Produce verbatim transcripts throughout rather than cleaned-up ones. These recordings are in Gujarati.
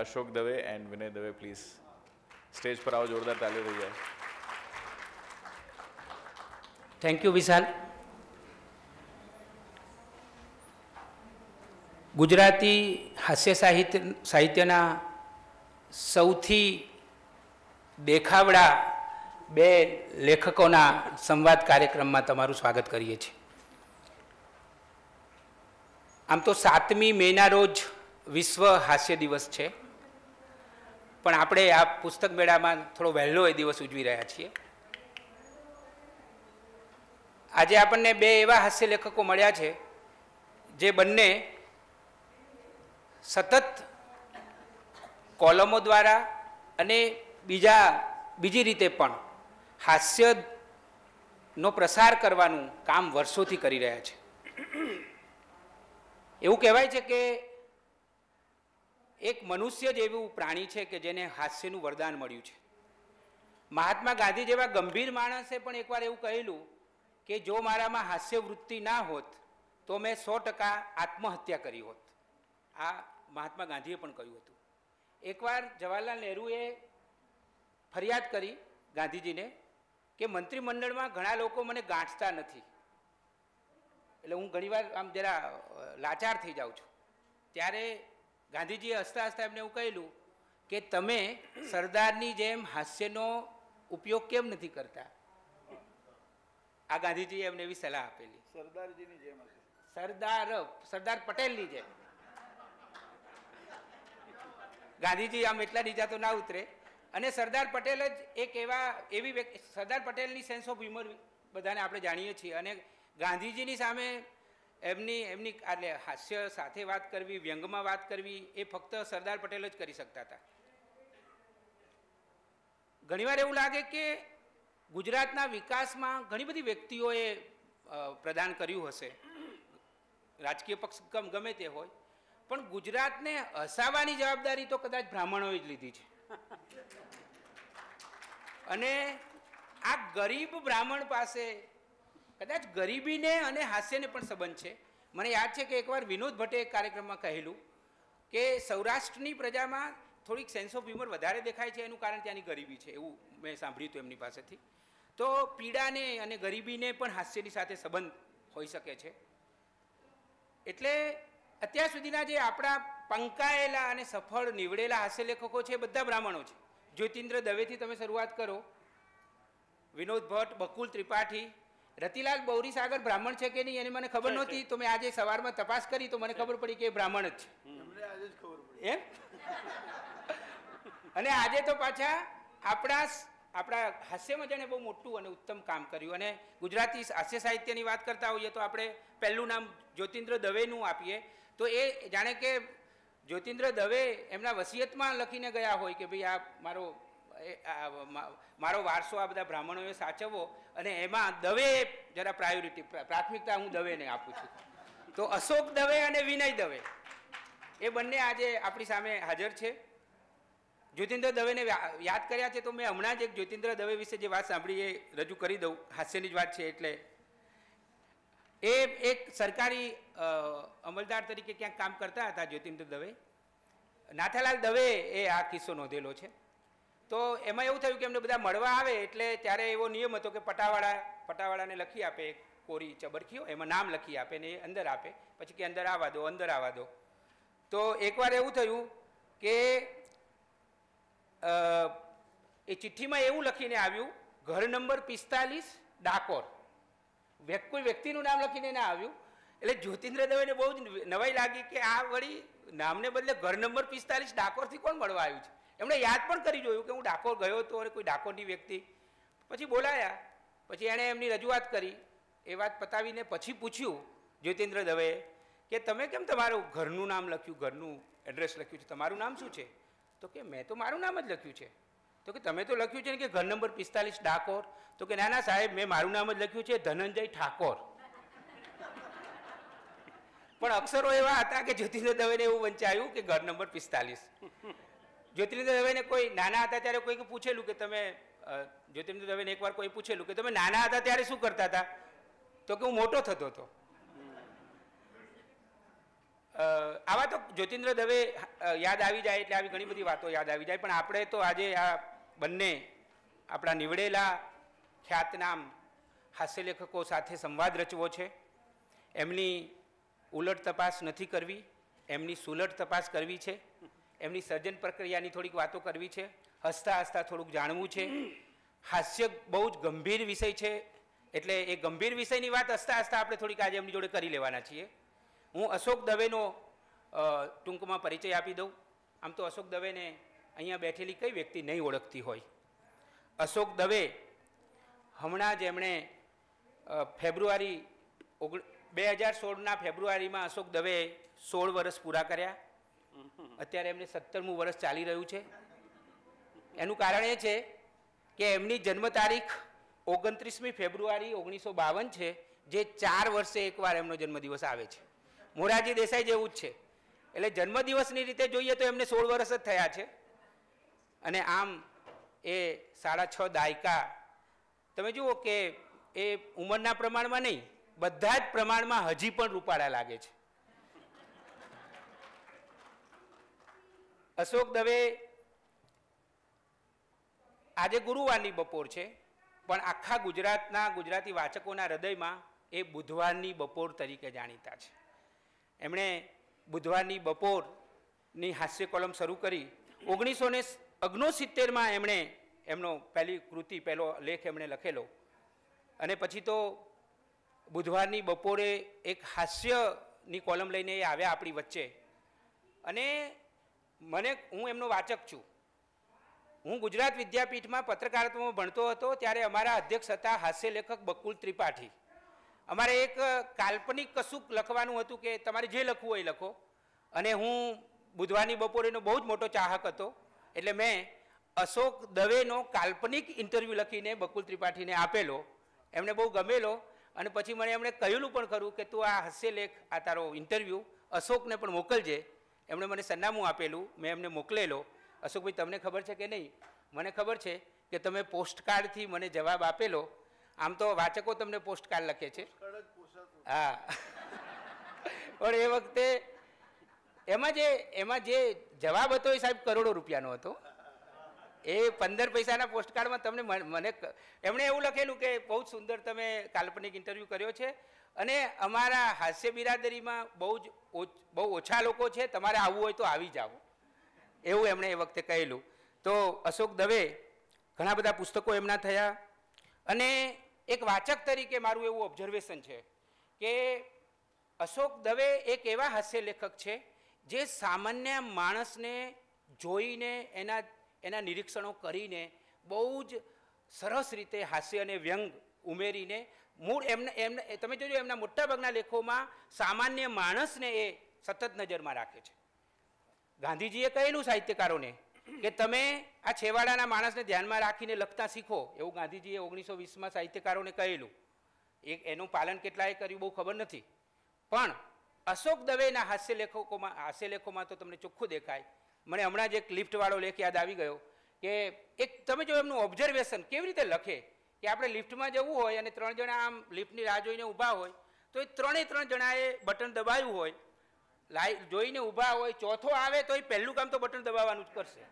Ashok Dave and Vinay Dave please stage પર આવો, જોરદાર તાલીઓ થઈ જાય. થેન્ક યુ વિશાલ. ગુજરાતી હાસ્ય સાહિત્ય સાહિત્યના સૌથી દેખાવડા બે લેખકોના સંવાદ કાર્યક્રમમાં તમારું સ્વાગત કરીએ છીએ. આમ તો સાતમી મેના રોજ વિશ્વ હાસ્ય દિવસ છે, પણ આપણે આ પુસ્તક મેળામાં થોડો વહેલો એ દિવસ ઉજવી રહ્યા છીએ. આજે આપણને બે એવા હાસ્ય લેખકો મળ્યા છે જે બંને સતત કોલમો દ્વારા અને બીજા બીજી રીતે પણ હાસ્યનો પ્રસાર કરવાનું કામ વર્ષોથી કરી રહ્યા છે. એવું કહેવાય છે કે એક મનુષ્ય જ એવું પ્રાણી છે કે જેને હાસ્યનું વરદાન મળ્યું છે. મહાત્મા ગાંધી જેવા ગંભીર માણસે પણ એકવાર એવું કહેલું કે જો મારામાં હાસ્ય વૃત્તિ ના હોત તો મેં સો ટકા આત્મહત્યા કરી હોત. આ મહાત્મા ગાંધીએ પણ કહ્યું હતું. એકવાર જવાહરલાલ નહેરુએ ફરિયાદ કરી ગાંધીજીને કે મંત્રીમંડળમાં ઘણા લોકો મને ગાંઠતા નથી, એટલે હું ઘણીવાર આમ જરા લાચાર થઈ જાઉં છું. ત્યારે ગાંધીજીએ હસતા હસતા એમને એવું કહેલું કે તમે સરદારની જેમ હાસ્યનો ઉપયોગ કેમ નથી કરતા. આ ગાંધીજીએ એમને એવી સલાહ આપેલી. સરદારજીની જેમ સરદાર સરદાર પટેલની જેમ. ગાંધીજી આમ એટલા નીચા તો ના ઉતરે. અને સરદાર પટેલ જ એક એવા એવી વ્યક્તિ, સરદાર પટેલની સેન્સ ઓફ હ્યુમર બધાને આપણે જાણીએ છીએ, અને ગાંધીજીની સામે એમની એમની એટલે હાસ્ય સાથે વાત કરવી, વ્યંગમાં વાત કરવી એ ફક્ત સરદાર પટેલ જ કરી શકતા હતા. ઘણીવાર એવું લાગે કે ગુજરાતના વિકાસમાં ઘણી બધી વ્યક્તિઓએ પ્રદાન કર્યું હશે, રાજકીય પક્ષ ગમે તે હોય, પણ ગુજરાતને હસાવવાની જવાબદારી તો કદાચ બ્રાહ્મણોએ જ લીધી છે. અને આ ગરીબ બ્રાહ્મણ પાસે કદાચ ગરીબીને અને હાસ્યને પણ સંબંધ છે. મને યાદ છે કે એકવાર વિનોદ ભટ્ટે એક કાર્યક્રમમાં કહેલું કે સૌરાષ્ટ્રની પ્રજામાં થોડીક સેન્સ ઓફ હ્યુમર વધારે દેખાય છે, એનું કારણ ત્યાંની ગરીબી છે, એવું મેં સાંભળ્યું હતું એમની પાસેથી. તો પીડાને અને ગરીબીને પણ હાસ્યની સાથે સંબંધ હોઈ શકે છે. એટલે અત્યાર સુધીના જે આપણા પંકાયેલા અને સફળ નીવડેલા હાસ્ય લેખકો છે એ બધા બ્રાહ્મણો છે. જ્યોતિન્દ્ર દવેથી તમે શરૂઆત કરો, વિનોદ ભટ્ટ, બકુલ ત્રિપાઠી, રતિલાલ બૌરીસાગર બ્રાહ્મણ છે કે નહીં એની મને ખબર નહોતી, તો મેં આજે સવારમાં તપાસ કરી તો મને ખબર પડી કે એ બ્રાહ્મણ જ છે. એમ અને આજે તો પાછા આપણા આપણા હાસ્યમાં જેણે બહુ મોટું અને ઉત્તમ કામ કર્યું. અને ગુજરાતી હાસ્ય સાહિત્યની વાત કરતા હોઈએ તો આપણે પહેલું નામ જ્યોતિન્દ્ર દવેનું આપીએ તો એ જાણે કે જ્યોતિન્દ્ર દવે એમના વસિયતમાં લખીને ગયા હોય કે ભાઈ આ મારો મારો વારસો આ બધા બ્રાહ્મણોએ સાચવવો, અને એમાં દવે જરા પ્રાયોરિટી પ્રાથમિકતા હું દવેને આપું છું. તો અશોક દવે અને વિનય દવે એ બંને આજે આપણી સામે હાજર છે. જ્યોતિન્દ્ર દવેને યાદ કર્યા છે તો મેં હમણાં જ એક જ્યોતિન્દ્ર દવે વિશે જે વાત સાંભળી એ રજૂ કરી દઉં. હાસ્યની જ વાત છે એટલે. એ એક સરકારી અમલદાર તરીકે ક્યાંક કામ કરતા હતા જ્યોતિન્દ્ર દવે. નાથાલાલ દવે એ આ કિસ્સો નોંધેલો છે. તો એમાં એવું થયું કે એમને બધા મળવા આવે એટલે ત્યારે એવો નિયમ હતો કે પટાવાળા પટાવાળાને લખી આપે કોરી ચબરખીઓ, એમાં નામ લખી આપે ને એ અંદર આપે, પછી કે અંદર આવવા દો અંદર આવવા દો. તો એકવાર એવું થયું કે એ ચિઠ્ઠીમાં એવું લખીને આવ્યું ઘર નંબર પિસ્તાલીસ ડાકોર, કોઈ વ્યક્તિનું નામ લખીને ના આવ્યું. એટલે જ્યોતિન્દ્ર દવેને બહુ જ નવાઈ લાગી કે આ વળી નામને બદલે ઘર નંબર પિસ્તાલીસ ડાકોરથી કોણ મળવા આવ્યું છે. એમણે યાદ પણ કરી જોયું કે હું ડાકોર ગયો હતો અને કોઈ ડાકોરની વ્યક્તિ. પછી બોલાયા, પછી એણે એમની રજૂઆત કરી. એ વાત પતાવીને પછી પૂછ્યું જ્યોતિન્દ્ર દવેએ કે તમે કેમ તમારું ઘરનું નામ લખ્યું, ઘરનું એડ્રેસ લખ્યું છે, તમારું નામ શું છે? તો કે મેં તો મારું નામ જ લખ્યું છે. તો કે તમે તો લખ્યું છે ને કે ઘર નંબર પિસ્તાલીસ ડાકોર. તો કે ના ના સાહેબ, મેં મારું નામ જ લખ્યું છે ધનંજય ઠાકોર. પણ અક્ષરો એવા હતા કે જ્યોતિન્દ્ર દવેને એવું વંચાયું કે ઘર નંબર પિસ્તાલીસ. જ્યોતિન્દ્ર દવેને કોઈ નાના હતા ત્યારે કોઈ પૂછેલું કે તમે જ્યોતિન્દ્ર દવેને એકવાર કોઈ પૂછેલું કે તમે નાના હતા ત્યારે શું કરતા હતા? તો કે હું મોટો થતો હતો. આવા તો જ્યોતિન્દ્ર દવે યાદ આવી જાય એટલે આવી ઘણી બધી વાતો યાદ આવી જાય, પણ આપણે તો આજે આ બંને આપણા નીવડેલા ખ્યાતનામ હાસ્યલેખકો સાથે સંવાદ રચવો છે. એમની ઉલટ તપાસ નથી કરવી, એમની સુલટ તપાસ કરવી છે. એમની સર્જન પ્રક્રિયાની થોડીક વાતો કરવી છે. હસતા હસતા થોડુંક જાણવું છે. હાસ્ય બહુ જ ગંભીર વિષય છે, એટલે એ ગંભીર વિષયની વાત હસતા હસતા આપણે થોડીક આજે એમની જોડે કરી લેવાના છીએ. હું અશોક દવેનો ટૂંકમાં પરિચય આપી દઉં. આમ તો અશોક દવેને અહીંયા બેઠેલી કઈ વ્યક્તિ નહીં ઓળખતી હોય. અશોક દવે હમણાં જ એમણે ફેબ્રુઆરી ઓગણ બે હજાર સોળના ફેબ્રુઆરીમાં અશોક દવે સોળ વર્ષ પૂરા કર્યા. અત્યારે એમને સત્તરમું વર્ષ ચાલી રહ્યું છે. એનું કારણ એ છે કે એમની જન્મ તારીખ ઓગણત્રીસમી ફેબ્રુઆરી ઓગણીસો બાવન છે, જે ચાર વર્ષે એકવાર એમનો જન્મદિવસ આવે છે. મોરારજી દેસાઈ જેવું જ છે. એટલે જન્મદિવસની રીતે જોઈએ તો એમને સોળ વર્ષ જ થયા છે. અને આમ એ સાડા છ દાયકા તમે જુઓ કે એ ઉંમરના પ્રમાણમાં નહીં, બધા જ પ્રમાણમાં હજી પણ રૂપાળા લાગે છે. અશોક દવે આજે ગુરુવારની બપોર છે, પણ આખા ગુજરાતના ગુજરાતી વાચકોના હૃદયમાં એ બુધવારની બપોર તરીકે જાણીતા છે. એમણે બુધવારની બપોરની હાસ્ય કોલમ શરૂ કરી. ઓગણીસો ને ઓગણસિત્તેરમાં એમણે એમનો પહેલી કૃતિ પહેલો લેખ એમણે લખેલો, અને પછી તો બુધવારની બપોરે એક હાસ્યની કોલમ લઈને એ આવ્યા આપણી વચ્ચે. અને મને હું એમનો વાચક છું. હું ગુજરાત વિદ્યાપીઠમાં પત્રકારત્વમાં ભણતો હતો ત્યારે અમારા અધ્યક્ષ હતા હાસ્ય લેખક બકુલ ત્રિપાઠી. અમારે એક કાલ્પનિક કશુંક લખવાનું હતું કે તમારે જે લખવું હોય એ લખો. અને હું બુધવારની બપોરેનો બહુ જ મોટો ચાહક હતો, એટલે મેં અશોક દવેનો કાલ્પનિક ઇન્ટરવ્યૂ લખીને બકુલ ત્રિપાઠીને આપેલો. એમને બહુ ગમેલો, અને પછી મને એમણે કહેલું પણ ખરું કે તું આ હાસ્ય લેખ આ તારો ઇન્ટરવ્યૂ અશોકને પણ મોકલજે. એમણે મને સરનામું આપેલું, મેં એમને મોકલેલો. અશોકભાઈ તમને ખબર છે કે નહીં? મને ખબર છે કે તમે પોસ્ટકાર્ડથી મને જવાબ આપેલો. આમ તો વાચકો તમને પોસ્ટકાર્ડ લખે છે. હા, પણ એ વખતે એમાં જે એમાં જે જવાબ હતો એ સાહેબ કરોડો રૂપિયાનો હતો. એ પંદર પૈસાના પોસ્ટકાર્ડમાં તમને મને એમણે એવું લખેલું કે બહુ જ સુંદર તમે કાલ્પનિક ઇન્ટરવ્યૂ કર્યો છે, અને અમારા હાસ્ય બિરાદરીમાં બહુ જ બહુ ઓછા લોકો છે, તમારે આવવું હોય તો આવી જાઓ, એવું એમણે એ વખતે કહેલું. તો અશોક દવે ઘણા બધા પુસ્તકો એમના થયા. અને એક વાચક તરીકે મારું એવું ઓબ્ઝર્વેશન છે કે અશોક દવે એક એવા હાસ્ય લેખક છે જે સામાન્ય માણસને જોઈને એના એના નિરીક્ષણો કરીને બહુ જ સરસ રીતે હાસ્ય અને વ્યંગ ઉમેરીને મૂળ એમને એમને તમે જોજો એમના મોટાભાગના લેખોમાં સામાન્ય માણસને એ સતત નજરમાં રાખે છે. ગાંધીજીએ કહેલું સાહિત્યકારોને કે તમે આ છેવાડાના માણસને ધ્યાનમાં રાખીને લખતા શીખો, એવું ગાંધીજીએ ઓગણીસો વીસમાં સાહિત્યકારોને કહેલું. એક એનું પાલન કેટલાએ કર્યું બહુ ખબર નથી, પણ અશોક દવેના હાસ્ય લેખકોમાં હાસ્ય લેખોમાં તો તમને ચોખ્ખું દેખાય. મને હમણાં જ એક લિફ્ટવાળો લેખ યાદ આવી ગયો કે એક તમે જો એમનું ઓબ્ઝર્વેશન કેવી રીતે લખે કે આપણે લિફ્ટમાં જવું હોય અને ત્રણ જણા આમ લિફ્ટની રાહ જોઈને ઊભા હોય, તો એ ત્રણેય ત્રણ જણાએ બટન દબાવ્યું હોય, લાઈ જોઈને ઊભા હોય, ચોથો આવે તો એ પહેલું કામ તો બટન દબાવવાનું જ કરશે.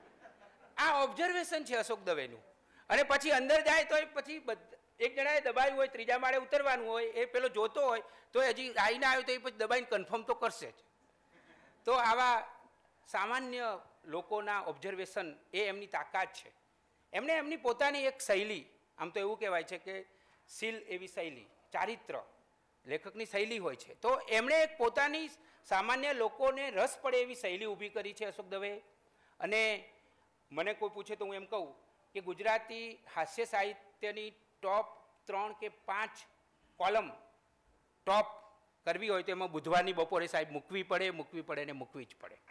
આ ઓબ્ઝર્વેશન છે અશોક દવેનું. અને પછી અંદર જાય તો એ પછી એક જણાએ દબાવ્યું હોય, ત્રીજા માળે ઉતરવાનું હોય, એ પેલો જોતો હોય તો હજી આવીને આવ્યો તો એ પછી દબાઈને કન્ફર્મ તો કરશે જ. તો આવા સામાન્ય લોકોના ઓબ્ઝર્વેશન એ એમની તાકાત છે. એમને એમની પોતાની એક શૈલી, આમ તો એવું કહેવાય છે કે શીલ એવી શૈલી, ચારિત્ર લેખકની શૈલી હોય છે. તો એમણે એક પોતાની સામાન્ય લોકોને રસ પડે એવી શૈલી ઊભી કરી છે અશોક દવે. અને મને કોઈ પૂછે તો હું એમ કહું કે ગુજરાતી હાસ્ય સાહિત્યની ટોપ ત્રણ કે પાંચ કોલમ ટોપ કરવી હોય તો એમાં બુધવારની બપોરે સાહેબ મૂકવી પડે મૂકવી પડે ને મૂકવી જ પડે.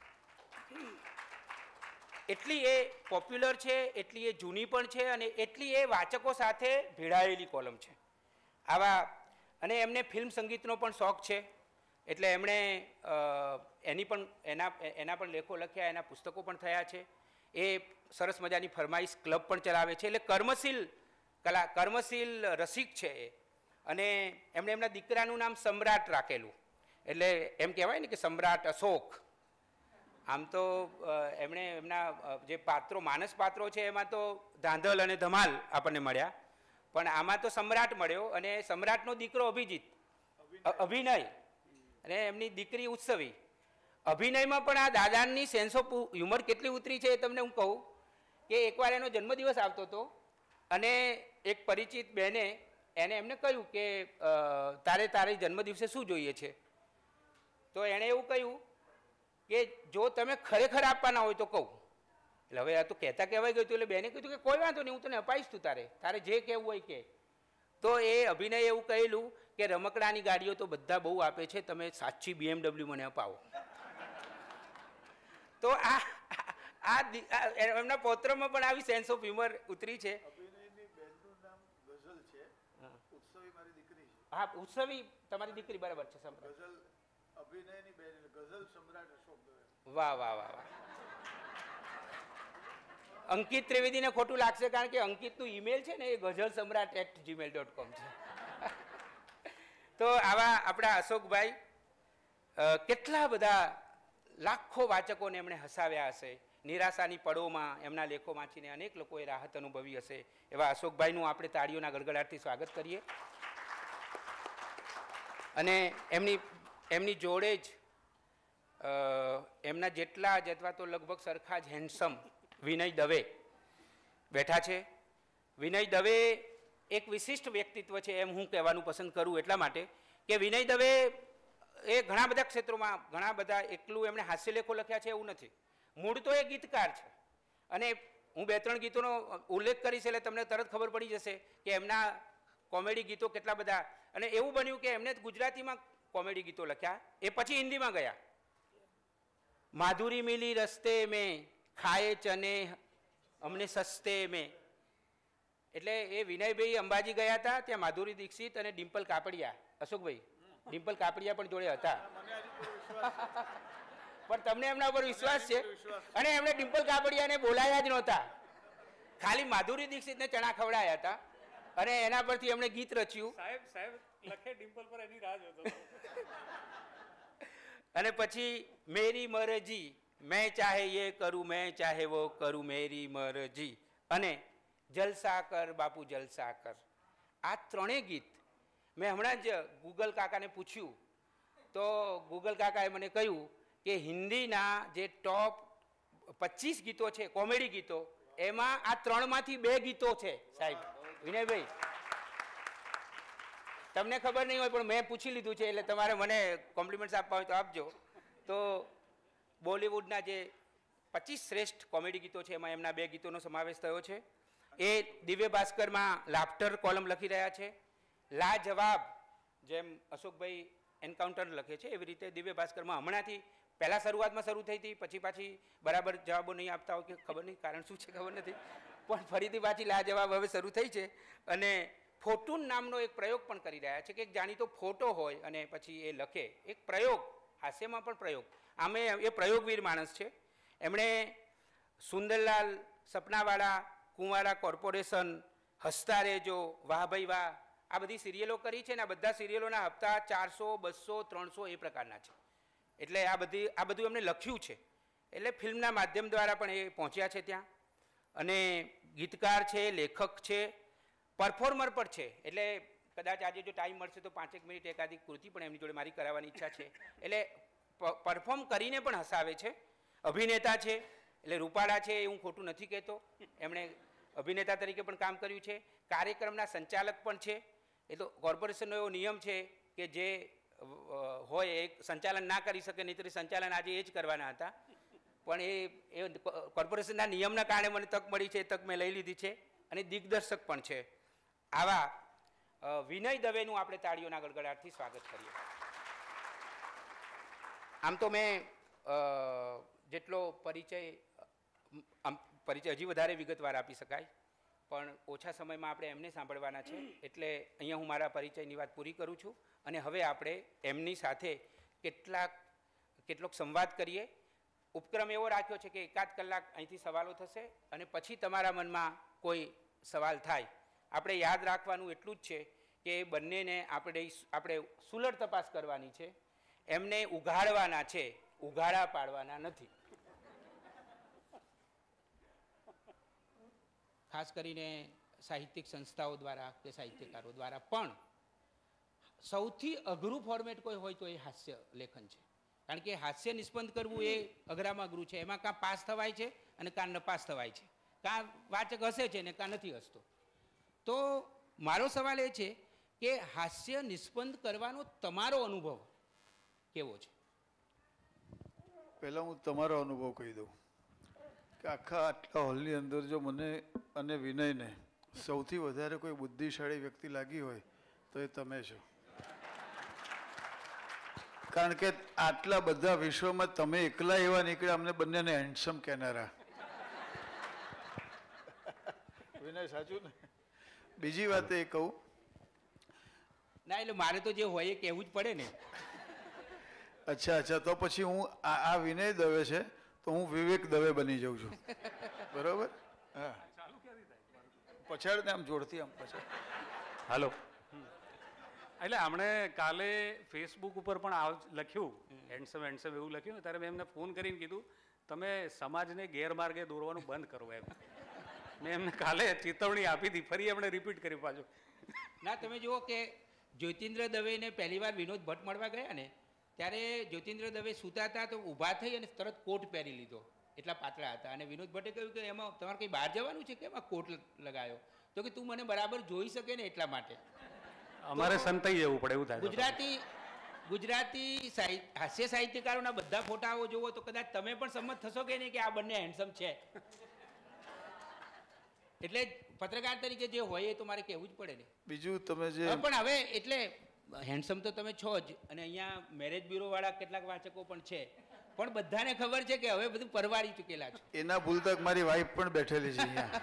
એટલી એ પોપ્યુલર છે, એટલી એ જૂની પણ છે, અને એટલી એ વાચકો સાથે ભેળાયેલી કોલમ છે. આવા અને એમને ફિલ્મ સંગીતનો પણ શોખ છે, એટલે એમણે એની પણ એના એના પણ લેખો લખ્યા, એના પુસ્તકો પણ થયા છે. એ સરસ મજાની ફરમાઈશ ક્લબ પણ ચલાવે છે. એટલે કર્મશીલ કલા કર્મશીલ રસિક છે એ. અને એમણે એમના દીકરાનું નામ સમ્રાટ રાખેલું. એટલે એમ કહેવાય ને કે સમ્રાટ અશોક. આમ તો એમણે એમના જે પાત્રો માનસ પાત્રો છે એમાં તો ધાંધલ અને ધમાલ આપણને મળ્યા, પણ આમાં તો સમ્રાટ મળ્યો, અને સમ્રાટનો દીકરો અભિજીત અભિનય અને એમની દીકરી ઉત્સવી. અભિનયમાં પણ આ દાદાની સેન્સ ઓફ હ્યુમર કેટલી ઉતરી છે એ તમને હું કહું કે એકવાર એનો જન્મદિવસ આવતો હતો અને એક પરિચિત બહેને એને એમને કહ્યું કે તારે તારે જન્મદિવસે શું જોઈએ છે, તો એણે એવું કહ્યું કે જો તમે ખરેખર આપવાના હોય તો કહું. એટલે હવે આ તો કહેતા કહેવાય ગયું હતું, એટલે બેને કીધું કે કોઈ વાંધો નહીં, હું તને અપાઈશ, તું તારે તારે જે કહેવું હોય કે. તો એ અભિનય એવું કહેલું કે રમકડાની ગાડીઓ તો બધા બહુ આપે છે, તમે સાચી બીએમડબલ્યુ મને અપાવો. તો આ આ એમના પૌત્રમાં પણ આવી સેન્સ ઓફ હ્યુમર ઉતરી છે. હા, ઉત્સવી તમારી દીકરી, બરાબર છે. વાહ વાહ વાહ વાહ. અંકિત ત્રિવેદીને ખોટું લાગશે કારણ કે અંકિતનું ઈમેલ છે ને એ ગઝલ સમ્રાટ એટ જીમેલ ડોટ કોમ છે. તો આવા આપણા અશોકભાઈ કેટલા બધા લાખો વાચકોને એમણે હસાવ્યા હશે, નિરાશાની પડોમાં એમના લેખો વાંચીને અનેક લોકોએ રાહત અનુભવી હશે. એવા અશોકભાઈનું આપણે તાળીઓના ગડગડાટથી સ્વાગત કરીએ. અને એમની એમની જોડે જ એમના જેટલા જ અથવા તો લગભગ સરખા જ હેન્ડસમ વિનય દવે બેઠા છે. વિનય દવે એક વિશિષ્ટ વ્યક્તિત્વ છે એમ હું કહેવાનું પસંદ કરું એટલા માટે કે વિનય દવે એ ઘણા બધા ક્ષેત્રોમાં ઘણા બધા, એકલું એમણે હાસ્યલેખો લખ્યા છે એવું નથી, મૂળ તો એ ગીતકાર છે. અને હું બે ત્રણ ગીતોનો ઉલ્લેખ કરીશ એટલે તમને તરત ખબર પડી જશે કે એમના કોમેડી ગીતો કેટલા બધા. અને એવું બન્યું કે એમને ગુજરાતીમાં કોમેડી ગીતો લખ્યા, એ પછી હિન્દીમાં ગયા. માધુરી મિલી રસ્તે મેં ખાએ ચને અમને સસ્તે મેં. એટલે એ વિનયભાઈ અંબાજી ગયા હતા, ત્યાં માધુરી દીક્ષિત અને ડિમ્પલ કાપડિયા, અશોકભાઈ ડિમ્પલ કાપડિયા પણ જોડે હતા. પણ તમને એમના ઉપર વિશ્વાસ છે. અને એમણે ડિમ્પલ કાપડિયાને બોલાયા જ નહોતા, ખાલી માધુરી દીક્ષિતને ચણા ખવડાયા હતા અને એના પરથી એમણે ગીત રચ્યું. સાહેબ સાહેબ લખે ડિમ્પલ પર એની રાહ જોતો. અને પછી મેરી મરજી, મેં ચાહે યે કરું મેં ચાહે વો કરું મેરી મરજી, અને જલસા કર બાપુ જલસા કર. આ ત્રણેય ગીત મેં હમણાં જ ગૂગલ કાકાને પૂછ્યું તો ગૂગલ કાકાએ મને કહ્યું કે હિન્દીના જે ટોપ પચીસ ગીતો છે કોમેડી ગીતો, એમાં આ ત્રણમાંથી બે ગીતો છે. સાહેબ વિનયભાઈ, તમને ખબર નહીં હોય પણ મેં પૂછી લીધું છે એટલે તમારે મને કોમ્પ્લિમેન્ટ્સ આપવા હોય તો આપજો. તો બોલિવૂડના જે પચીસ શ્રેષ્ઠ કોમેડી ગીતો છે એમાં એમના બે ગીતોનો સમાવેશ થયો છે. એ દિવ્ય ભાસ્કરમાં લાફ્ટર કોલમ લખી રહ્યા છે. લા જવાબ, જેમ અશોકભાઈ એન્કાઉન્ટર લખે છે એવી રીતે દિવ્ય ભાસ્કરમાં હમણાંથી પહેલાં શરૂઆતમાં શરૂ થઈ હતી, પછી પાછી બરાબર જવાબો નહીં આપતા હોય કે ખબર નહીં કારણ શું છે ખબર નથી, પણ ફરીથી પાછી લા જવાબ હવે શરૂ થઈ છે. અને ફોટૂન નામનો એક પ્રયોગ પણ કરી રહ્યા છે કે એક જાણીતો ફોટો હોય અને પછી એ લખે, એક પ્રયોગ, હાસ્યમાં પણ પ્રયોગ. આમે એ પ્રયોગવીર માણસ છે. એમણે સુંદરલાલ, સપનાવાળા, કુંવારા કોર્પોરેશન, હસતા રહેજો, વાહ ભાઈ વાહ, આ બધી સિરિયલો કરી છે ને આ બધા સિરિયલોના હપ્તા ચારસો બસો ત્રણસો એ પ્રકારના છે. એટલે આ બધી આ બધું એમણે લખ્યું છે, એટલે ફિલ્મના માધ્યમ દ્વારા પણ એ પહોંચ્યા છે ત્યાં. અને ગીતકાર છે, લેખક છે, પરફોર્મર પણ છે. એટલે કદાચ આજે જો ટાઈમ મળશે તો પાંચેક મિનિટ એકાદી કૃતિ પણ એમની જોડે મારી કરાવવાની ઈચ્છા છે. એટલે પરફોર્મ કરીને પણ હસાવે છે. અભિનેતા છે, એટલે રૂપાળા છે એ હું ખોટું નથી કહેતો, એમણે અભિનેતા તરીકે પણ કામ કર્યું છે. કાર્યક્રમના સંચાલક પણ છે. એ તો કોર્પોરેશનનો એવો નિયમ છે કે જે હોય એ સંચાલન ના કરી શકે, નહીંતર સંચાલન આજે એ જ કરવાના હતા, પણ એ એ કોર્પોરેશનના નિયમના કારણે મને તક મળી છે, એ તક મેં લઈ લીધી છે. અને દિગ્દર્શક પણ છે. આવા વિનય દવેનું આપણે તાળીઓના ગડગડાટથી સ્વાગત કરીએ. આમ તો મેં જેટલો પરિચય આમ પરિચય હજી વધારે વિગતવાર આપી શકાય, પણ ઓછા સમયમાં આપણે એમને સાંભળવાના છે, એટલે અહીંયા હું મારા પરિચયની વાત પૂરી કરું છું. અને હવે આપણે એમની સાથે કેટલાક કેટલોક સંવાદ કરીએ. ઉપક્રમ એવો રાખ્યો છે કે એકાદ કલાક અહીંથી સવાલો થશે અને પછી તમારા મનમાં કોઈ સવાલ થાય. આપણે યાદ રાખવાનું એટલું જ છે કે એ બંનેને આપણે આપણે સુલર તપાસ કરવાની છે. એમને ઉઘાડવાના છે, ઉઘાડા પાડવાના નથી. ખાસ કરીને સાહિત્યિક સંસ્થાઓ દ્વારા કે સાહિત્યકારો દ્વારા પણ સૌથી અઘરું ફોર્મેટ કોઈ હોય તો એ હાસ્ય લેખન છે. કારણ કે હાસ્ય નિષ્પન્ન કરવું એ અઘરામાં અઘરું છે. એમાં કાં પાસ થવાય છે અને કાં નપાસ થવાય છે, કાં વાચક હસે છે ને કાં નથી હસતો. તો મારો સવાલ એ છે કે હાસ્ય નિષ્પન્ન કરવાનો તમારો અનુભવ કેવો છે? પહેલાં હું તમારો અનુભવ કહી દઉં કે આખા આટલા હોલની અંદર જો મને અને વિનયને સૌથી વધારે કોઈ બુદ્ધિશાળી વ્યક્તિ લાગી હોય તો એ તમે છો. કારણ કે આટલા બધા વિશ્વમાં તમે એકલા એવા નીકળ્યા અમને બંનેને હેન્ડસમ કહેનારા. વિનય સાચું ને? બીજી વાત એ કહું ના, એટલે મારે તો જે હોય એ કહેવું જ પડે ને. અચ્છા અચ્છા તો પછી હું આ આ વિનય દવે છે તો હું વિવેક દવે બની જાઉં છું. બરોબર? હા, પછાડ ને આમ જોડતી આમ પછાડ. હાલો. એટલે હમણે કાલે ફેસબુક ઉપર પણ આવ લખ્યું હેન્ડસમ હેન્ડસમ એવું લખ્યું ને, ત્યારે મેં એમને ફોન કરીને કીધું તમે સમાજને ગેરમાર્ગે દોરવાનું બંધ કરો એમ. મેં એમને કાલે ચેતવણી આપી હતી, ફરી એમણે રિપીટ કર્યું પાછું. ના, તમે જુઓ કે જ્યોતિન્દ્ર દવેને પહેલી વાર વિનોદ ભટ્ટ મળવા ગયા ને ત્યારે જ્યોતિન્દ્ર દવે સૂતા હતા તો ઊભા થઈ અને તરત કોટ પહેરી લીધો, એટલા પાતળા હતા. અને વિનોદ ભટ્ટે કહ્યું કે એમાં તમારે કંઈ બહાર જવાનું છે કે એમાં કોટ લગાવ્યો? તો કે તું મને બરાબર જોઈ શકે ને એટલા માટે. અમારે સંતાઈ જવું પડે એવું થાય. ગુજરાતી ગુજરાતી હાસ્ય સાહિત્યકારોના બધા ફોટાઓ જુઓ તો કદાચ તમે પણ સંમત થશો કે નહીં કે આ બંને હેન્ડસમ છે. એટલે પત્રકાર તરીકે જે હોય એ તો મારે કહેવું જ પડે ને. બીજું તમે જે પણ હવે એટલે હેન્ડસમ તો તમે છો જ, અને અહીંયા મેરેજ બ્યુરો વાળા કેટલાક વાચકો પણ છે, પણ બધાને ખબર છે કે હવે બધું પરવારી ચૂકેલા છે. એના ભૂલ તક મારી વાઈફ પણ બેઠેલી છે અહીંયા.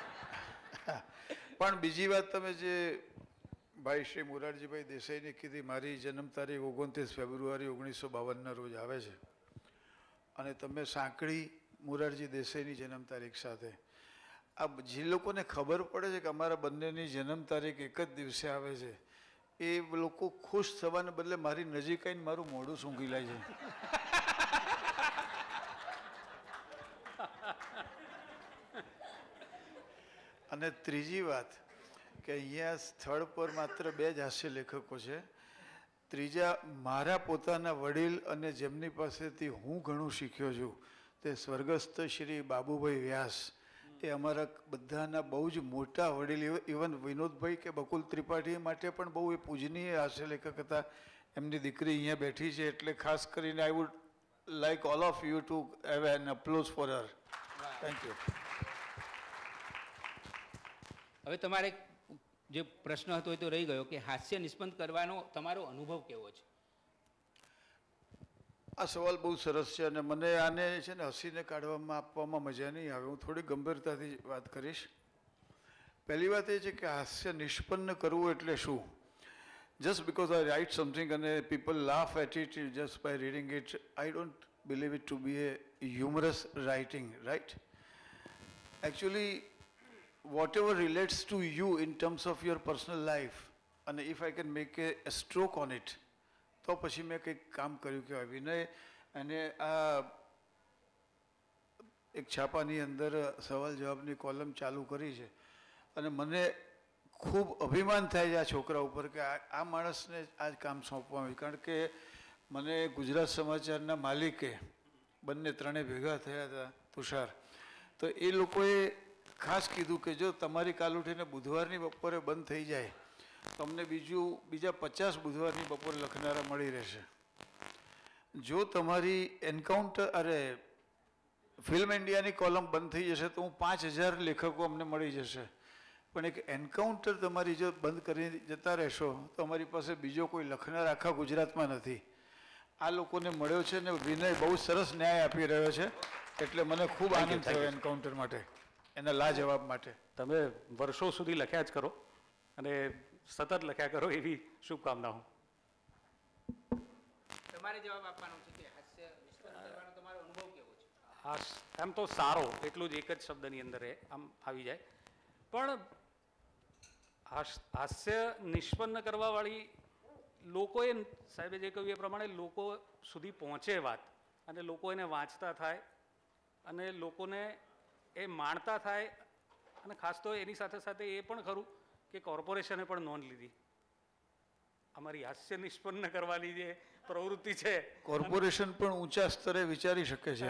પણ બીજી વાત તમે જે ભાઈ શ્રી મોરારજીભાઈ દેસાઈની કીધી, મારી જન્મ તારીખ ઓગણત્રીસ ફેબ્રુઆરી ઓગણીસો બાવનના રોજ આવે છે અને તમે સાંકળી મોરારજી દેસાઈની જન્મ તારીખ સાથે આ જે લોકોને ખબર પડે છે કે અમારા બંનેની જન્મ તારીખ એક જ દિવસે આવે છે એ લોકો ખુશ થવાને બદલે મારી નજીક આવીને મારું મોઢું સૂંઘી લે છે. અને ત્રીજી વાત કે અહીંયા સ્થળ પર માત્ર બે જ હાસ્ય લેખકો છે. ત્રીજા મારા પોતાના વડીલ અને જેમની પાસેથી હું ઘણું શીખ્યો છું તે સ્વર્ગસ્થ શ્રી બાબુભાઈ વ્યાસ. એ અમારા બધાના બહુ જ મોટા વડીલ, ઇવન વિનોદભાઈ કે બકુલ ત્રિપાઠી માટે પણ બહુ એ પૂજનીય હાસ્ય લેખક હતા. એમની દીકરી અહીંયા બેઠી છે એટલે ખાસ કરીને I would like all of you to have an applause for her. Thank you. હવે તમારે જે પ્રશ્ન હતો એ તો રહી ગયો કે હાસ્ય નિષ્પન્ન કરવાનો તમારો અનુભવ કેવો છે? આ સવાલ બહુ સરસ છે અને મને આને છે ને હસીને કાઢવામાં આપવામાં મજા નહીં આવે. હું થોડી ગંભીરતાથી વાત કરીશ. પહેલી વાત એ છે કે હાસ્ય નિષ્પન્ન કરવું એટલે શું? Just because I write something અને people laugh at it just by reading it, I don't believe it to be a humorous writing, right? Actually whatever relates to you in terms of your personal life, and if I can make a, a stroke on it, તો પછી મેં કંઈક કામ કર્યું કહેવાય. વિનય અને આ એક છાપાની અંદર સવાલ જવાબની કોલમ ચાલુ કરી છે અને મને ખૂબ અભિમાન થાય છે આ છોકરા ઉપર કે આ આ માણસને આ જ કામ સોંપવામાં આવ્યું. કારણ કે મને ગુજરાત સમાચારના માલિકે બંને ત્રણેય ભેગા થયા હતા, તુષાર, તો એ લોકોએ ખાસ કીધું કે જો તમારી કાલ ઉઠીને બુધવારની બપોરે બંધ થઈ જાય તો અમને બીજું બીજા પચાસ બુધવારની બપોરે લખનારા મળી રહેશે. જો તમારી એન્કાઉન્ટર અરે ફિલ્મ ઇન્ડિયાની કોલમ બંધ થઈ જશે તો હું પાંચ હજાર લેખકો અમને મળી જશે. પણ એક એન્કાઉન્ટર તમારી જો બંધ કરી જતા રહેશો તો અમારી પાસે બીજો કોઈ લખનાર આખા ગુજરાતમાં નથી. આ લોકોને મળ્યો છે ને વિનય બહુ સરસ ન્યાય આપી રહ્યો છે, એટલે મને ખૂબ આનંદ થયો એન્કાઉન્ટર માટે, એના લાજવાબ માટે. તમે વર્ષો સુધી લખ્યા જ કરો અને સતત લખ્યા કરો એવી શુભકામનાઓ. તમારે જવાબ આપવાનો છે કે હાસ્ય નિષ્પન્ન કરવાનો તમારો અનુભવ કેવો છે? હાસ એમ તો સારો, એટલું જ એક જ શબ્દની અંદર એ આમ આવી જાય. પણ હાસ્ય નિષ્પન્ન કરવાવાળી લોકોએ સાહેબે જે કહ્યું એ પ્રમાણે લોકો સુધી પહોંચે વાત અને લોકો એને વાંચતા થાય અને લોકોને એ માણતા થાય અને ખાસ તો એની સાથે સાથે એ પણ ખરું કે કોર્પોરેશને પણ નોંધ લીધી અમારી હાસ્ય નિષ્પન્ન કરવાની જે પ્રવૃત્તિ છે. કોર્પોરેશન પણ ઊંચા સ્તરે વિચારી શકે છે.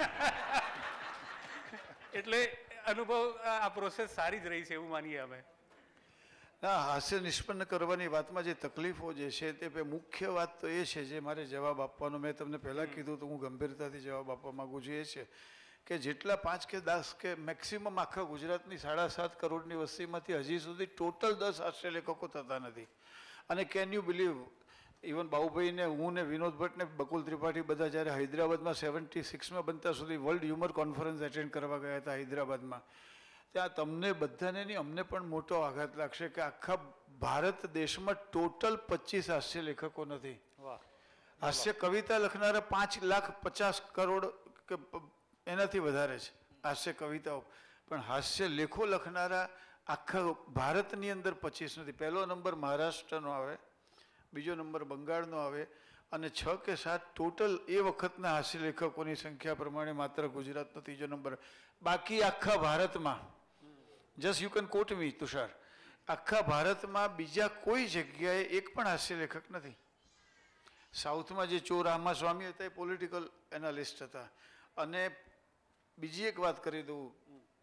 એટલે અનુભવ આ પ્રોસેસ સારી જ રહી છે એવું માનીએ અમે. ના, હાસ્ય નિષ્પન્ન કરવાની વાતમાં જે તકલીફો જે છે તે મુખ્ય વાત તો એ છે જે મારે જવાબ આપવાનો મેં તમને પહેલાં કીધું તો હું ગંભીરતાથી જવાબ આપવા માગું છું એ છે કે જેટલા પાંચ કે દસ કે મેક્સિમમ આખા ગુજરાતની સાડા સાત કરોડની વસ્તીમાંથી હજી સુધી ટોટલ દસ હાસ્ય લેખકો થતા નથી. અને કેન યુ બિલીવ ઇવન બાહુભાઈને હું ને વિનોદ ભટ્ટ ને બકુલ ત્રિપાઠી બધા જ્યારે હૈદરાબાદમાં સેવન્ટી સિક્સમાં બનતા સુધી વર્લ્ડ હ્યુમર કોન્ફરન્સ એટેન્ડ કરવા ગયા હતા હૈદરાબાદમાં, ત્યાં તમને બધાને નહીં અમને પણ મોટો આઘાત લાગશે કે આખા ભારત દેશમાં ટોટલ પચીસ હાસ્ય લેખકો નથી. હાસ્ય કવિતા લખનારા પાંચ લાખ પચાસ કરોડ કે એનાથી વધારે છે હાસ્ય કવિતાઓ, પણ હાસ્ય લેખો લખનારા આખા ભારતની અંદર પચીસ નથી. પહેલો નંબર મહારાષ્ટ્રનો આવે, બીજો નંબર બંગાળનો આવે અને છ કે સાત ટોટલ એ વખતના હાસ્ય લેખકોની સંખ્યા પ્રમાણે માત્ર ગુજરાતનો ત્રીજો નંબર. બાકી આખા ભારતમાં just you can quote me Tushar, આખા ભારતમાં બીજા કોઈ જગ્યાએ એક પણ હાસ્ય લેખક નથી. સાઉથમાં જે ચો રામાસ્વામી હતા એ પોલિટિકલ એનાલિસ્ટ હતા. અને બીજી એક વાત કરી દઉં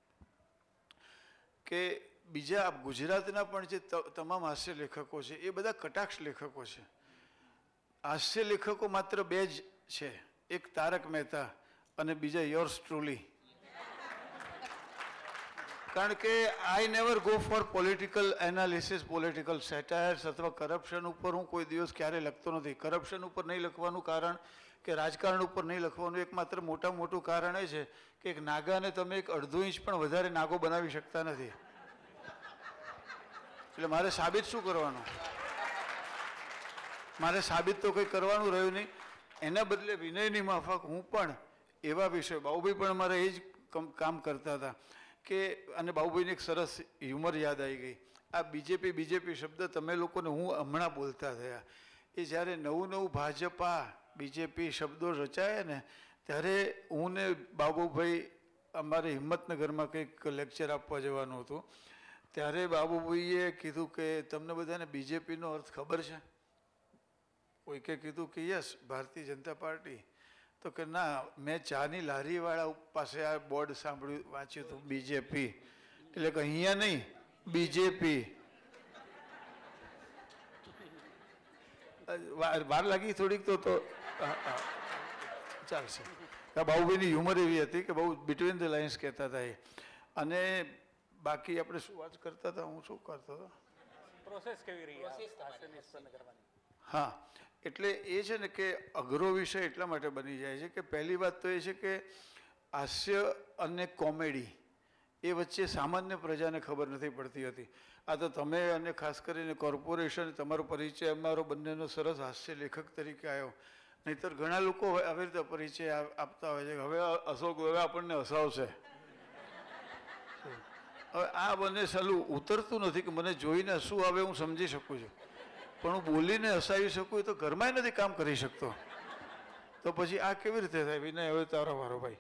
કે બીજા ગુજરાતના પણ જે તમામ હાસ્ય લેખકો છે એ બધા કટાક્ષ લેખકો છે. હાસ્ય લેખકો માત્ર બે જ છે, એક તારક મહેતા અને બીજા યોર્સ ટ્રુલી. કારણ કે I never go for political analysis, political satires અથવા કરપ્શન ઉપર હું કોઈ દિવસ ક્યારે લખતો નથી. કરપ્શન ઉપર નહીં લખવાનું કારણ કે રાજકારણ ઉપર નહીં લખવાનું એકમાત્ર મોટામાં મોટું કારણ એ છે કે એક નાગાને તમે એક અડધો ઇંચ પણ વધારે નાગો બનાવી શકતા નથી. એટલે મારે સાબિત શું કરવાનું? મારે સાબિત તો કંઈ કરવાનું રહ્યું નહીં. એના બદલે વિનયની માફક હું પણ એવા વિષય, બાહુભાઈ પણ અમારે એ જ કામ કરતા હતા કે, અને બાહુભાઈને એક સરસ હ્યુમર યાદ આવી ગઈ. આ બીજેપી બીજેપી શબ્દ તમે લોકોને હું હમણાં બોલતા થયા, એ જ્યારે નવું નવું ભાજપા બીજેપી શબ્દો રચાયા ને ત્યારે હું ને બાબુભાઈ અમારે હિંમતનગરમાં કંઈક લેક્ચર આપવા જવાનું હતું. ત્યારે બાબુભાઈએ કીધું કે તમને બધાને બીજેપીનો અર્થ ખબર છે? કોઈકે કીધું કે યસ, ભારતીય જનતા પાર્ટી. તો કે ના, મેં ચાની લારીવાળા પાસે આ બોર્ડ સાંભળ્યું, વાંચ્યું હતું બીજેપી. એટલે કે અહીંયા નહીં, બીજેપી. વાર લાગી થોડીક તો તો ચાલશે. બાહુભાઈની હ્યુમર એવી હતી કે બહુ બિટવીન ધ લાઇન્સ કહેતા હતા એ. અને બાકી આપણે શું વાત કરતા હતા? હું શું કરતો હતો? પ્રોસેસ કેવી રહી કરવાની? હા, એટલે એ છે ને કે અઘરો વિષય એટલા માટે બની જાય છે કે પહેલી વાત તો એ છે કે હાસ્ય અને કોમેડી એ વચ્ચે સામાન્ય પ્રજાને ખબર નથી પડતી હતી. આ તો તમે અને ખાસ કરીને કોર્પોરેશન, તમારો પરિચય અમારો બંનેનો સરસ હાસ્ય લેખક તરીકે આવ્યો. નહીંતર ઘણા લોકો આવી રીતે પરિચય આપતા હોય છે કે હવે અશોક હવે આપણને હસાવશે. હવે આ બંને સલું ઉતરતું નથી કે મને જોઈને શું આવે હું સમજી શકું છું, પણ હું બોલીને હસાવી શકું તો ઘરમાં નથી કામ કરી શકતો. તો પછી આ કેવી રીતે થાય? વિનય, હવે તારો વારો ભાઈ.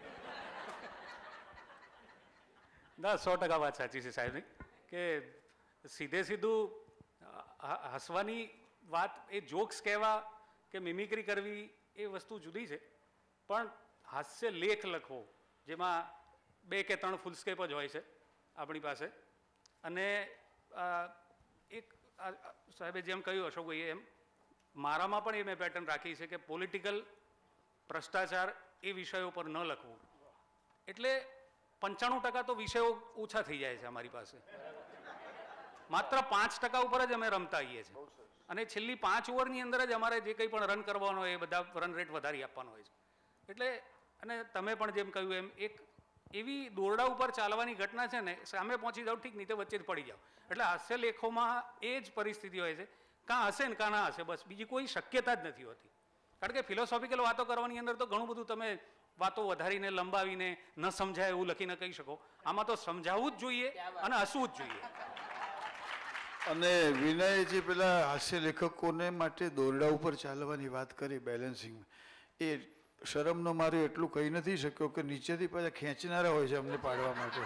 ના, સો ટકા વાત સાચી છે સાહેબની કે સીધે સીધું હસવાની વાત, એ જોક્સ કહેવા કે મિમિક્રી કરવી એ વસ્તુ જુદી છે, પણ હાસ્ય લેખ લખવો જેમાં બે કે ત્રણ ફૂલસ્કેપ જ હોય છે આપણી પાસે. અને એક સાહેબે જેમ કહ્યું અશોકભાઈએ એમ મારામાં પણ એ મેં પેટર્ન રાખી છે કે પોલિટિકલ ભ્રષ્ટાચાર એ વિષયો પર ન લખવું. એટલે પંચાણું ટકા તો વિષયો ઓછા થઈ જાય છે અમારી પાસે, માત્ર પાંચ ટકા ઉપર જ અમે રમતા આવીએ છીએ. અને છેલ્લી પાંચ ઓવરની અંદર જ અમારે જે કંઈ પણ રન કરવાનો હોય એ બધા રન રેટ વધારી આપવાનો હોય છે. એટલે અને તમે પણ જેમ કહ્યું એમ એક એવી દોરડા ઉપર ચાલવાની ઘટના છે ને, સામે પહોંચી જાઓ ઠીક, નહીં તો વચ્ચે જ પડી જાઓ. એટલે હાસ્ય લેખોમાં એ જ પરિસ્થિતિ હોય છે, કાં હશે ને કાં ના હશે, બસ બીજી કોઈ શક્યતા જ નથી હોતી. કારણ કે ફિલોસોફિકલ વાતો કરવાની અંદર તો ઘણું બધું તમે વાતો વધારીને લંબાવીને ન સમજાય એવું લખીને કહી શકો. આમાં તો સમજાવવું જ જોઈએ અને હસવું જ જોઈએ. અને વિનયજી પેલા હાસ્ય લેખકોને માટે દોરડા ઉપર ચાલવાની વાત કરી, બેલેન્સિંગ, એ શરમનો મારે એટલું કહી નથી શક્યો કે નીચેથી પાછા ખેંચનારા હોય છે અમને પાડવા માટે.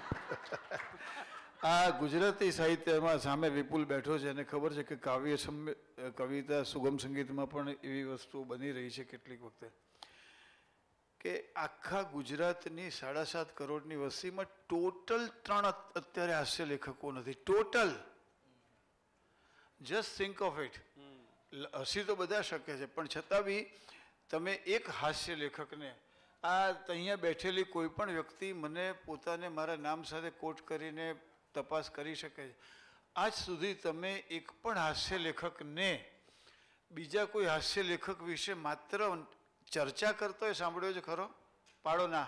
આ ગુજરાતી સાહિત્યમાં સામે વિપુલ બેઠો છે અને ખબર છે કે કાવ્ય કવિતા સુગમ સંગીતમાં પણ એવી વસ્તુઓ બની રહી છે કેટલીક વખતે કે આખા ગુજરાતની સાડા સાત કરોડની વસ્તીમાં ટોટલ ત્રણ અત્યારે હાસ્ય લેખકો નથી. Total, just think of it. હસી તો બધા શકે છે, પણ છતાં બી તમે એક હાસ્ય લેખકને, આ અહીંયા બેઠેલી કોઈ પણ વ્યક્તિ મને પોતાને મારા નામ સાથે કોટ કરીને તપાસ કરી શકે છે. આજ સુધી તમે એક પણ હાસ્ય લેખકને બીજા કોઈ હાસ્ય લેખક વિશે માત્ર ચર્ચા કરતો હોય સાંભળ્યો છે ખરો? પાડો ના,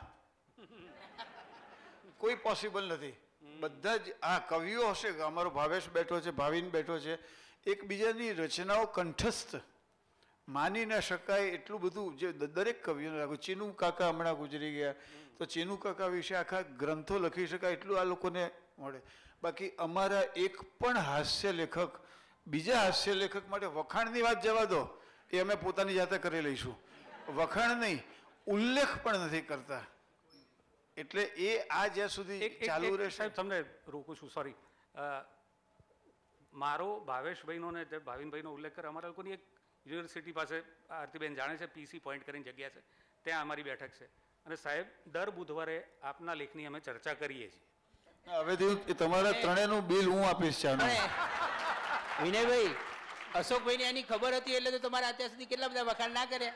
કોઈ પોસિબલ નથી. બધા જ આ કવિઓ હશે, અમારો ભાવેશ બેઠો છે, ભાવિન બેઠો છે, એકબીજાની રચનાઓ કંઠસ્થ માની ન શકાય એટલું બધું જે દરેક કવિઓને લાગ્યું. ચીનુ કાકા હમણાં ગુજરી ગયા, તો ચીનુ કાકા વિશે આખા ગ્રંથો લખી શકાય એટલું આ લોકોને મળે. બાકી અમારા એક પણ હાસ્ય લેખક બીજા હાસ્ય લેખક માટે વખાણની વાત જવા દો, એ અમે પોતાની જાતે કરી લઈશું. વખાણ નહીં, ઉલ્લેખ પણ નથી કરતા. એટલે એ આ જ્યાં સુધી ચાલુ રહેશે. સાહેબ તમને રોકું છું, સોરી. મારો ભાવેશભાઈનો ને ભાવિનભાઈનો ઉલ્લેખ કરે, અમારા લોકોની એક યુનિવર્સિટી પાસે આરતીબેન જાણે છે, પીસી પોઈન્ટ કરીને જગ્યા છે, ત્યાં અમારી બેઠક છે. અને સાહેબ દર બુધવારે આપના લેખની અમે ચર્ચા કરીએ છીએ. હવેથી તમારા ત્રણેયનું બિલ હું આપીશ. વિનયભાઈ, અશોકભાઈને એની ખબર હતી એટલે તો તમારે અત્યાર સુધી કેટલા બધા વખાણ ના કર્યા.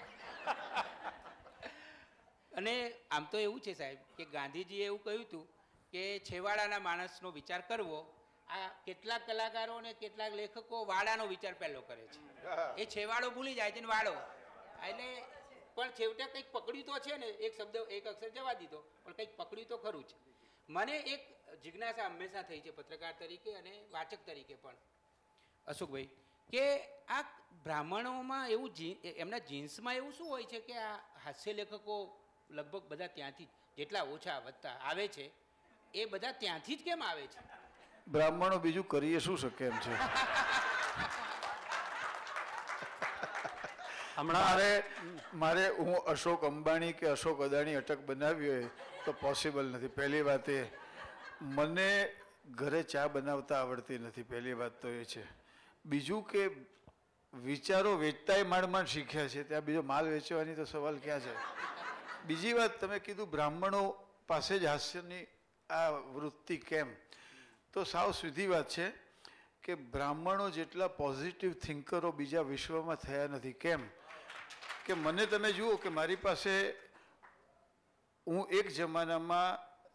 અને આમ તો એવું છે સાહેબ કે ગાંધીજીએ એવું કહ્યું હતું કે છેવાડાના માણસનો વિચાર કરવો. આ કેટલાક કલાકારો અને કેટલાક લેખકો વાડાનો વિચાર પહેલો કરે છે, એ છેવાડો ભૂલી જાય છે ને વાડો. એટલે પણ છેવટે કંઈક પકડ્યું તો છે ને, એક શબ્દ એક અક્ષર જવા દીધો, પણ કંઈક પકડ્યું તો ખરું જ. મને એક જિજ્ઞાસા હંમેશા થઈ છે પત્રકાર તરીકે અને વાચક તરીકે પણ, અશોકભાઈ, કે આ બ્રાહ્મણોમાં એવું એમના જીન્સમાં એવું શું હોય છે કે આ હાસ્ય લેખકો લગભગ બધા ત્યાંથી જેટલા ઓછા વધતા આવે છે એ બધા ત્યાંથી જ કેમ આવે છે? બ્રાહ્મણો બીજું કરીએ શું શકે એમ છે. મારે મારે હું અશોક અંબાણી કે અશોક અદાણી અટક બનાવી હોય તો પોસિબલ નથી. પહેલી વાત એ, મને ઘરે ચા બનાવતા આવડતી નથી, પહેલી વાત તો એ છે. બીજું કે વિચારો વેચતાય માંડ માંડ શીખ્યા છે, ત્યાં બીજો માલ વેચવાની તો સવાલ ક્યાં છે. બીજી વાત, તમે કીધું બ્રાહ્મણો પાસે જ હાસ્યની આ વૃત્તિ કેમ, તો સાવ સીધી વાત છે કે બ્રાહ્મણો જેટલા પોઝિટિવ થિંકરો બીજા વિશ્વમાં થયા નથી. કેમ કે મને તમે જુઓ કે મારી પાસે, હું એક જમાનામાં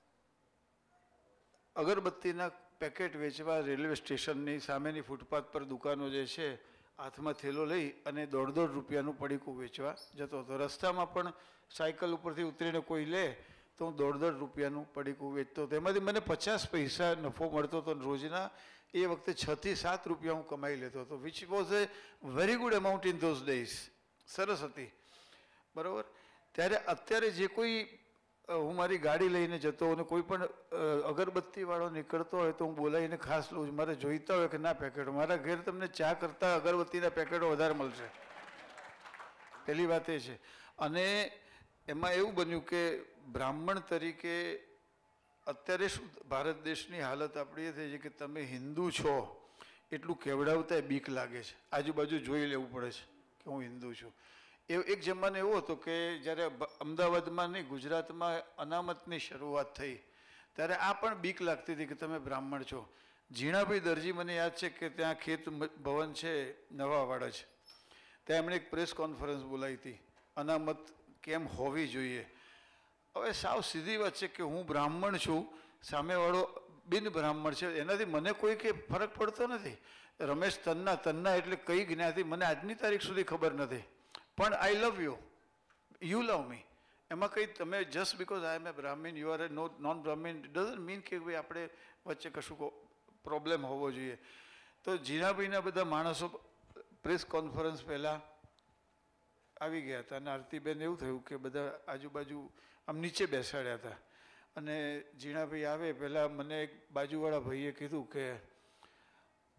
અગરબત્તીના પેકેટ વેચવા રેલવે સ્ટેશનની સામેની ફૂટપાથ પર દુકાનો જે છે, હાથમાં થેલો લઈ અને દોઢ દોઢ રૂપિયાનું પડીકું વેચવા જતો હતો. રસ્તામાં પણ સાયકલ ઉપરથી ઉતરીને કોઈ લે તો હું દોઢ દોઢ રૂપિયાનું પડીકું વેચતો હતો. એમાંથી મને પચાસ પૈસા નફો મળતો હતો રોજના. એ વખતે છ થી સાત રૂપિયા હું કમાઈ લેતો હતો, which was a very good amount in those days. સરસ હતી, બરાબર. ત્યારે અત્યારે જે કોઈ, હું મારી ગાડી લઈને જતો અને કોઈ પણ અગરબત્તીવાળો નીકળતો હોય તો હું બોલાવીને ખાસ લઉં છું, મારે જોઈતા હોય કે ના પેકેટો. મારા ઘેર તમને ચા કરતાં અગરબત્તીના પેકેટો વધારે મળશે, પહેલી વાત એ છે. અને એમાં એવું બન્યું કે બ્રાહ્મણ તરીકે અત્યારે શું ભારત દેશની હાલત આપણી એ થઈ છે કે તમે હિન્દુ છો એટલું કેવડાવતા બીક લાગે છે, આજુબાજુ જોઈ લેવું પડે છે કે હું હિન્દુ છું. એ એક જમાનો એવો હતો કે જ્યારે અમદાવાદમાં નહીં ગુજરાતમાં અનામતની શરૂઆત થઈ ત્યારે આ પણ બીક લાગતી હતી કે તમે બ્રાહ્મણ છો. ઝીણાભાઈ દરજી, મને યાદ છે કે ત્યાં ખેત ભવન છે નવાવાડા છે, ત્યાં એમણે એક પ્રેસ કોન્ફરન્સ બોલાવી હતી, અનામત કેમ હોવી જોઈએ. હવે સાવ સીધી વાત છે કે હું બ્રાહ્મણ છું, સામેવાળો બિન બ્રાહ્મણ છે, એનાથી મને કોઈ કે ફરક પડતો નથી. રમેશ તન્ના, તન્ના એટલે કઈ જ્ઞાતિ મને આજની તારીખ સુધી ખબર નથી, પણ આઈ લવ યુ, યુ લવ મી. એમાં કંઈ તમે just because I am a Brahmin, you are a no non Brahmin, doesn't mean કે ભાઈ આપણે વચ્ચે કશું પ્રોબ્લેમ હોવો જોઈએ. તો જીનાભાઈના બધા માણસો પ્રેસ કોન્ફરન્સ પહેલાં આવી ગયા હતા અને આરતીબેન એવું થયું કે બધા આજુબાજુ આમ નીચે બેસાડ્યા હતા અને ઝીણાભાઈ આવે પહેલાં મને એક બાજુવાળા ભાઈએ કીધું કે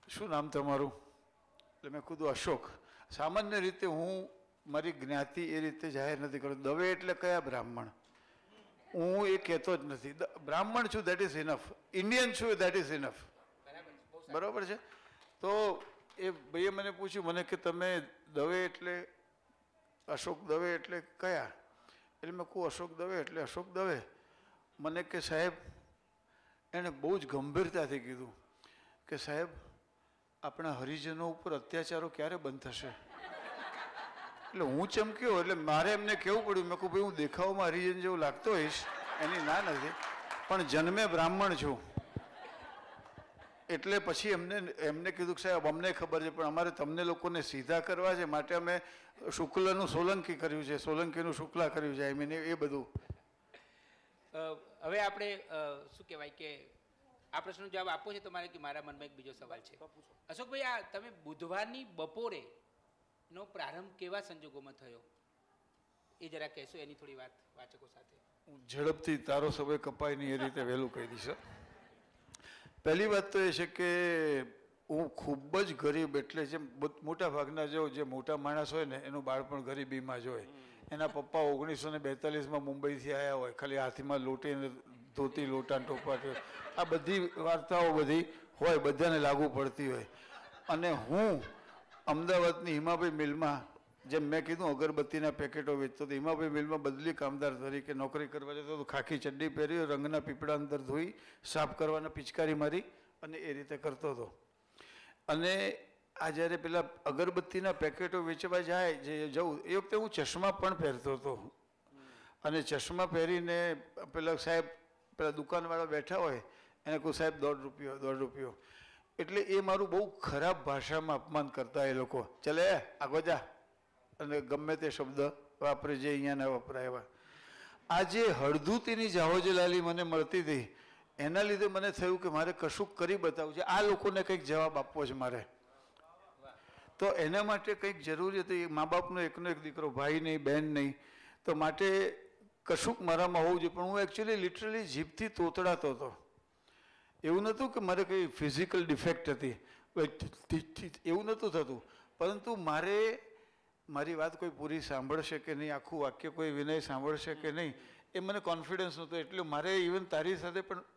શું નામ તમારું? એટલે મેં કીધું અશોક. સામાન્ય રીતે હું મારી જ્ઞાતિ એ રીતે જાહેર નથી કરતો. દવે એટલે કયા બ્રાહ્મણ, હું એ કહેતો જ નથી. બ્રાહ્મણ છું દેટ ઇઝ ઇનફ, ઇન્ડિયન છું દેટ ઇઝ ઇનફ. બરાબર છે. તો એ ભાઈએ મને પૂછ્યું મને કે તમે દવે એટલે અશોક દવે એટલે કયા? એટલે મેં કહું અશોક દવે એટલે અશોક દવે. મને કે સાહેબ, એણે બહુ જ ગંભીરતાથી કીધું કે સાહેબ આપણા હરિજનો ઉપર અત્યાચારો ક્યારે બંધ થશે? એટલે હું ચમક્યો. એટલે મારે એમને કહેવું પડ્યું. મેં કહું ભાઈ હું દેખાવમાં હરિજન જેવું લાગતો હોઈશ, એની ના નથી, પણ જન્મે બ્રાહ્મણ છું. એટલે પછી એમને એમને કીધું કે સાહેબ અમને ખબર છે પણ અમારે તમને લોકોને સીધા કરવા છે, માટે અમે શુક્લનું સોલંકી કર્યું છે, સોલંકીનું શુક્લા કર્યું છે. આઈ મીન એ બધું. હવે આપણે શું કહેવાય કે આ પ્રશ્નનો જવાબ આપવો છે તો મારે કે મારા મનમાં એક બીજો સવાલ છે. અશોકભાઈ, આ તમે બુધવારની બપોરે નો પ્રારંભ કેવા સંજોગોમાં થયો એ જરા કહેશો, એની થોડી વાત વાચકો સાથે. હું ઝડપથી તારો સમય કપાય નહીં એ રીતે વહેલું કહી દઈશ. પહેલી વાત તો એ છે કે હું ખૂબ જ ગરીબ, એટલે જે મોટા ભાગના જો જે મોટા માણસ હોય ને એનું બાળપણ ગરીબીમાં જ હોય. એના પપ્પા ઓગણીસો ને બેતાલીસમાં મુંબઈથી આવ્યા હોય, ખાલી હાથમાં લોટીને ધોતી લોટા ટોપા, આ બધી વાર્તાઓ બધી હોય, બધાને લાગુ પડતી હોય. અને હું અમદાવાદની હિમાભાઈ મિલમાં, જેમ મેં કીધું અગરબત્તીના પેકેટો વેચતો હતો, હિમાભાઈ મિલમાં બદલી કામદાર તરીકે નોકરી કરવા જતો હતો. ખાખી ચડ્ડી પહેરી, રંગના પીપળા અંદર ધોઈ, સાફ કરવાના પિચકારી મારી અને એ રીતે કરતો હતો. અને આ જ્યારે પેલા અગરબત્તીના પેકેટો વેચવા જાય જે જવું એ વખતે હું ચશ્મા પણ પહેરતો હતો. અને ચશ્મા પહેરીને પેલા સાહેબ પેલા દુકાનવાળા બેઠા હોય એને કહું સાહેબ દોઢ રૂપિયો દોઢ રૂપિયો એટલે એ મારું બહુ ખરાબ ભાષામાં અપમાન કરતા એ લોકો. ચલે આગળ જા, અને ગમે તે શબ્દ વાપરે જે અહીંયા ના વપરાય એવા. આ જે હળદૂતીની જાહોજલાલી મને મળતી હતી એના લીધે મને થયું કે મારે કશુંક કરી બતાવવું છે, આ લોકોને કંઈક જવાબ આપવો છે મારે. તો એના માટે કંઈક જરૂરી હતી. મા બાપનો એકનો એક દીકરો, ભાઈ નહીં બહેન નહીં, તો માટે કશુંક મારામાં હોવું જોઈએ. પણ હું એકચ્યુઅલી લિટરલી જીભથી તોતડાતો હતો. એવું નહોતું કે મારે કંઈ ફિઝિકલ ડિફેક્ટ હતી, એવું નહોતું થતું. પરંતુ મારે મારી વાત કોઈ પૂરી સાંભળશે કે નહીં, આખું વાક્ય કોઈ વિનય સાંભળશે કે નહીં, એ મને કોન્ફિડન્સ નહોતો. એટલે મારે ઇવન તારી સાથે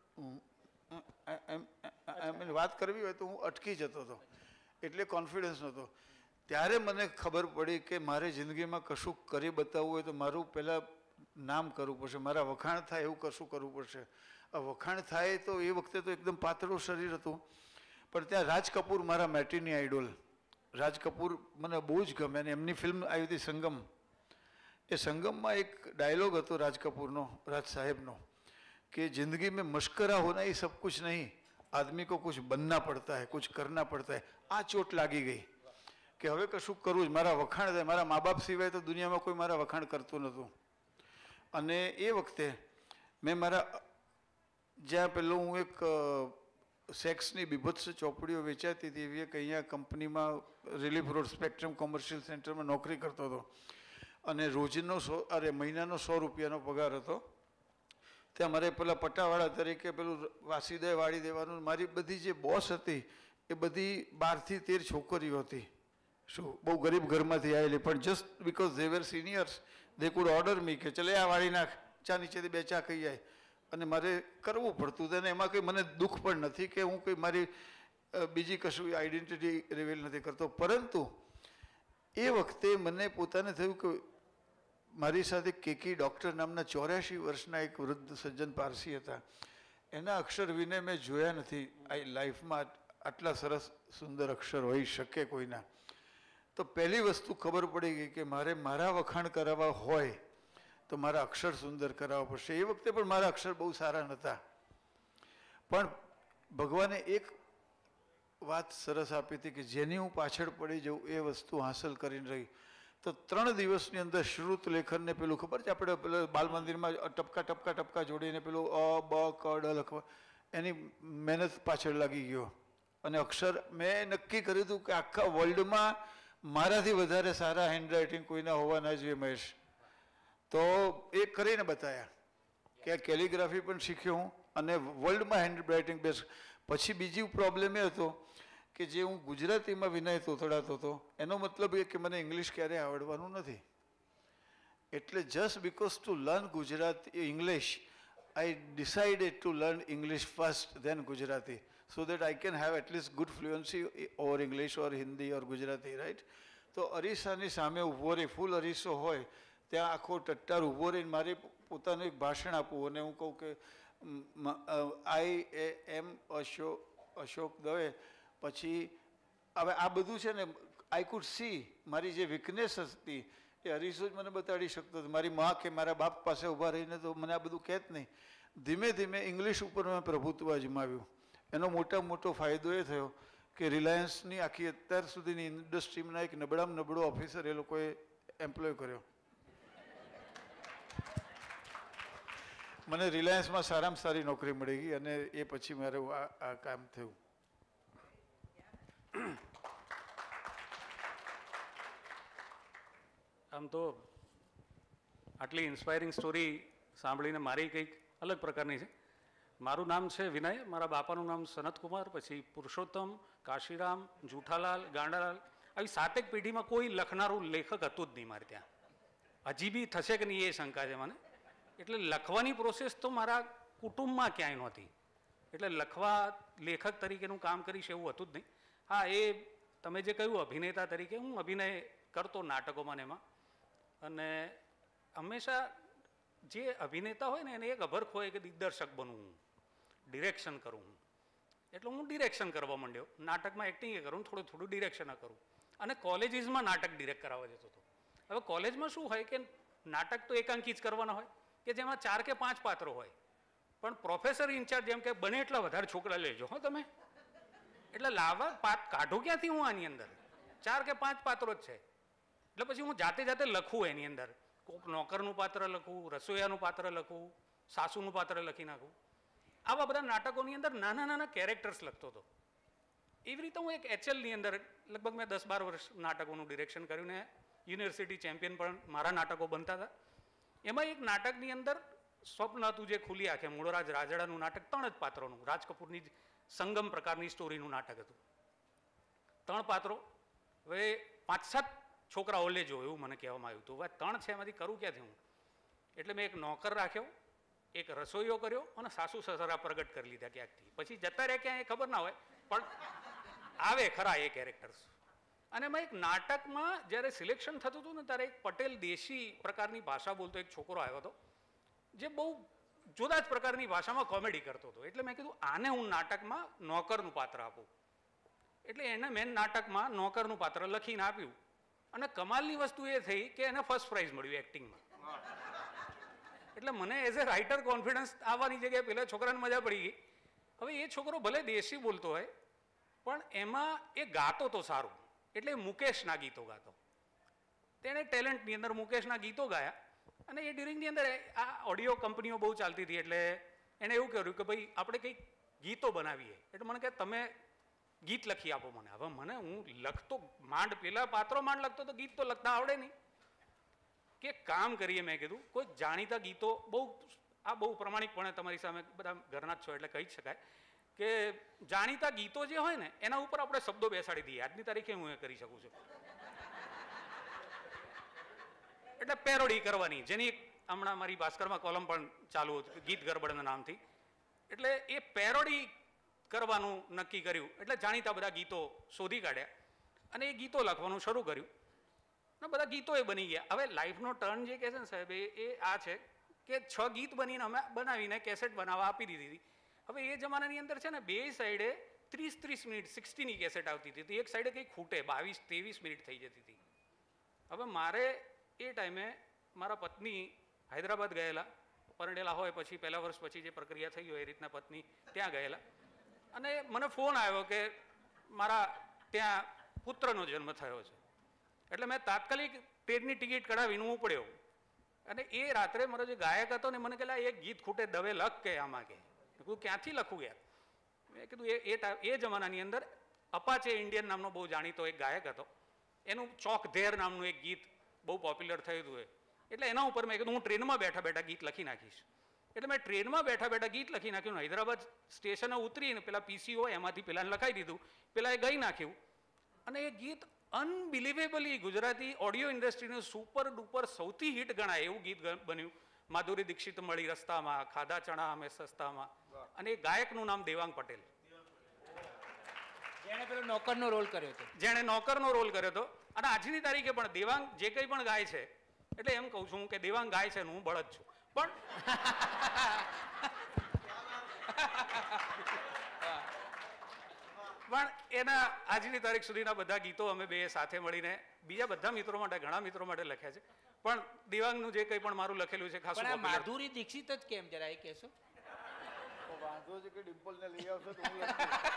પણ વાત કરવી હોય તો હું અટકી જતો હતો, એટલે કોન્ફિડન્સ નહોતો. ત્યારે મને ખબર પડી કે મારે જિંદગીમાં કશું કરી બતાવવું હોય તો મારું પહેલાં નામ કરવું પડશે, મારા વખાણ થાય એવું કશું કરવું પડશે. આ વખાણ થાય તો એ વખતે તો એકદમ પાતળું શરીર હતું, પણ ત્યાં રાજ કપૂર મારા મેટિની આઈડોલ. રાજ કપૂર મને બહુ જ ગમે, અને એમની ફિલ્મ આવી હતી સંગમ. એ સંગમમાં એક ડાયલોગ હતો રાજ કપૂરનો, રાજ સાહેબનો, કે જિંદગી મેં મશ્કરા હોના એ સબ કુછ નહીં, આદમી को कुछ बनना पड़ता है, कुछ करना पड़ता है. આ ચોટ લાગી ગઈ કે હવે કશું કરવું જ, મારા વખાણ થાય. મારા મા બાપ સિવાય તો દુનિયામાં કોઈ મારા વખાણ કરતું નહોતું. અને એ વખતે મેં મારા જ્યાં પેલું હું એક સેક્સની બીભત્સ ચોપડીઓ વેચાતી હતી એવી એક અહીંયા કંપનીમાં રિલીફ રોડ સ્પેક્ટ્રમ કોમર્શિયલ સેન્ટરમાં નોકરી કરતો હતો. અને રોજનો સો અરે મહિનાનો સો રૂપિયાનો પગાર હતો. ત્યાં મારે પેલા પટ્ટાવાળા તરીકે પેલું વાસીદય વાળી દેવાનું. મારી બધી જે બોસ હતી એ બધી બારથી તેર છોકરીઓ હતી, શું બહુ ગરીબ ઘરમાંથી આવેલી, પણ just because they were seniors they could order me કે ચલે આ વાળી નાખ, ચા નીચેથી બે ચા ખાઈ જાય. અને મારે કરવું પડતું હતું. અને એમાં કંઈ મને દુઃખ પણ નથી કે હું કંઈ મારી બીજી કશું આઈડેન્ટિટી રિવીલ નથી કરતો. પરંતુ એ વખતે મને પોતાને થયું કે મારી સાથે કેકી ડૉક્ટર નામના ચોર્યાસી વર્ષના એક વૃદ્ધ સજ્જન પારસી હતા. એના અક્ષર વિને મેં જોયા નથી આ લાઈફમાં, આટલા સરસ સુંદર અક્ષર હોઈ શકે કોઈના. તો પહેલી વસ્તુ ખબર પડી ગઈ કે મારે મારા વખાણ કરાવવા હોય તો મારા અક્ષર સુંદર કરાવવા પડશે. એ વખતે પણ મારા અક્ષર બહુ સારા નહોતા, પણ ભગવાને એક વાત સરસ આપી હતી કે જેની હું પાછળ પડી જાઉં એ વસ્તુ હાંસલ કરીને રહી. તો ત્રણ દિવસની અંદર શ્રુત લેખનને પેલું ખબર છે આપણે પેલું બાલ મંદિરમાં ટપકા ટપકા ટપકા જોડીને પેલું અ બ ક ડ લખવા, એની મહેનત પાછળ લાગી ગયો. અને અક્ષર મેં નક્કી કર્યું હતું કે આખા વર્લ્ડમાં મારાથી વધારે સારા હેન્ડરાઇટિંગ કોઈના હોવા ના જોઈએ મહેશ. તો એ કરીને બતાવ્યા કે આ કેલિગ્રાફી પણ શીખ્યો હું, અને વર્લ્ડમાં હેન્ડ રાઇટિંગ બેસ્ટ. પછી બીજી પ્રોબ્લેમ એ હતો કે જે હું ગુજરાતીમાં વિનય તોતડાતો હતો એનો મતલબ એ કે મને ઇંગ્લિશ ક્યારેય આવડવાનું નથી. એટલે just because to learn Gujarati English I decided to learn English first, then Gujarati, so that I can have at least good fluency over English or Hindi or Gujarati, right? તો અરીસાની સામે ઊભો રહી, ફૂલ અરીસો હોય, ત્યાં આખો ટટ્ટાર ઊભો રહીને મારે પોતાનું એક ભાષણ આપવું અને હું કહું કે આઈ એમ અશોક અશોક દવે, પછી હવે આ બધું છે ને આઈ કુડ સી મારી જે વીકનેસ હતી એ હરીશો જ મને બતાડી શકતો હતો. મારી મા કે મારા બાપ પાસે ઊભા રહીને તો મને આ બધું કહેત નહીં. ધીમે ધીમે ઇંગ્લિશ ઉપર મેં પ્રભુત્વ અજમાવ્યું. એનો મોટામાં મોટો ફાયદો એ થયો કે રિલાયન્સની આખી અત્યાર સુધીની ઇન્ડસ્ટ્રીના એક નબળામાં નબળો ઓફિસર એ લોકોએ એમ્પ્લોય કર્યો. મને રિલાયન્સમાં સારામાં સારી નોકરી મળી ગઈ અને એ પછી મારું આ આ કામ થયું. આમ તો આટલી ઇન્સ્પાયરિંગ સ્ટોરી સાંભળીને મારી કંઈક અલગ પ્રકારની છે. મારું નામ છે વિનય, મારા બાપાનું નામ સનતકુમાર, પછી પુરુષોત્તમ, કાશીરામ, જુઠાલાલ, ગાંડાલાલ, આવી સાતેક પેઢીમાં કોઈ લખનારું લેખક હતું જ નહીં મારે ત્યાં. હજી બી થશે કે નહીં એ શંકા છે મને. એટલે લખવાની પ્રોસેસ તો મારા કુટુંબમાં ક્યાંય નહોતી. એટલે લખવા લેખક તરીકેનું કામ કરીશ એવું હતું જ નહીં. હા, એ તમે જે કહ્યું અભિનેતા તરીકે, હું અભિનય કરતો નાટકોમાં ને એમાં, અને હંમેશા જે અભિનેતા હોય ને એને એક અભરખ હોય કે દિગ્દર્શક બનવું, હું ડિરેક્શન કરું હું. એટલે હું ડિરેક્શન કરવા માંડ્યો. નાટકમાં એક્ટિંગ એ કરું, થોડું થોડું ડિરેક્શન કરું. અને કોલેજીસમાં નાટક ડિરેક્ટ કરાવવા જતો હતો. હવે કોલેજમાં શું હોય કે નાટક તો એકાંકી જ કરવાના હોય કે જેમાં ચાર કે પાંચ પાત્રો હોય, પણ પ્રોફેસર ઇન્ચાર્જ એમ કે બને એટલા વધારે છોકરા લેજો હો તમે. એટલે લાવવા પાત કાઢું ક્યાંથી હું આની અંદર? ચાર કે પાંચ પાત્રો જ છે. એટલે પછી હું જાતે જાતે લખું એની અંદર. કોઈક નોકરનું પાત્ર લખું, રસોઈયાનું પાત્ર લખું, સાસુનું પાત્ર લખી નાખું. આવા બધા નાટકોની અંદર નાના નાના કેરેક્ટર્સ લખતો હતો. એવી રીતે હું એક એચએલની અંદર લગભગ મેં દસ બાર વર્ષ નાટકોનું ડિરેક્શન કર્યું ને યુનિવર્સિટી ચેમ્પિયન પણ મારા નાટકો બનતા હતા. એમાં એક નાટકની અંદર સ્વપ્ન હતું જે ખુલી આંખે, મૂળરાજ રાજડાનું નાટક, ત્રણ જ પાત્રોનું, રાજ કપૂરની જ સંગમ પ્રકારની સ્ટોરીનું નાટક હતું. ત્રણ પાત્રો. હવે પાંચ સાત છોકરાઓ લેજો એવું મને કહેવામાં આવ્યું હતું. હવે ત્રણ છે એમાંથી કરું ક્યાંથી હું? એટલે મેં એક નોકર રાખ્યો, એક રસોઈયો કર્યો અને સાસુ સસરા પ્રગટ કરી લીધા ક્યાંકથી. પછી જતા રહ્યા ક્યાં એ ખબર ના હોય, પણ આવે ખરા એ કેરેક્ટર્સ. અને એમાં એક નાટકમાં જ્યારે સિલેક્શન થતું હતું ને ત્યારે એક પટેલ દેશી પ્રકારની ભાષા બોલતો એક છોકરો આવ્યો હતો જે બહુ જુદા જ પ્રકારની ભાષામાં કોમેડી કરતો હતો. એટલે મેં કીધું આને હું નાટકમાં નોકરનું પાત્ર આપું. એટલે એને મેં નાટકમાં નોકરનું પાત્ર લખીને આપ્યું. અને કમાલની વસ્તુ એ થઈ કે એને ફર્સ્ટ પ્રાઇઝ મળ્યું એક્ટિંગમાં. એટલે મને એઝ એ રાઇટર કોન્ફિડન્સ આવવાની જગ્યાએ પેલા છોકરાને મજા પડી ગઈ. હવે એ છોકરો ભલે દેશી બોલતો હોય પણ એમાં એ ગાતો તો સારું. એટલે મુકેશના ગીતો ગાતો. તેણે ટેલેન્ટની અંદર મુકેશના ગીતો ગાયા. અને એ ડ્યુરિંગની અંદર આ ઓડિયો કંપનીઓ બહુ ચાલતી હતી. એટલે એણે એવું કર્યું કે ભાઈ આપણે કંઈક ગીતો બનાવીએ. એટલે મને કહે તમે ગીત લખી આપો મને. હવે મને હું લખતો માંડ, પેલા પાત્રો માંડ લખતો તો ગીત તો લખતા આવડે નહીં. કે કામ કરીએ મેં કીધું કોઈ જાણીતા ગીતો, બહુ આ બહુ પ્રમાણિકપણે તમારી સામે બધા ઘરના જ છો એટલે કહી જ શકાય કે જાણીતા ગીતો જે હોય ને એના ઉપર આપણે શબ્દો બેસાડી દઈએ. આજની તારીખે હું એ કરી શકું છું. એટલે પેરોડી કરવાની, જેની હમણાં મારી ભાસ્કરમાં કોલમ પણ ચાલુ હતું ગીત ગરબડના નામથી. એટલે એ પેરોડી કરવાનું નક્કી કર્યું. એટલે જાણીતા બધા ગીતો શોધી કાઢ્યા અને એ ગીતો લખવાનું શરૂ કર્યું. ને બધા ગીતો એ બની ગયા. હવે લાઈફનો ટર્ન જે કહે છે ને સાહેબ એ આ છે કે છ ગીત બનીને અમે બનાવીને કેસેટ બનાવવા આપી દીધી હતી. હવે એ જમાનાની અંદર છે ને બે સાઈડે ત્રીસ ત્રીસ મિનિટ સિક્સટીની કેસેટ આવતી હતી. તો એક સાઈડે કંઈક ખૂટે બાવીસ ત્રેવીસ મિનિટ થઈ જતી હતી. હવે મારે એ ટાઈમે મારા પત્ની હૈદરાબાદ ગયેલા, પરણેલા હોય પછી પહેલા વર્ષ પછી જે પ્રક્રિયા થઈ હોય એ રીતના પત્ની ત્યાં ગયેલા. અને મને ફોન આવ્યો કે મારા ત્યાં પુત્રનો જન્મ થયો છે. એટલે મેં તાત્કાલિક ટ્રેનની ટિકિટ કઢાવીને હું પડ્યો. અને એ રાત્રે મારો જે ગાયક હતો ને મને કહેલા એક ગીત ખૂટે દવે લખ કે આમાં કે. મેં કીધું ક્યાંથી લખું યાર? મેં કીધું એ એ એ જમાનાની અંદર અપાચે ઇન્ડિયન નામનો બહુ જાણીતો એક ગાયક હતો, એનું ચોક ધેર નામનું એક ગીત બહુ પોપ્યુલર થયું હતું. એટલે એના ઉપર મેં કીધું હું ટ્રેનમાં બેઠા બેઠા ગીત લખી નાખીશ. એટલે મેં ટ્રેનમાં બેઠા બેઠા ગીત લખી નાખ્યું. હૈદરાબાદ સ્ટેશને ઉતરીને પેલા પીસી હોય એમાંથી પેલાને લખાઈ દીધું, પેલા એ ગઈ નાખ્યું. અને એ ગીત અનબિલિવેબલી ગુજરાતી ઓડિયો ઇન્ડસ્ટ્રીનું સુપર ડુપર સૌથી હિટ ગણાય એવું ગીત બન્યું. માધુરી દીક્ષિત મળી રસ્તામાં, ખાધા ચણા અમે સસ્તામાં, અને એ ગાયકનું નામ દેવાંગ પટેલ, જેણે પેલો નોકરનો રોલ કર્યો હતો. જેણે નોકરનો રોલ કર્યો હતો. અને આજની તારીખે પણ દેવાંગ જે કંઈ પણ ગાય છે, એટલે એમ કહું છું કે દેવાંગ ગાય છે ને હું બળદ છું, પણ પણ એના આજની તારીખ સુધીના બધા ગીતો અમે બે સાથે મળીને બીજા બધા મિત્રો માટે, ઘણા મિત્રો માટે લખ્યા છે. પણ દેવાંગનું જે કંઈ પણ મારું લખેલું છે ખાસું પણ માધુરી દીક્ષિત જ કેમ, જરા એ કહેશો? વાંધો છે કે ડિમ્પલને લઈ આવશો તો હું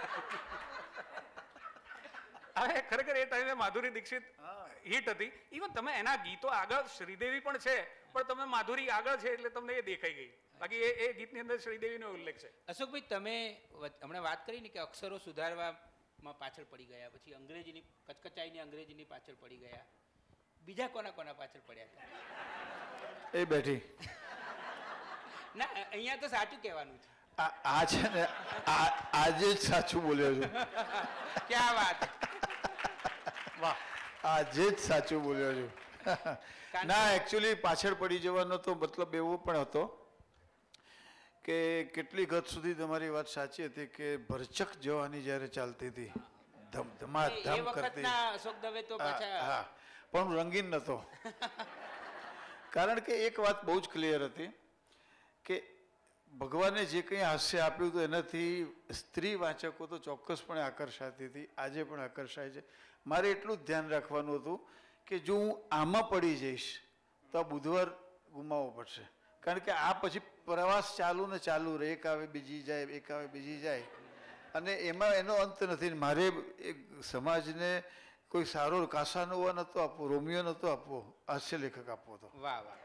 હવે ખરેખર એ ટાઈમે માધુરી દીક્ષિત હિટ હતી. ઇવન તમે એના ગીતો આગળ શ્રીદેવી પણ છે, પણ તમે માધુરી આગળ છે એટલે તમને એ દેખાઈ ગઈ. બાકી એ એ ગીતની અંદર શ્રીદેવીનો ઉલ્લેખ છે. અશોકભાઈ, તમે હમણાં વાત કરી ને કે અક્ષરો સુધારવામાં પાછળ પડી ગયા, પછી અંગ્રેજીની કચકચાઈની અંગ્રેજીની પાછળ પડી ગયા, બીજા કોના કોના પાછળ પડ્યા હતા? એ બેઠી ના, અહીંયા તો સાચું કહેવાનું છે. આ છે ને, આજે જ સાચું બોલ્યો છું. ક્યાં વાત! વાહ, આજે જ સાચું બોલ્યો છું. ના, એકચ્યુઅલી પાછળ પડી જવાનો તો મતલબ એવો પણ હતો કે કેટલીક હદ સુધી તમારી વાત સાચી હતી કે ભરચક જવાની જ્યારે ચાલતી હતી, ધમધમાધમ કરતી. અશોક દવે તો પાછા, હા, પણ રંગીન નહોતો. કારણ કે એક વાત બહુ જ ક્લિયર હતી કે ભગવાને જે કંઈ હાસ્ય આપ્યું હતું એનાથી સ્ત્રી વાચકો તો ચોક્કસપણે આકર્ષાતી હતી, આજે પણ આકર્ષાય છે. મારે એટલું જ ધ્યાન રાખવાનું હતું કે જો હું આમાં પડી જઈશ તો આ બુધવાર ગુમાવવો પડશે. કારણ કે આ પછી પ્રવાસ ચાલુ ને ચાલુ રહે, એક આવે બીજી જાય, એક આવે બીજી જાય, અને એમાં એનો અંત નથી. મારે સમાજને કોઈ સારો કાસાનોવા નહોતો આપવો, રોમિયો નહોતો આપવો, હાસ્ય લેખક આપવો હતો. વાહ વાહ.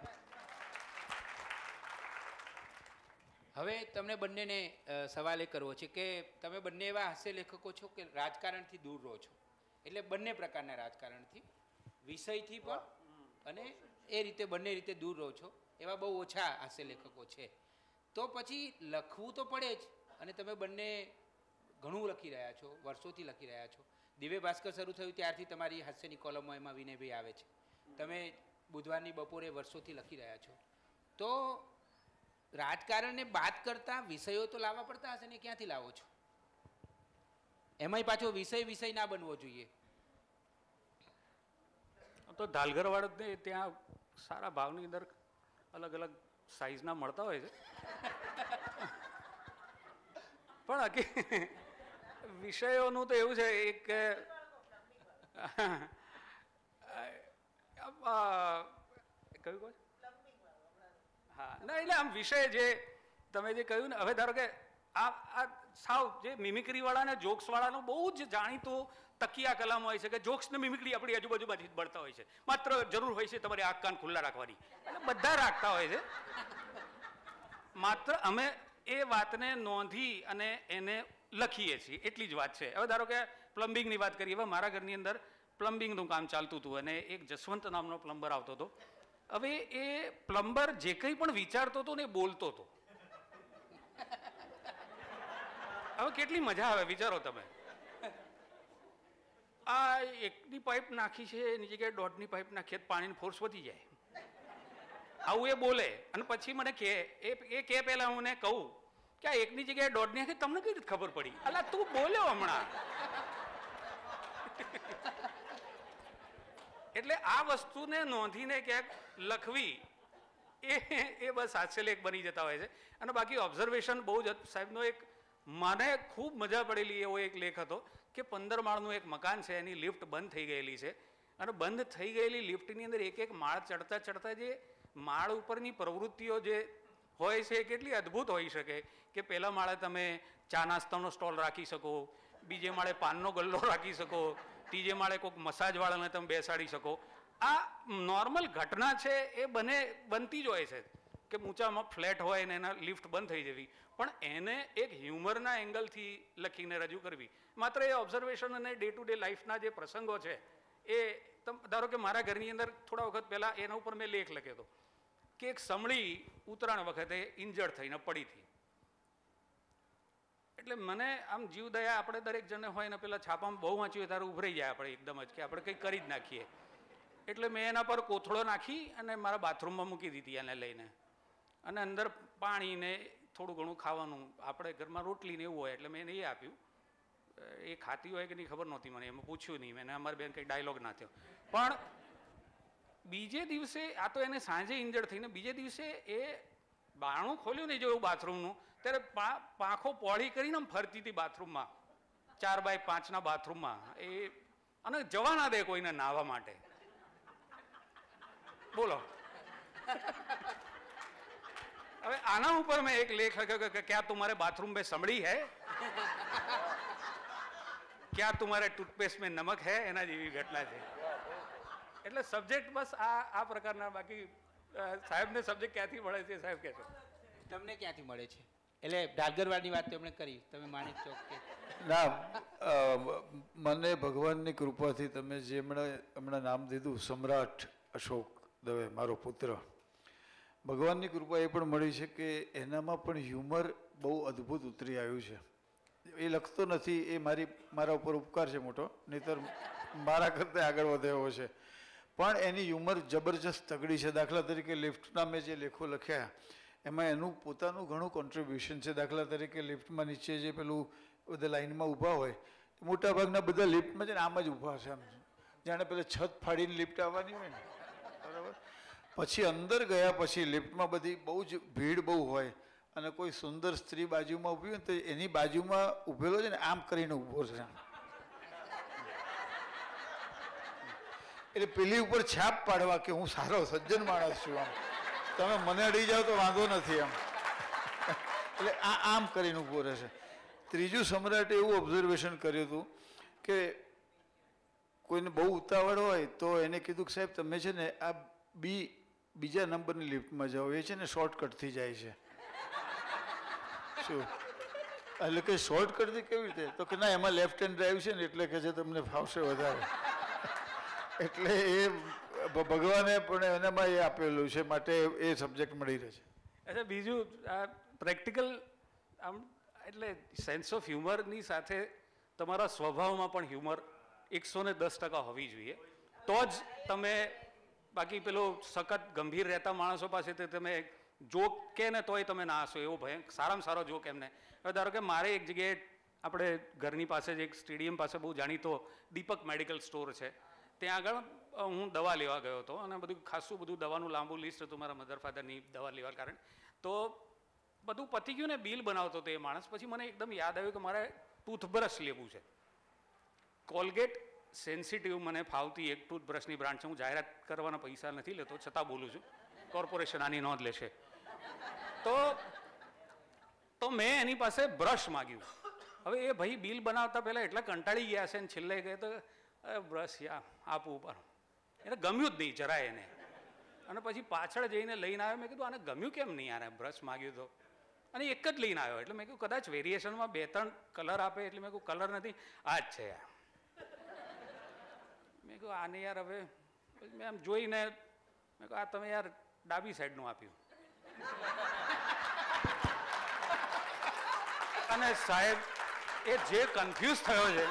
હવે તમને બંનેને સવાલ એ કરવો છે કે તમે બંને એવા હાસ્ય લેખકો છો કે રાજકારણથી દૂર રહો છો, એટલે બંને પ્રકારના રાજકારણથી, વિષયથી પણ અને એ રીતે બંને રીતે દૂર રહો છો. એવા બહુ ઓછા હાસ્ય લેખકો છે. તો પછી લખવું તો પડે જ, અને તમે બંને ઘણું લખી રહ્યા છો, વર્ષોથી લખી રહ્યા છો. દિવ્ય ભાસ્કર શરૂ થયું ત્યારથી તમારી હાસ્યની કોલમો એમાં વિનયભાઈ આવે છે. તમે બુધવારની બપોરે વર્ષોથી લખી રહ્યા છો. તો રાજકારણને બાદ કરતા વિષયો તો લાવવા પડતા હશે ને, ક્યાંથી લાવો છો? એમાંય પાછો વિષય વિષય ના બનવો જોઈએ. તો ધાલગરવાડ ત્યાં સારા ભાવની અંદર અલગ અલગ સાઈઝના મળતા હોય છે, પણ હકી વિષયોનું તો એવું છે એક કયું કહો? હા, ના એટલે આમ વિષય જે તમે જે કહ્યું ને, હવે ધારો કે આ આ સાવ જે મિમિક્રીવાળા ને જોક્સવાળાનો બહુ જ જાણીતું તકિયા કલામ હોય છે કે જોક્સ ને મિમિક્રી આપણી આજુબાજુમાંથી જ બળતા હોય છે. માત્ર જરૂર હોય છે તમારી આંખ કાન ખુલ્લા રાખવાની, એટલે બધા રાખતા હોય છે. માત્ર અમે એ વાતને નોંધી અને એને લખીએ છીએ, એટલી જ વાત છે. હવે ધારો કે પ્લમ્બિંગની વાત કરીએ. હવે મારા ઘરની અંદર પ્લમ્બિંગનું કામ ચાલતું હતું અને એક જસવંત નામનો પ્લમ્બર આવતો હતો. હવે એ પ્લમ્બર જે કંઈ પણ વિચારતો હતો ને એ બોલતો હતો. હવે કેટલી મજા આવે વિચારો તમે, આ એકની પાઇપ નાખી છે એની જગ્યાએ દોઢની પાઇપ નાખીએ પાણીની ફોર્સ વધી જાય, આવું એ બોલે. અને પછી મને કહે, એ કે પહેલા હું ને કહું કે આ એકની જગ્યાએ દોઢની નાખી, તમને કઈ રીતે ખબર પડી? અલા તું બોલ્યો હમણાં. એટલે આ વસ્તુને નોંધીને ક્યાંક લખવી એ એ બસ હાસ્યલેખ બની જતા હોય છે. અને બાકી ઓબ્ઝર્વેશન બહુ જ સાહેબનો એક મને ખૂબ મજા પડેલી એવો એક લેખ હતો કે પંદર માળનું એક મકાન છે, એની લિફ્ટ બંધ થઈ ગયેલી છે, અને બંધ થઈ ગયેલી લિફ્ટની અંદર એક એક માળ ચડતા ચડતા જે માળ ઉપરની પ્રવૃત્તિઓ જે હોય છે એ કેટલી અદ્ભુત હોઈ શકે કે પહેલા માળે તમે ચા નાસ્તાનો સ્ટોલ રાખી શકો, બીજે માળે પાનનો ગલ્લો રાખી શકો, ત્રીજે માળે કોઈક મસાજવાળાને તમે બેસાડી શકો. આ નોર્મલ ઘટના છે, એ બને બનતી જ હોય છે કે ઊંચામાં ફ્લેટ હોય ને એના લિફ્ટ બંધ થઈ જવી, પણ એને એક હ્યુમરના એંગલથી લખીને રજૂ કરવી. માત્ર એ ઓબ્ઝર્વેશન અને ડે ટુ ડે લાઈફના જે પ્રસંગો છે એ ધારો કે મારા ઘરની અંદર થોડા વખત પહેલાં એના ઉપર મેં લેખ લખ્યો હતો. કે એક સમળી ઉત્તરાયણ વખતે ઇન્જર્ડ થઈને પડી હતી. એટલે મને આમ જીવદયા આપણે દરેક જણને હોય ને પેલા છાપામાં બહુ વાંચ્યું હોય ત્યારે ઉભરાઈ જાય આપણે એકદમ જ કે આપણે કંઈ કરી જ નાખીએ. એટલે મેં એના પર કોથળો નાખી અને મારા બાથરૂમમાં મૂકી દીધી એને લઈને, અને અંદર પાણી ને થોડું ઘણું ખાવાનું, આપણે ઘરમાં રોટલી ને એવું હોય એટલે મેં એને એ આપ્યું. એ ખાતી હોય કે નહીં ખબર નહોતી મને, એમાં પૂછ્યું નહીં મેં, અમારી બેન કંઈ ડાયલોગ ના થયો. પણ બીજે દિવસે આ તો એને સાંજે ઇન્જર્ડ થઈને બીજે દિવસે એ બારણું ખોલ્યું નહીં જોયું બાથરૂમનું, ત્યારે પાંખો પોળી કરીને ફરતી હતી બાથરૂમમાં, ચાર બાય પાંચના બાથરૂમમાં એ, અને જવા ના દે કોઈને નાહવા માટે. બોલો. હવે આના ઉપર મેં એક લેખ લખ્યો કે ક્યાં તુમ્હારે બાથરૂમ में समड़ी है, ક્યાં તુમ્હારે ટૂથપેસ્ટ में નમક है, એના જેવી ઘટના છે. એટલે સબ્જેક્ટ બસ આ આ પ્રકારના. બાકી સાહેબને સબ્જેક્ટ ક્યાંથી મળે છે સાહેબ કહેશો? તમને ક્યાંથી મળે છે? એટલે ડાલગરવાડની વાત તો એમણે કરી, તમે માણેક ચોક કે ના, મને ભગવાનની કૃપાથી તમે જે હમણાં હમણાં નામ દીધું સમ્રાટ અશોક દવે, મારો પુત્ર, ભગવાનની કૃપા એ પણ મળી છે કે એનામાં પણ હ્યુમર બહુ અદ્ભુત ઉતરી આવ્યું છે. એ લખતો નથી, એ મારી મારા ઉપર ઉપકાર છે મોટો, નહીંતર મારા કરતાં આગળ વધ્યો છે. પણ એની હ્યુમર જબરજસ્ત તગડી છે. દાખલા તરીકે લિફ્ટના મેં જે લેખો લખ્યા એમાં એનું પોતાનું ઘણું કોન્ટ્રીબ્યુશન છે. દાખલા તરીકે લિફ્ટમાં નીચે જે પેલું બધા લાઇનમાં ઊભા હોય, મોટાભાગના બધા લિફ્ટમાં છે ને આમ જ ઊભા છે, આમ જાણે પેલા છત ફાડીને લિફ્ટ આવવાની હોય ને, બરાબર. પછી અંદર ગયા પછી લિફ્ટમાં બધી બહુ જ ભીડ બહુ હોય, અને કોઈ સુંદર સ્ત્રી બાજુમાં ઊભી હોય ને તો એની બાજુમાં ઊભેલો છે ને આમ કરીને ઊભો છે, એટલે પેલી ઉપર છાપ પાડવા કે હું સારો સજ્જન માણસ છું, આમ તમે મને અડી જાઓ તો વાંધો નથી એમ. એટલે આ આમ કરીને ઊભો રહેશે. ત્રીજું સમ્રાટે એવું ઓબ્ઝર્વેશન કર્યું હતું કે કોઈને બહુ ઉતાવળ હોય તો એને કીધું કે સાહેબ તમે છે ને આ બી બીજા નંબરની લિફ્ટમાં જાઓ, એ છે ને શોર્ટકટથી જાય છે. શું? એટલે કે શોર્ટકટથી કેવી રીતે? તો કે ના, એમાં લેફ્ટ હેન્ડ ડ્રાઈવ છે ને એટલે કે છે તમને ફાવશે વધારે. એટલે એ ભગવાને પણ એનામાં એ આપેલું છે, માટે એ સબ્જેક્ટ મળી રહે છે. અચ્છા, બીજું આ પ્રેક્ટિકલ આમ એટલે સેન્સ ઓફ હ્યુમરની સાથે તમારા સ્વભાવમાં પણ હ્યુમર એકસો ને દસ ટકા હોવી જોઈએ, તો જ તમે. બાકી પેલો સખત ગંભીર રહેતા માણસો પાસેથી તમે જોક કે ને તોય તમે ના હશો, એવો ભયંકર સારામાં સારો જોક એમને. હવે ધારો કે મારે એક જગ્યાએ આપણે ઘરની પાસે જ એક સ્ટેડિયમ પાસે બહુ જાણીતો દીપક મેડિકલ સ્ટોર છે, ત્યાં આગળ હું દવા લેવા ગયો હતો, અને બધું ખાસું બધું દવાનું લાંબુ લિસ્ટ હતું મારા મધર ફાધરની દવા લેવા કારણે. તો બધું પતી ગયું ને બિલ બનાવતો હતો એ માણસ. પછી મને એકદમ યાદ આવ્યું કે મારે ટૂથબ્રશ લેવું છે. કોલગેટ સેન્સિટિવ મને ફાવતી એક ટૂથબ્રશની બ્રાન્ડ છે. હું જાહેરાત કરવાના પૈસા નથી લેતો, છતાં બોલું છું, કોર્પોરેશન આની નોંધ લેશે. તો તો મેં એની પાસે બ્રશ માગ્યું. હવે એ ભાઈ બિલ બનાવતા પહેલાં એટલા કંટાળી ગયા છે ને છેલ્લે ગયે તો બ્રશ યા આપવું ઉપર, એને ગમ્યું જ નહીં જરાય એને. અને પછી પાછળ જઈને લઈને આવ્યો. મેં કીધું આને ગમ્યું કેમ નહીં, આને બ્રશ માગ્યું તો, અને એક જ લઈને આવ્યો. એટલે મેં કીધું કદાચ વેરિએશનમાં બે ત્રણ કલર આપે, એટલે મેં કહ્યું કલર નથી, આ જ છે યાર. મેં કહ્યું આને યાર હવે મેં આમ જોઈને મેં કહ્યું આ તમે યાર ડાબી સાઈડનું આપ્યું. અને સાહેબ એ જે કન્ફ્યુઝ થયો છે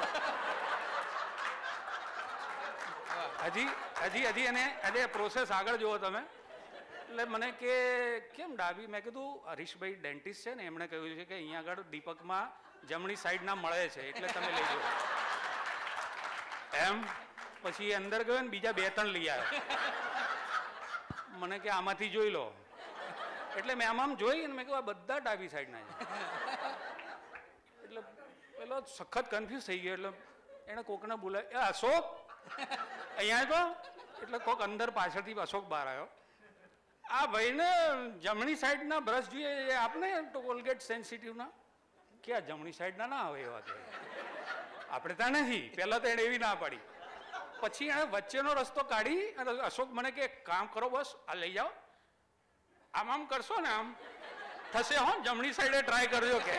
હજી હજી હજી એને હજી પ્રોસેસ આગળ જુઓ તમે. એટલે મને કે કેમ ડાબી? મેં કીધું હરીશભાઈ ડેન્ટિસ્ટ છે ને, એમણે કહ્યું છે કે અહીંયા આગળ દીપકમાં જમણી સાઈડના મળે છે, એટલે તમે લઈ જાઓ એમ. પછી એ અંદર ગયો ને બીજા બે ત્રણ લઈ આવ્યો. મને કે આમાંથી જોઈ લો. એટલે મેં આમ આમ જોઈ ને મેં કહ્યું આ બધા ડાબી સાઈડના છે. એટલે પેલો સખત કન્ફ્યુઝ થઈ ગયો. એટલે એણે કોકને બોલાય, એ અશોક અહીંયા તો. એટલે કોક અંદર પાછળથી અશોક બહાર આવ્યો. આ ભાઈને જમણી સાઈડના બ્રશ જોઈએ એ આપને કોલગેટ સેન્સિટિવના. કે આ જમણી સાઈડના ના આવે એવા કે આપણે ત્યાં નથી. પહેલાં તો એણે એવી ના પાડી. પછી એણે વચ્ચેનો રસ્તો કાઢી અને અશોક મને કે કામ કરો બસ આ લઈ જાઓ, આમ આમ કરશો ને આમ થશે હો, જમણી સાઈડે ટ્રાય કરજો કે.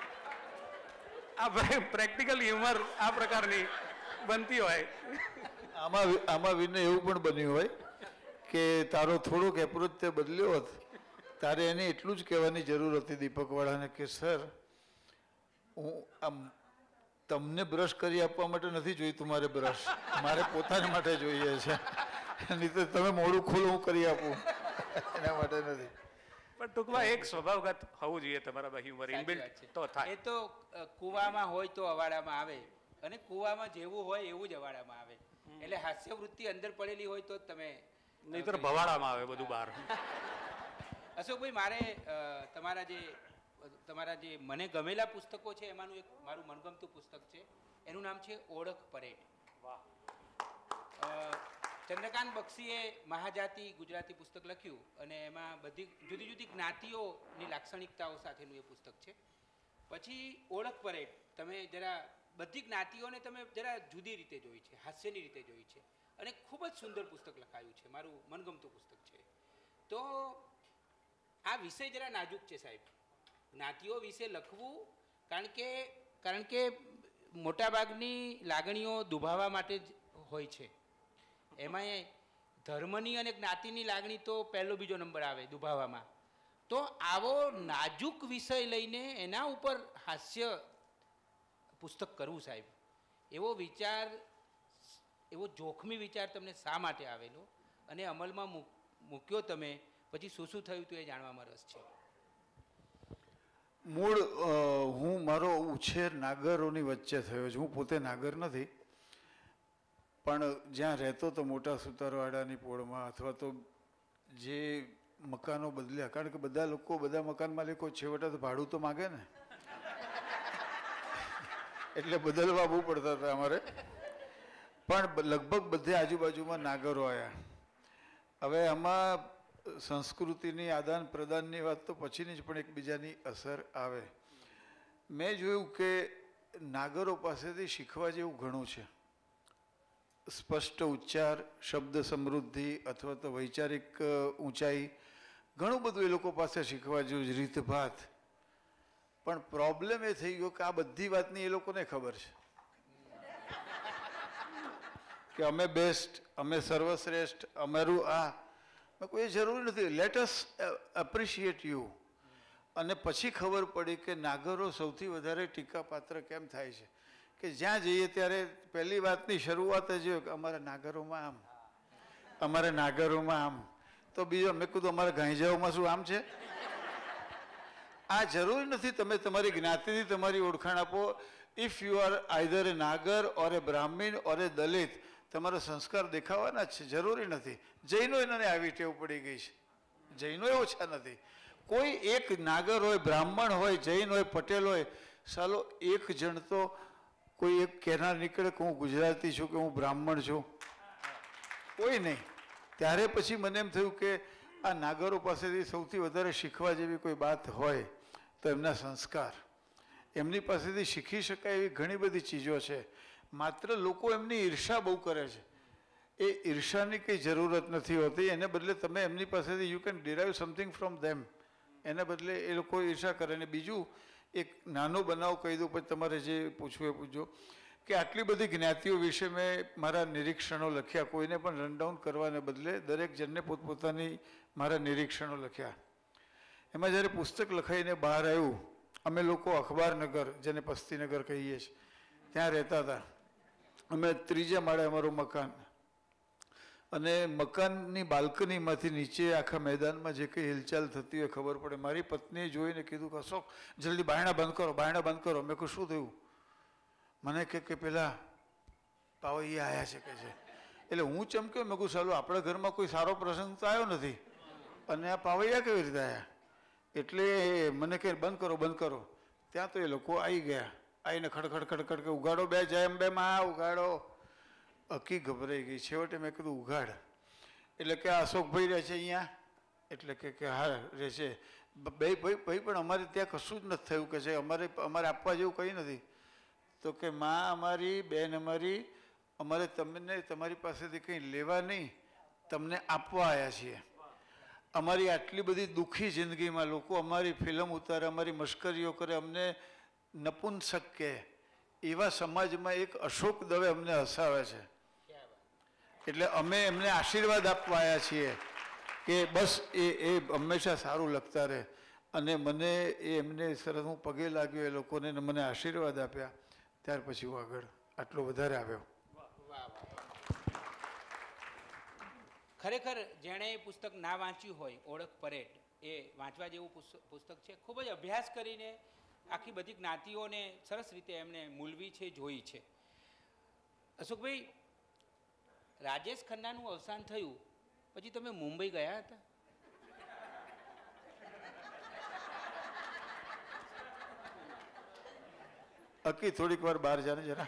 આ પ્રેક્ટિકલ હ્યુમર આ પ્રકારની બનતી હોય. આમાં વિ- આમાં વિનય એવું પણ બન્યું હોય કે તારો થોડોક એપ્રોચ તે બદલ્યો હોત, તારે એને એટલું જ કહેવાની જરૂર હતી દીપકવાળાને કે સર હું આમ તમને બ્રશ કરી આપવા માટે નથી જોઈતું મારે બ્રશ, મારે પોતાને માટે જોઈએ છે, નહીં તો તમે મોડું ખોલો હું કરી આપું એના માટે નથી. પણ ટૂંકમાં એક સ્વભાવગત હોવું જોઈએ તમારામાં હ્યુમર સાચી વાત ઇનબિલ્ટ છે. તો થાય. એ તો અ, કૂવામાં હોય તો અવાડામાં આવે, અને કૂવામાં જેવું હોય એવું જ અવાડામાં આવે. એટલે હાસ્યવૃત્તિ અંદર પડેલી હોય તો જ તમે નહીતર ભવાડામાં આવે બધું બહાર. અશોકભાઈ, મારે અ, તમારા જે તમારા જે મને ગમેલા પુસ્તકો છે એમાંનું એક મારું મનગમતું પુસ્તક છે, એનું નામ છે ઓળખ પરેડ. અ, ચંદ્રકાંત બક્ષીએ મહાજાતિ ગુજરાતી પુસ્તક લખ્યું, અને એમાં બધી જુદી જુદી જ્ઞાતિઓની લાક્ષણિકતાઓ સાથેનું એ પુસ્તક છે. પછી ઓળખ પરેડ તમે જરા બધી જ્ઞાતિઓને તમે જરા જુદી રીતે જોઈ છે, હાસ્યની રીતે જોઈ છે, અને ખૂબ જ સુંદર પુસ્તક લખાયું છે, મારું મનગમતું પુસ્તક છે. તો આ વિષય જરા નાજુક છે સાહેબ, જ્ઞાતિઓ વિશે લખવું, કારણ કે કારણ કે મોટાભાગની લાગણીઓ દુભાવવા માટે જ હોય છે. એમાં ધર્મની અને જ્ઞાતિની લાગણી તો પહેલો બીજો નંબર આવે દુભાવવામાં. તો આવો નાજુક વિષય લઈને એના ઉપર હાસ્ય પુસ્તક કરવું સાહેબ, એવો વિચાર, એવો જોખમી વિચાર તમને શા માટે આવેલો, અને અમલમાં મૂક- મૂક્યો તમે પછી શું શું થયું હતું એ જાણવામાં રસ છે. મૂળ અ, હું મારો ઉછેર નાગરોની વચ્ચે થયો છે. હું પોતે નાગર નથી, પણ જ્યાં રહેતો તો મોટા સુતારવાડાની પોળમાં, અથવા તો જે મકાનો બદલ્યા, કારણ કે બધા લોકો, બધા મકાન માલિકો છેવટે તો ભાડું તો માગે ને, એટલે બદલવા બહુ પડતા હતા અમારે. પણ બ- લગભગ બધે આજુબાજુમાં નાગરો આવ્યા. હવે આમાં સંસ્કૃતિની આદાન પ્રદાનની વાત તો પછીની જ, પણ એકબીજાની અસર આવે. મેં જોયું કે નાગરો પાસેથી શીખવા જેવું ઘણું છે. સ્પષ્ટ ઉચ્ચાર, શબ્દ સમૃદ્ધિ, અથવા તો વૈચારિક અ, ઊંચાઈ, ઘણું બધું એ લોકો પાસે શીખવા જેવું છે, રીતભાત. પણ પ્રોબ્લેમ એ થઈ ગયો કે આ બધી વાતની એ લોકોને ખબર છે કે અમે બેસ્ટ, અમે સર્વશ્રેષ્ઠ, અમારું આ. મેં કોઈ જરૂરી નથી, લેટ અસ એપ્રિશિએટ યુ. અને પછી ખબર પડી કે નાગરો સૌથી વધારે ટીકાપાત્ર કેમ થાય છે, કે જ્યાં જઈએ ત્યારે પહેલી વાતની શરૂઆત જ હોય કે અમારા નાગરોમાં આમ, અમારા નાગરોમાં આમ. તો બીજો મેં કીધું અમારા ગાંજાઓમાં શું આમ છે? આ જરૂરી નથી તમે તમારી જ્ઞાતિથી તમારી ઓળખાણ આપો. If you are either a Nagar or a Brahmin or એ દલિત, તમારા સંસ્કાર દેખાવાના જ છે, જરૂરી નથી. જૈનો એને આવી ટેવ પડી ગઈ છે, જૈનો એ ઓછા નથી. કોઈ એક નાગર હોય, બ્રાહ્મણ હોય, જૈન હોય, પટેલ હોય, સાલો એક જણ તો કોઈ એક કહેનાર નીકળે કે હું ગુજરાતી છું, કે હું બ્રાહ્મણ છું? કોઈ નહીં. ત્યારે પછી મને એમ થયું કે આ નાગરો પાસેથી સૌથી વધારે શીખવા જેવી કોઈ વાત હોય તો એમના સંસ્કાર. એમની પાસેથી શીખી શકાય એવી ઘણી બધી ચીજો છે. માત્ર લોકો એમની ઈર્ષા બહુ કરે છે. એ ઈર્ષાની કંઈ જરૂરત નથી હોતી. એને બદલે તમે એમની પાસેથી you can derive something from them. એને બદલે એ લોકો ઈર્ષા કરે. અને બીજું એક નાનો બનાવ કહી દઉં, પછી તમારે જે પૂછવું એ પૂછજો, કે આટલી બધી જ્ઞાતિઓ વિશે મેં મારા નિરીક્ષણો લખ્યા. કોઈને પણ રનડાઉન કરવાને બદલે દરેક જણને પોતપોતાની મારા નિરીક્ષણો લખ્યા. એમાં જ્યારે પુસ્તક લખાઈને બહાર આવ્યું, અમે લોકો અખબારનગર, જેને પસ્તીનગર કહીએ છીએ, ત્યાં રહેતા હતા. અમે ત્રીજા માળે અમારું મકાન, અને મકાનની બાલ્કનીમાંથી નીચે આખા મેદાનમાં જે કંઈ હિલચાલ થતી હોય ખબર પડે. મારી પત્નીએ જોઈને કીધું કે અશોક જલ્દી બાયણા બંધ કરો, બાયણા બંધ કરો. મેં કહ્યું શું થયું? મને કે કે પેલા પાવૈયા આવ્યા છે કે છે. એટલે હું ચમક્યો. મેં કહું સાલું આપણા ઘરમાં કોઈ સારો પ્રસંગ તો આવ્યો નથી, અને આ પાવૈયા કેવી રીતે આવ્યા? એટલે મને કે બંધ કરો, બંધ કરો. ત્યાં તો એ લોકો આવી ગયા. આવીને ખડખડ ખડખડ કે ઉગાડો બે જાય એમ બે માં ઉગાડો. અકી ગભરાઈ ગઈ. છેવટે મેં કીધું ઉઘાડ. એટલે કે આ અશોકભાઈ રહે છે અહીંયા? એટલે કે કે હા રહે છે. બે ભાઈ ભાઈ પણ અમારે ત્યાં કશું જ નથી થયું કે છે, અમારે અમારે આપવા જેવું કંઈ નથી. તો કે માં અમારી, બેન અમારી, અમારે તમને તમારી પાસેથી કંઈ લેવા નહીં, તમને આપવા આવ્યા છીએ. અમારી આટલી બધી દુઃખી જિંદગીમાં લોકો અમારી ફિલ્મ ઉતારે, અમારી મશ્કરીઓ કરે, અમને નપુંસક કહે, એવા સમાજમાં એક અશોક દવે અમને હસાવે છે. એટલે અમે એમને આશીર્વાદ આપવા આવ્યા છીએ કે બસ એ એ હંમેશા સારું લખતા રહે. અને મને એ એમને સરસ હું પગે લાગ્યો એ લોકોને ને મને આશીર્વાદ આપ્યા. ત્યાર પછી હું આગળ આટલો વધારે આવ્યો. ખરેખર જેણે એ પુસ્તક ના વાંચ્યું હોય, ઓળખ પરેડ, એ વાંચવા જેવું પુસ્તક છે. ખૂબ જ અભ્યાસ કરીને આખી બધી જ્ઞાતિઓને સરસ રીતે એમને મૂલવી છે, જોઈ છે. અશોકભાઈ, રાજેશ ખન્નાનું અવસાન થયું પછી તમે મુંબઈ ગયા હતા? અકી થોડીક વાર બહાર જાને જરા.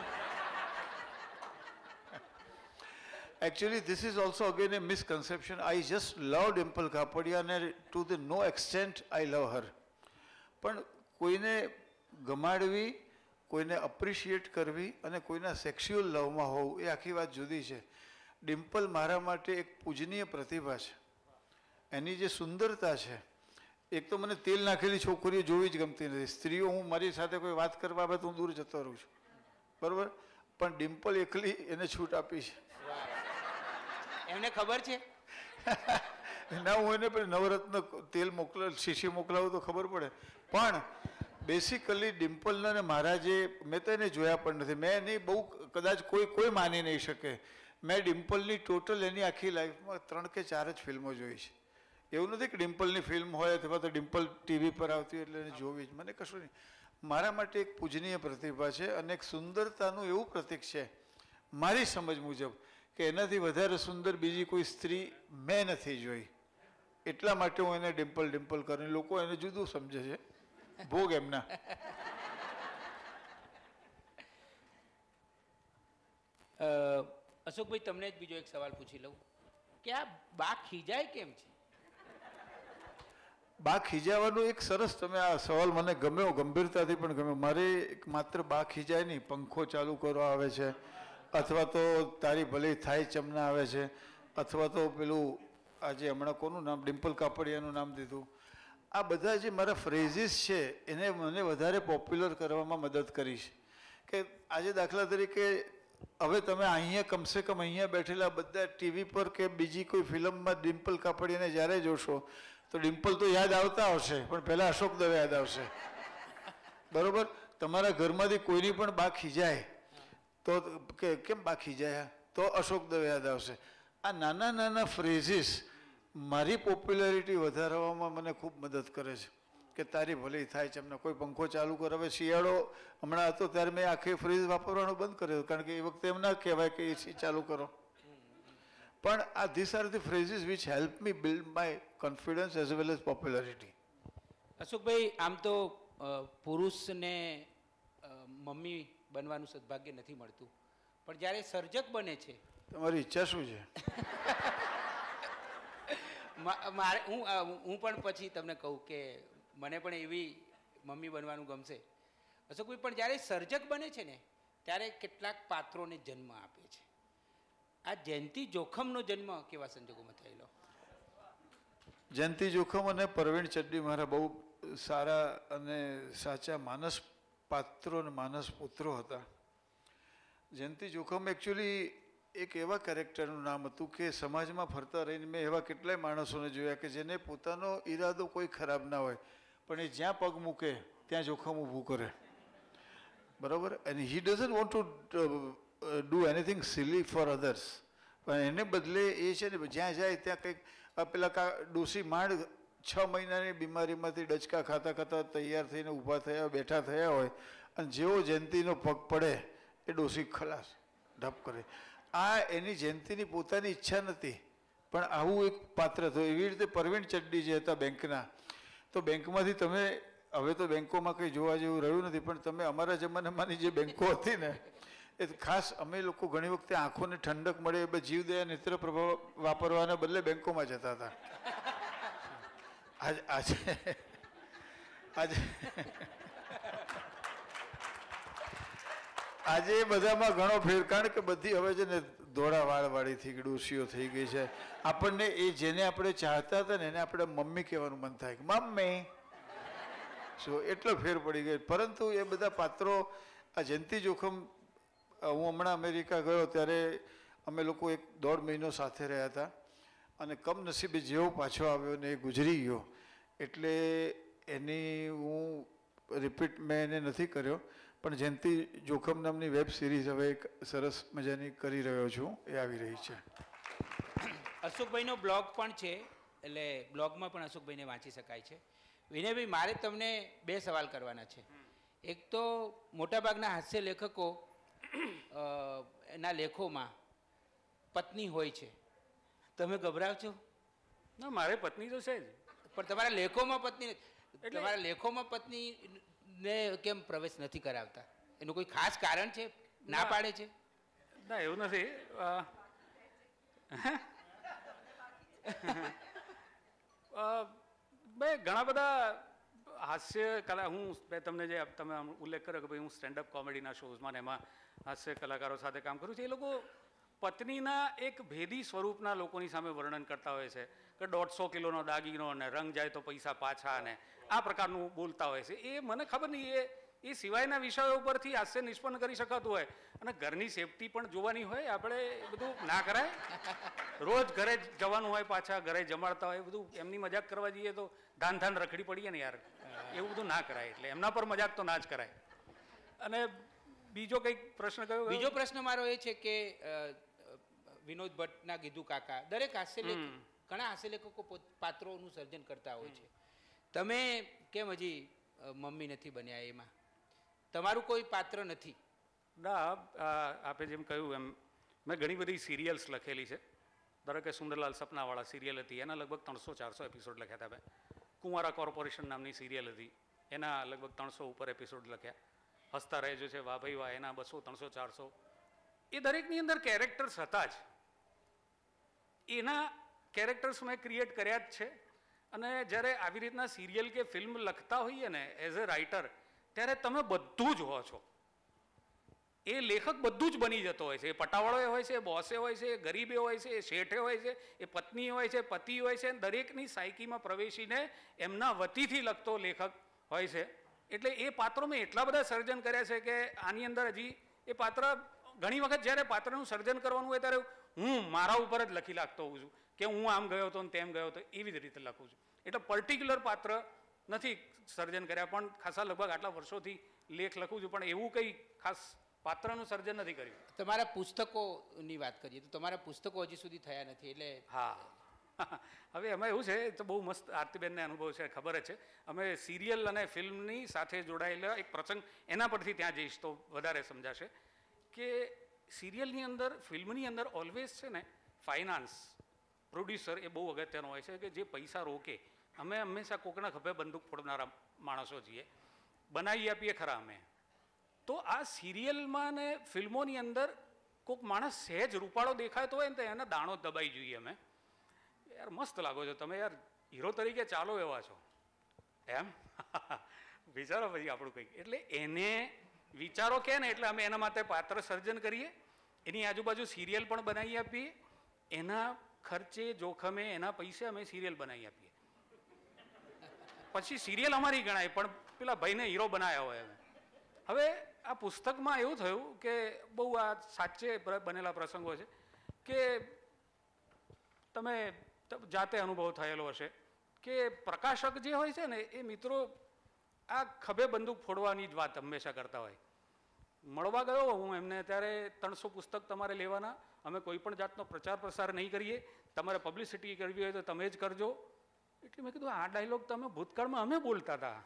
Actually, this is also again a misconception. I just love Dimple Kapadia and to the no extent I love her. પણ કોઈને ગમાડવી, કોઈને અપ્રિશિએટ કરવી અને કોઈના સેક્સ્યુઅલ લવમાં હોવું એ આખી વાત જુદી છે. ડિમ્પલ મારા માટે એક પૂજનીય પ્રતિભા છે. એની જે સુંદરતા છે, એક તો મને તેલ નાખેલી છોકરીઓ જોવી જ ગમતી નથી. સ્ત્રીઓ, હું મારી સાથે કોઈ વાત કરવા આવે તો હું દૂર જતો રહું છું, બરાબર. પણ ડિમ્પલ એકલી એને છૂટ આપી છે. એમને ખબર છે ના, હું એને પણ નવરત્ન તેલ મોકલા શીશી મોકલાવું તો ખબર પડે. પણ બેસિકલી ડિમ્પલના ને મારા જે, મેં તો એને જોયા પણ નથી. મેં એની બહુ કદાચ કોઈ કોઈ માની નહીં શકે. મેં ડિમ્પલની ટોટલ એની આખી લાઈફમાં ત્રણ કે ચાર જ ફિલ્મો જોઈ છે. એવું નથી કે ડિમ્પલની ફિલ્મ હોય અથવા તો ડિમ્પલ ટીવી પર આવતી એટલે એને જોવી જ, મને કશું નહીં. મારા માટે એક પૂજનીય પ્રતિભા છે અને એક સુંદરતાનું એવું પ્રતીક છે મારી સમજ મુજબ કે એનાથી વધારે સુંદર બીજી કોઈ સ્ત્રી મેં નથી જોઈ. એટલા માટે હું એને ડિમ્પલ ડિમ્પલ કરીને, લોકો એને જુદું સમજે છે, ભોગ એમના. અશોકભાઈ, તમને જ બીજો એક સવાલ પૂછી લઉં કે આ બા ખીજાય કેમ છે? બા ખીજાવાનો એક સરસ, તમે આ સવાલ મને ગમ્યો, ગંભીરતાથી પણ ગમ્યો. મારે એક માત્ર બા ખીજાય નહીં, પંખો ચાલુ કરવા આવે છે, અથવા તો તારી ભલે થાય ચમના આવે છે, અથવા તો પેલું આજે હમણાં કોનું નામ, ડિમ્પલ કાપડિયાનું નામ દીધું. આ બધા જે મારા ફ્રેઝિસ છે એને મને વધારે પોપ્યુલર કરવામાં મદદ કરી છે. કે આજે દાખલા તરીકે હવે તમે અહીંયા કમસે કમ અહીંયા બેઠેલા બધા ટીવી પર કે બીજી કોઈ ફિલ્મમાં ડિમ્પલ કાપડિયાને જ્યારે જોશો તો ડિમ્પલ તો યાદ આવતા આવશે, પણ પહેલાં અશોક દવે યાદ આવશે, બરાબર. તમારા ઘરમાંથી કોઈની પણ બા ખીજાય તો કે કેમ બા ખીજાયા, તો અશોક દવે યાદ આવશે. આ નાના નાના ફ્રેઝિસ મારી પોપ્યુલારિટી વધારવામાં મને ખૂબ મદદ કરે છે. કે તારી ભલે થાય છે એમને, કોઈ પંખો ચાલુ કરે. હવે શિયાળો હમણાં હતો ત્યારે મેં આખી ફ્રીજ વાપરવાનું બંધ કર્યો, કારણ કે એ વખતે એમ ના કહેવાય કે એસી ચાલુ કરો. પણ આ this are the phrases which help me build my confidence as well as popularity. અશોકભાઈ, આમ તો પુરુષને મમ્મી બનવાનું સદભાગ્ય નથી મળતું, પણ જ્યારે સર્જક બને છે. તમારી ઈચ્છા શું છે? મારે હું હું પણ પછી તમને કહું કે મને પણ એવી મમ્મી બનવાનું ગમશે. અશોકભાઈ, પણ જ્યારે સર્જક બને છે ને ત્યારે કેટલાક પાત્રોને જન્મ આપે છે. આ જયંતિ જોખમનો જન્મ કેવા સંજોગોમાં થયેલો? જયંતિ જોખમ અને પરવીણ ચડ્ડી મારા બહુ સારા અને સાચા માનસ પાત્રો અને માનસ પુત્રો હતા. જયંતિ જોખમ એકચ્યુઅલી એક એવા કેરેક્ટરનું નામ હતું કે સમાજમાં ફરતા રહીને મેં એવા કેટલાય માણસોને જોયા કે જેને પોતાનો ઈરાદો કોઈ ખરાબ ના હોય, પણ એ જ્યાં પગ મૂકે ત્યાં જોખમ ઊભું કરે, બરાબર. And he doesn't want to do anything silly for others, પણ એને બદલે એ છે ને જ્યાં જાય ત્યાં કંઈક પેલા કા ડોસી માંડ છ મહિનાની બીમારીમાંથી ડચકા ખાતા ખાતા તૈયાર થઈને ઊભા થયા બેઠા થયા હોય, અને જેવો જયંતિનો પગ પડે એ ડોસી ખલાસ ઢપ કરે. આ એની જયંતિની પોતાની ઈચ્છા નથી, પણ આવું એક પાત્ર થયું. એવી રીતે પરવીણ ચડ્ડી જે હતા બેંકના, તો બેંકમાંથી તમે, હવે તો બેંકોમાં કંઈ જોવા જેવું રહ્યું નથી, પણ તમે અમારા જમાનામાંની જે બેંકો હતી ને એ ખાસ અમે લોકો ઘણી વખતે આંખોને ઠંડક મળે એ જીવદયા નેત્ર પ્રભાવ વાપરવાના બદલે બેંકોમાં જતા હતા. આજે આજે આજે આજે બધામાં ઘણો ફેર, કારણ કે બધી હવે છે ને ધોળા વાળવાળી થઈ ગઈ, ડોસીઓ થઈ ગઈ છે. આપણને એ જેને આપણે ચાહતા હતા ને એને આપણે મમ્મી કહેવાનું મન થાય કે મમ્મી શું, એટલો ફેર પડી ગયો. પરંતુ એ બધા પાત્રો, આ જયંતિ જોખમ, હું હમણાં અમેરિકા ગયો ત્યારે અમે લોકો એક દોઢ મહિનો સાથે રહ્યા હતા અને કમનસીબે જેવો પાછો આવ્યો ને એ ગુજરી ગયો એટલે એની હું રિપીટ મેં એને નથી કર્યો, પણ જયંતિ જોખમ નામની વેબ સિરીઝ હવે એક સરસ મજાની કરી રહ્યો છું, એ આવી રહી છે. અશોકભાઈનો બ્લોગ પણ છે, એટલે બ્લોગમાં પણ અશોકભાઈને વાંચી શકાય છે. વિનયભાઈ, મારે તમને બે સવાલ કરવાના છે. એક તો મોટાભાગના હાસ્ય લેખકો એના લેખોમાં પત્ની હોય છે, તમે ગભરાવ છો? ના, મારે પત્ની તો છે જ, પણ તમારા લેખોમાં પત્ની તમારા લેખોમાં પત્નીને કેમ પ્રવેશ નથી કરાવતા? એનું કોઈ ખાસ કારણ છે? ના પાડે છે? ના, એવું નથી. બે ઘણા બધા હાસ્ય કલા, હું મેં તમને જે તમે ઉલ્લેખ કર્યો કે ભાઈ હું સ્ટેન્ડઅપ કોમેડીના શોઝમાં ને એમાં હાસ્ય કલાકારો સાથે કામ કરું છું, એ લોકો પત્નીના એક ભેદી સ્વરૂપના લોકોની સામે વર્ણન કરતા હોય છે કે દોઢસો કિલોનો દાગીનો અને રંગ જાય તો પૈસા પાછા ને આ પ્રકારનું બોલતા હોય છે. એ મને ખબર નહીં, એ એ સિવાયના વિષયો ઉપરથી હાસ્ય નિષ્પન્ન કરી શકાતું હોય અને ઘરની સેફટી પણ જોવાની હોય. આપણે એ બધું ના કરાય. રોજ ઘરે જવાનું હોય, પાછા ઘરે જમાડતા હોય, બધું એમની મજાક કરવા જઈએ તો ધાન ધાન રખડી પડીએ ને યાર, એવું બધું ના કરાય. એટલે એમના પર મજાક તો ના જ કરાય. અને બીજો કંઈક પ્રશ્ન કયો? બીજો પ્રશ્ન મારો એ છે કે વિનોદ ભટ્ટના ગીધું કાકા, દરેક હાસ્ય લેખક, ઘણા હાસ્ય લેખકો પાત્રોનું સર્જન કરતા હોય છે. તમે કેમ હજી મમ્મી નથી બન્યા? એમાં તમારું કોઈ પાત્ર નથી? ના, આપે જેમ કહ્યું એમ મેં ઘણી બધી સિરિયલ્સ લખેલી છે. ધારો કે સુંદરલાલ સપનાવાળા સિરિયલ હતી, એના લગભગ ત્રણસો ચારસો એપિસોડ લખ્યા હતા મેં. કુંવારા કોર્પોરેશન નામની સિરિયલ હતી, એના લગભગ ત્રણસો ઉપર એપિસોડ લખ્યા. હસતા રહેજો છે, વાહ ભાઈ વાહ, એના બસો ત્રણસો ચારસો. એ દરેકની અંદર કેરેક્ટર્સ હતા જ. એના કેરેક્ટર્સ મેં ક્રિએટ કર્યા જ છે. અને જ્યારે આવી રીતના સિરિયલ કે ફિલ્મ લખતા હોઈએ ને એઝ એ રાઇટર, ત્યારે તમે બધું જ હો છો. એ લેખક બધું જ બની જતો હોય છે. એ પટાવાળો હોય છે, એ બોસે હોય છે, એ ગરીબે હોય છે, એ શેઠે હોય છે, એ પત્ની હોય છે, પતિ હોય છે. દરેકની સાયકીમાં પ્રવેશીને એમના વતીથી લખતો લેખક હોય છે. એટલે એ પાત્રો મેં એટલા બધા સર્જન કર્યા છે કે આની અંદર હજી એ પાત્ર ઘણી વખત જ્યારે પાત્રનું સર્જન કરવાનું હોય ત્યારે હું મારા ઉપર જ લખી લાગતો હોઉં છું કે હું આમ ગયો હતો ને તેમ ગયો હતો, એવી જ રીતે લખું છું. એટલે પર્ટિક્યુલર પાત્ર નથી સર્જન કર્યા, પણ ખાસા લગભગ આટલા વર્ષોથી લેખ લખું છું, પણ એવું કંઈ ખાસ પાત્રનું સર્જન નથી કર્યું. તમારા પુસ્તકોની વાત કરીએ તો તમારા પુસ્તકો હજી સુધી થયા નથી. એટલે હા, હવે એમાં એવું છે, તો બહુ મસ્ત આરતીબેનને અનુભવ છે, ખબર જ છે. અમે સિરિયલ અને ફિલ્મની સાથે જોડાયેલા એક પ્રસંગ, એના પરથી ત્યાં જઈશ તો વધારે સમજાશે કે સિરિયલની અંદર, ફિલ્મની અંદર ઓલવેઝ છે ને ફાઇનાન્સ, પ્રોડ્યુસર એ બહુ અગત્યનો હોય છે કે જે પૈસા રોકે. અમે હંમેશા કોકના ખભે બંદૂક ફોડનારા માણસો છીએ, બનાવી આપીએ ખરા અમે. તો આ સિરિયલમાં ને ફિલ્મોની અંદર કોઈક માણસ સહેજ રૂપાળો દેખાતો હોય ને તો એને દાણો દબાઈ જોઈએ અમે. યાર મસ્ત લાગો છો તમે, યાર હીરો તરીકે ચાલો એવા છો એમ વિચારો પછી આપણું કંઈક. એટલે એને વિચારો કે ને એટલે અમે એના માટે પાત્ર સર્જન કરીએ, એની આજુબાજુ સિરિયલ પણ બનાવી આપીએ, એના ખર્ચે જોખમે એના પૈસે અમે સિરિયલ બનાવી આપીએ. પછી સિરિયલ અમારી ગણાય પણ પેલા ભાઈને હીરો બનાવ્યા હોય. હવે આ પુસ્તકમાં એવું થયું કે બહુ આ સાચે બનેલા પ્રસંગો છે કે તમે જાતે અનુભવ થયેલો હશે કે પ્રકાશક જે હોય છે ને એ મિત્રો આ ખભે બંદૂક ફોડવાની જ વાત હંમેશા કરતા હોય. મળવા ગયો હું એમને ત્યારે ત્રણસો પુસ્તક તમારે લેવાના, અમે કોઈ પણ જાતનો પ્રચાર પ્રસાર નહીં કરીએ, તમારે પબ્લિસિટી કરવી હોય તો તમે જ કરજો. એટલે મેં કીધું આ ડાયલોગ તમે ભૂતકાળમાં અમે બોલતા હતા,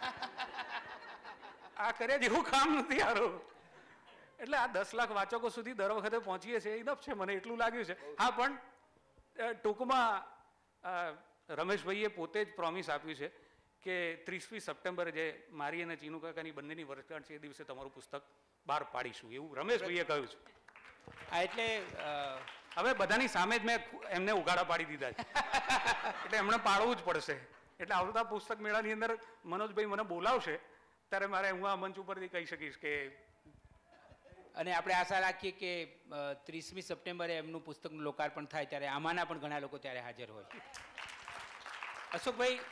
આ કર્યા જેવું કામ નથી સારું. એટલે આ દસ લાખ વાચકો સુધી દર વખતે પહોંચીએ છીએ, ઇનફ છે, મને એટલું લાગ્યું છે. હા, પણ ટૂંકમાં રમેશભાઈએ પોતે જ પ્રોમિસ આપ્યું છે કે ત્રીસમી સપ્ટેમ્બરે જે મારી અને ચીનુ કાકાની બંનેની વર્ષગાંઠ છે એ દિવસે તમારું પુસ્તક બહાર પાડીશું, એવું રમેશભાઈએ કહ્યું છે. હા, એટલે હવે બધાની સામે જ મેં એમને ઉઘાડા પાડી દીધા છે, એટલે એમણે પાડવું જ પડશે. એટલે આવતા પુસ્તક મેળાની અંદર મનોજભાઈ મને બોલાવશે ત્યારે મારે હું આ મંચ ઉપરથી કહી શકીશ કે. અને આપણે આશા રાખીએ કે ત્રીસમી સપ્ટેમ્બરે એમનું પુસ્તકનું લોકાર્પણ થાય ત્યારે આમાંના પણ ઘણા લોકો ત્યારે હાજર હોય. અશોકભાઈ,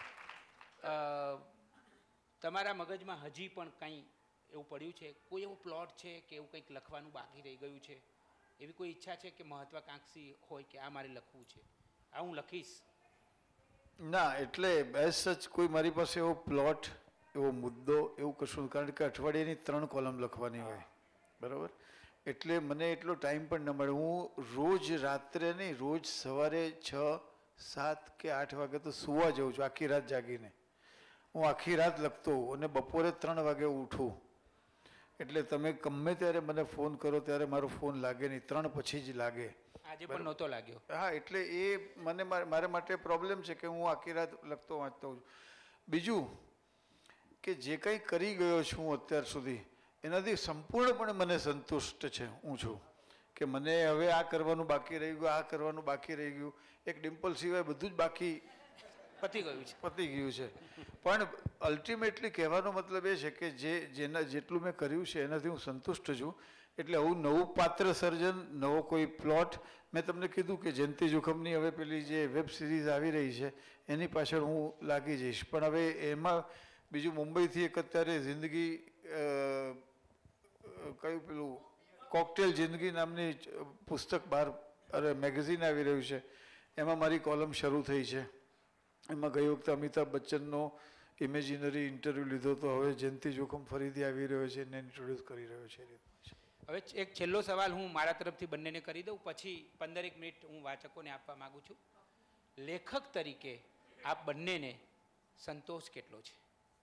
તમારા મગજમાં હજી પણ કંઈ એવું પડ્યું છે, કોઈ એવો પ્લોટ છે કે એવું કંઈક લખવાનું બાકી રહી ગયું છે? એવી કોઈ ઈચ્છા છે કે મહત્વાકાંક્ષી હોય કે આ મારે લખવું છે, આ હું લખીશ? ના, એટલે એઝ સચ કોઈ મારી પાસે એવો પ્લોટ, એવો મુદ્દો, એવું કશું, કારણ કે અઠવાડિયાની ત્રણ કોલમ લખવાની હોય, બરાબર? એટલે મને એટલો ટાઈમ પણ ન મળે. હું રોજ રાત્રે નહીં, રોજ સવારે છ સાત કે આઠ વાગે તો સૂવા જાઉં છું, આખી રાત જાગીને. હું આખી રાત લખતો હોઉં અને બપોરે ત્રણ વાગે ઉઠું. એટલે તમે ગમે ત્યારે મને ફોન કરો ત્યારે મારો ફોન લાગે નહીં, ત્રણ પછી જ લાગે. આજે પણ નહોતો લાગ્યો. હા, એટલે એ મને મારા માટે પ્રોબ્લેમ છે કે હું આખી રાત લખતો વાંચતો હોઉં. બીજું કે જે કંઈ કરી ગયો છું અત્યાર સુધી એનાથી સંપૂર્ણપણે મને સંતુષ્ટ છે હું છું કે મને હવે આ કરવાનું બાકી રહી ગયું, આ કરવાનું બાકી રહી ગયું. એક ડિમ્પલ સિવાય બધું જ બાકી પતી ગયું છે. પતી ગયું છે. પણ અલ્ટિમેટલી કહેવાનો મતલબ એ છે કે જે જેના જેટલું મેં કર્યું છે એનાથી હું સંતુષ્ટ છું. એટલે હું નવું પાત્ર સર્જન, નવો કોઈ પ્લોટ, મેં તમને કીધું કે જયંતિ જોખમની હવે પેલી જે વેબ સિરીઝ આવી રહી છે એની પાછળ હું લાગી જઈશ. પણ હવે એમાં બીજું મુંબઈથી એક અત્યારે જિંદગી કયું પેલું કોકટેલ જિંદગી નામની પુસ્તક બહાર, અરે મેગેઝિન આવી રહ્યું છે, એમાં મારી કોલમ શરૂ થઈ છે. એમાં ગઈ વખતે અમિતાભ બચ્ચનનો ઇમેજિનરી ઇન્ટરવ્યૂ લીધો તો હવે જયંતિ જોખમ ફરીથી આવી રહ્યો છે એને ઇન્ટ્રોડ્યુસ કરી રહ્યો છે. હવે એક છેલ્લો સવાલ હું મારા તરફથી બંનેને કરી દઉં, પછી પંદરેક મિનિટ હું વાચકોને આપવા માગું છું. લેખક તરીકે આપ બંનેને સંતોષ કેટલો છે?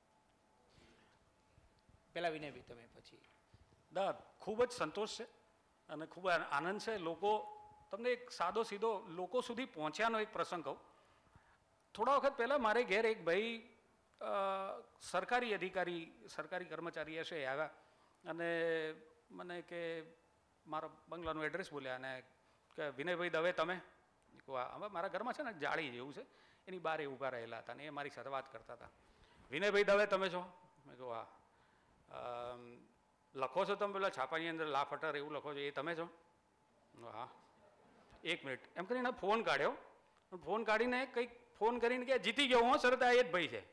પેલા વિનયભાઈ તમે, પછી. દા ખૂબ જ સંતોષ છે અને ખૂબ આનંદ છે. લોકો તમને એક સાદો સીધો લોકો સુધી પહોંચ્યાનો એક પ્રસંગ કહું. થોડા વખત પહેલાં મારે ઘેર એક ભાઈ સરકારી અધિકારી, સરકારી કર્મચારી હશે, આવ્યા અને મને કે મારા બંગલાનું એડ્રેસ બોલ્યા અને કે વિનયભાઈ દવે તમે? હવે મારા ઘરમાં છે ને જાળી જેવું છે, એની બહાર એ ઊભા રહેલા હતા અને એ મારી સાથે વાત કરતા હતા. વિનયભાઈ દવે તમે છો? મેં કહું હા. લખો છો તમે પેલા છાપાની અંદર લાફટર એવું લખો છો એ તમે છો? હા. એક મિનિટ એમ કરીને ફોન કાઢ્યો, ફોન કાઢીને કંઈક ફોન કરીને કે જીતી ગયો હું સરત, આ એ જ ભાઈ છે.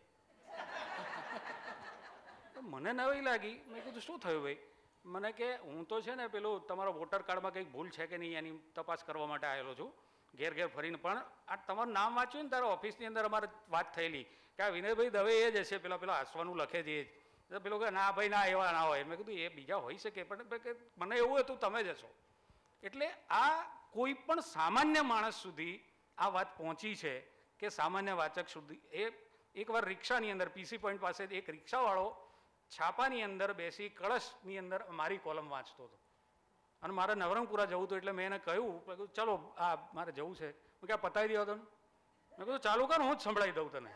મને નવી લાગી. મેં કીધું શું થયું ભાઈ? મને કે હું તો છે ને પેલું તમારા વોટર કાર્ડમાં કંઈક ભૂલ છે કે નહીં એની તપાસ કરવા માટે આવેલો છું, ઘેર ઘેર ફરીને. પણ આ તમારું નામ વાંચ્યું ને તારા ઓફિસની અંદર અમારે વાત થયેલી કે આ વિનયભાઈ દવે એ જ હશે, પેલા પેલા હસવાનું લખે છે એ જ. પેલો કે ના ભાઈ ના એવા ના હોય. મેં કીધું એ બીજા હોઈ શકે પણ મને એવું હતું તમે જ હશો. એટલે આ કોઈ પણ સામાન્ય માણસ સુધી આ વાત પહોંચી છે કે સામાન્ય વાચક સુધી. એ એકવાર રિક્ષાની અંદર પીસી પોઈન્ટ પાસે એક રિક્ષાવાળો છાપાની અંદર બેસી કળશની અંદર મારી કોલમ વાંચતો હતો અને મારે નવરંગપુરા જવું હતું. એટલે મેં એને કહ્યું ચલો આ મારે જવું છે. મેં ક્યાં પતાવી દો તમે? મેં કીધું ચાલુ કર હું જ સંભળાવી દઉં તને.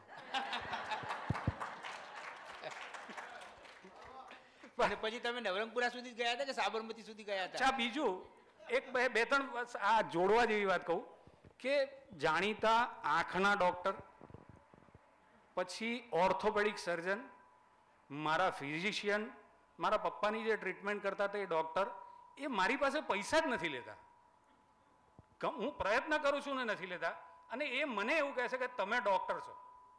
અને પછી તમે નવરંગપુરા સુધી ગયા હતા કે સાબરમતી સુધી ગયા હતા? અચ્છા, બીજું એક બે બે ત્રણ આ જોડવા જેવી વાત કહું કે જાણીતા આંખના ડૉક્ટર, પછી ઓર્થોપેડિક સર્જન, મારા ફિઝિશિયન, મારા પપ્પાની જે ટ્રીટમેન્ટ કરતા હતા એ ડૉક્ટર, એ મારી પાસે પૈસા જ નથી લેતા. હું પ્રયત્ન કરું છું ને નથી લેતા અને એ મને એવું કહે છે કે તમે ડૉક્ટર છો.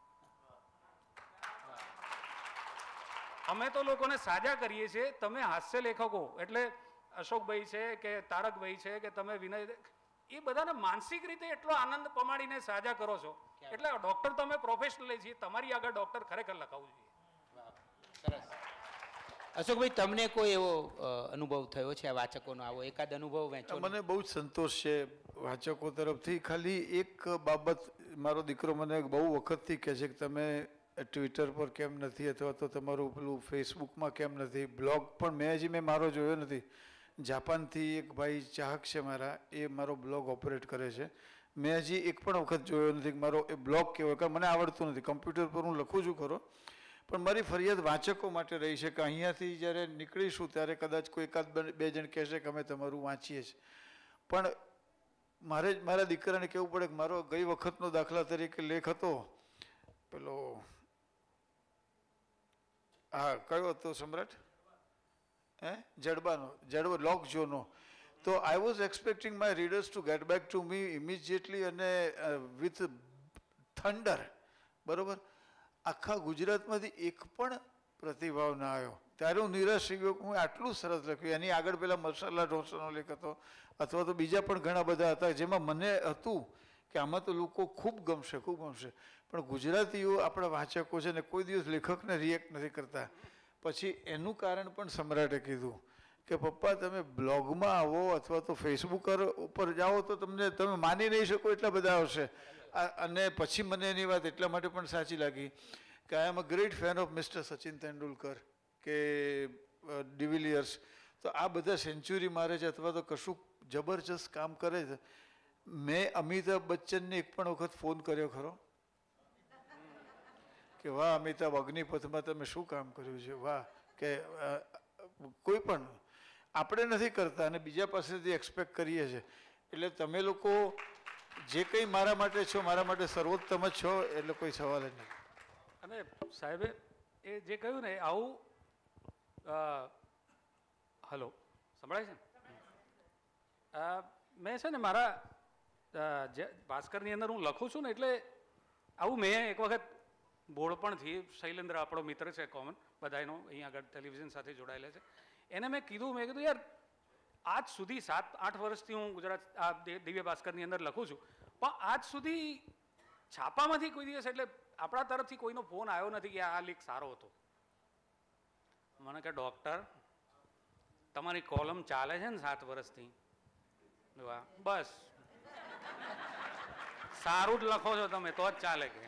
અમે તો લોકોને સાજા કરીએ છીએ, તમે હાસ્ય લેખકો એટલે અશોકભાઈ છે કે તારકભાઈ છે કે તમે વિનય, એ બધાને માનસિક રીતે એટલો આનંદ પમાડીને સાજા કરો છો. એટલે ડૉક્ટર તમે પ્રોફેશનલ છીએ, તમારી આગળ ડૉક્ટર ખરેખર લખાવવું જોઈએ. સરસ. અશોકભાઈ તમને કોઈ એવો અનુભવ થયો છે આ વાચકોનો, આવો એકાદ અનુભવ વહેંચો? મને બહુ જ સંતોષ છે વાચકો તરફથી. ખાલી એક બાબત મારો દીકરો મને બહુ વખતથી કહે છે કે તમે ટ્વિટર પર કેમ નથી અથવા તો તમારું પેલું ફેસબુકમાં કેમ નથી, બ્લોગ પણ મેં હજી મેં મારો જોયો નથી. જાપાનથી એક ભાઈ ચાહક છે મારા, એ મારો બ્લોગ ઓપરેટ કરે છે. મેં હજી એક પણ વખત જોયો નથી કે મારો એ બ્લોગ કેવો, કારણ મને આવડતું નથી. કમ્પ્યુટર પર હું લખું છું ખરો, પણ મારી ફરિયાદ વાચકો માટે રહી છે કે અહીંયાથી જ્યારે નીકળીશું ત્યારે કદાચ કોઈ એકાદ બે જણ કહેશે કે અમે તમારું વાંચીએ છીએ. પણ મારે જ મારા દીકરાને કહેવું પડે કે મારો ગઈ વખતનો દાખલા તરીકે લેખ હતો પેલો, હા કયો હતો સમ્રાટ? હે જડબાનો, જડબો લોક જોનો. તો I was expecting my readers to get back to me immediately અને વિથ થંડર, બરાબર. આખા ગુજરાતમાંથી એક પણ પ્રતિભાવ ના આવ્યો. ત્યારે હું નિરાશ થઈ ગયો કે હું આટલું સરસ લખ્યું. એની આગળ પેલા મસાલા ઢોસાનો લેખ હતો, અથવા તો બીજા પણ ઘણા બધા હતા જેમાં મને હતું કે આમાં તો લોકો ખૂબ ગમશે ખૂબ ગમશે. પણ ગુજરાતીઓ આપણા વાચકો છે ને કોઈ દિવસ લેખકને રિએક્ટ નથી કરતા. પછી એનું કારણ પણ સમ્રાટે કીધું કે પપ્પા તમે બ્લોગમાં આવો અથવા તો ફેસબુક ઉપર જાઓ તો તમને તમે માની નહીં શકો એટલા બધા આવશે. અને પછી મને એની વાત એટલા માટે પણ સાચી લાગી કે I am a great fan of mister Sachin Tendulkar કે ડિવિલિયર્સ. તો આ બધા સેન્ચુરી મારે છે અથવા તો કશું જબરજસ્ત કામ કરે છે. મેં અમિતાભ બચ્ચનને એક પણ વખત ફોન કર્યો ખરો કે વાહ અમિતાભ અગ્નિપથમાં તમે શું કામ કર્યું છે, વાહ, કે કોઈ પણ આપણે નથી કરતા અને બીજા પાસેથી એક્સપેક્ટ કરીએ છીએ. એટલે તમે લોકો જે કંઈ મારા માટે છો મારા માટે સર્વોત્તમ જ છો, એટલે કોઈ સવાલ જ નહીં. અને સાહેબે એ જે કહ્યું ને આવું, હલો સંભળાય છે ને, મેં છે ને મારા જે ભાસ્કરની અંદર હું લખું છું ને એટલે આવું મેં એક વખત બોળપણથી શૈલેન્દ્ર આપણો મિત્ર છે કોમન બધાનો અહીં આગળ ટેલિવિઝન સાથે જોડાયેલા છે, એને મેં કીધું મેં કીધું યાર આજ સુધી સાત આઠ વર્ષથી હું ગુજરાત આ દિવ્ય ભાસ્કરની અંદર લખું છું પણ આજ સુધી છાપામાંથી કોઈ દિવસ એટલે આપણા તરફથી કોઈનો ફોન આવ્યો નથી કે આ લેખ સારો હતો. મને કે ડૉક્ટર તમારી કોલમ ચાલે છે ને સાત વર્ષથી, બસ સારું જ લખો છો તમે તો જ ચાલે. કે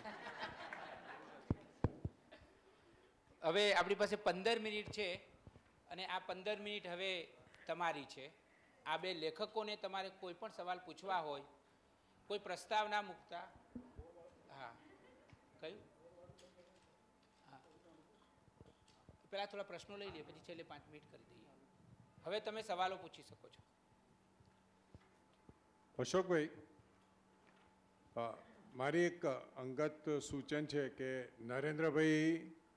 હવે આપણી પાસે પંદર મિનિટ છે અને આ પંદર મિનિટ હવે તમારી છે. આ બે લેખકોને તમારે કોઈ પણ સવાલ પૂછવા હોય, કોઈ પ્રસ્તાવ ના મૂકતા. હા કયું? હા પહેલાં થોડા પ્રશ્નો લઈ લઈએ પછી છેલ્લે પાંચ મિનિટ કરી દઈએ. હવે તમે સવાલો પૂછી શકો છો. અશોકભાઈ, મારી એક અંગત સૂચન છે કે નરેન્દ્રભાઈ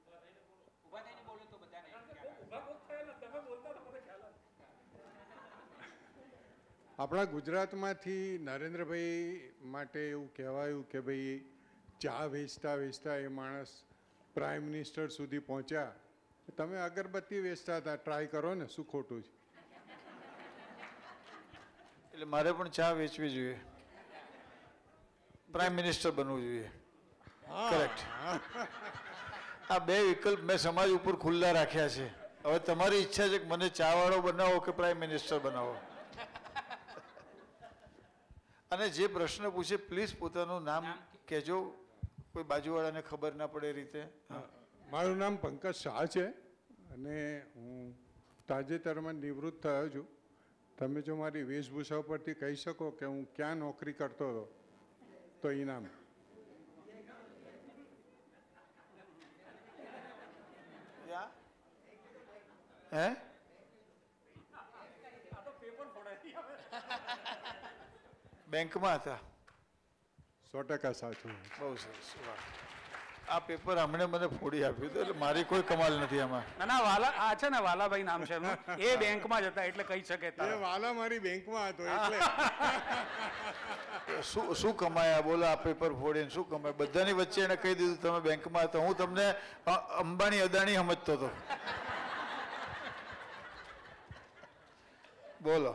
આપણા ગુજરાતમાંથી નરેન્દ્રભાઈ માટે એવું કહેવાયું કે ભાઈ ચા વેચતા વેચતા એ માણસ પ્રાઇમ મિનિસ્ટર સુધી પહોંચ્યા. તમે અગરબત્તી વેચતા હતા, ટ્રાય કરો ને, શું ખોટું છે? એટલે મારે પણ ચા વેચવી જોઈએ, પ્રાઇમ મિનિસ્ટર બનવું જોઈએ. કરેક્ટ. આ બે વિકલ્પ મેં સમાજ ઉપર ખુલ્લા રાખ્યા છે. હવે તમારી ઈચ્છા છે કે મને ચા વાળો બનાવો કે પ્રાઇમ મિનિસ્ટર બનાવો. અને જે પ્રશ્ન પૂછે પ્લીઝ પોતાનું નામ કહેજો, કોઈ બાજુવાળાને ખબર ના પડે એ રીતે. મારું નામ પંકજ શાહ છે અને હું તાજેતરમાં નિવૃત્ત થયો છું. તમે જો મારી વેશભૂષા પરથી કહી શકો કે હું ક્યાં નોકરી કરતો હતો તો ઇનામ. હે બેંકમાં હતા. સો ટકા સાચું. બહુ સરસ. આ પેપર હમણે મને ફોડી આપ્યું હતું એટલે મારી કોઈ કમાલ નથી આમાં. ના ના વાલા આ છે ને વાલાભાઈ નામ છે એમનું, એ બેંકમાં જ હતા એટલે કહી શકે. એ વાલા મારી બેંકમાં હતો એટલે. શું શું કમાયા બોલો આ પેપર ફોડીને શું કમાય? બધાની વચ્ચે એને કહી દીધું તમે બેંકમાં હતા. હું તમને અંબાણી અદાણી સમજતો હતો. બોલો.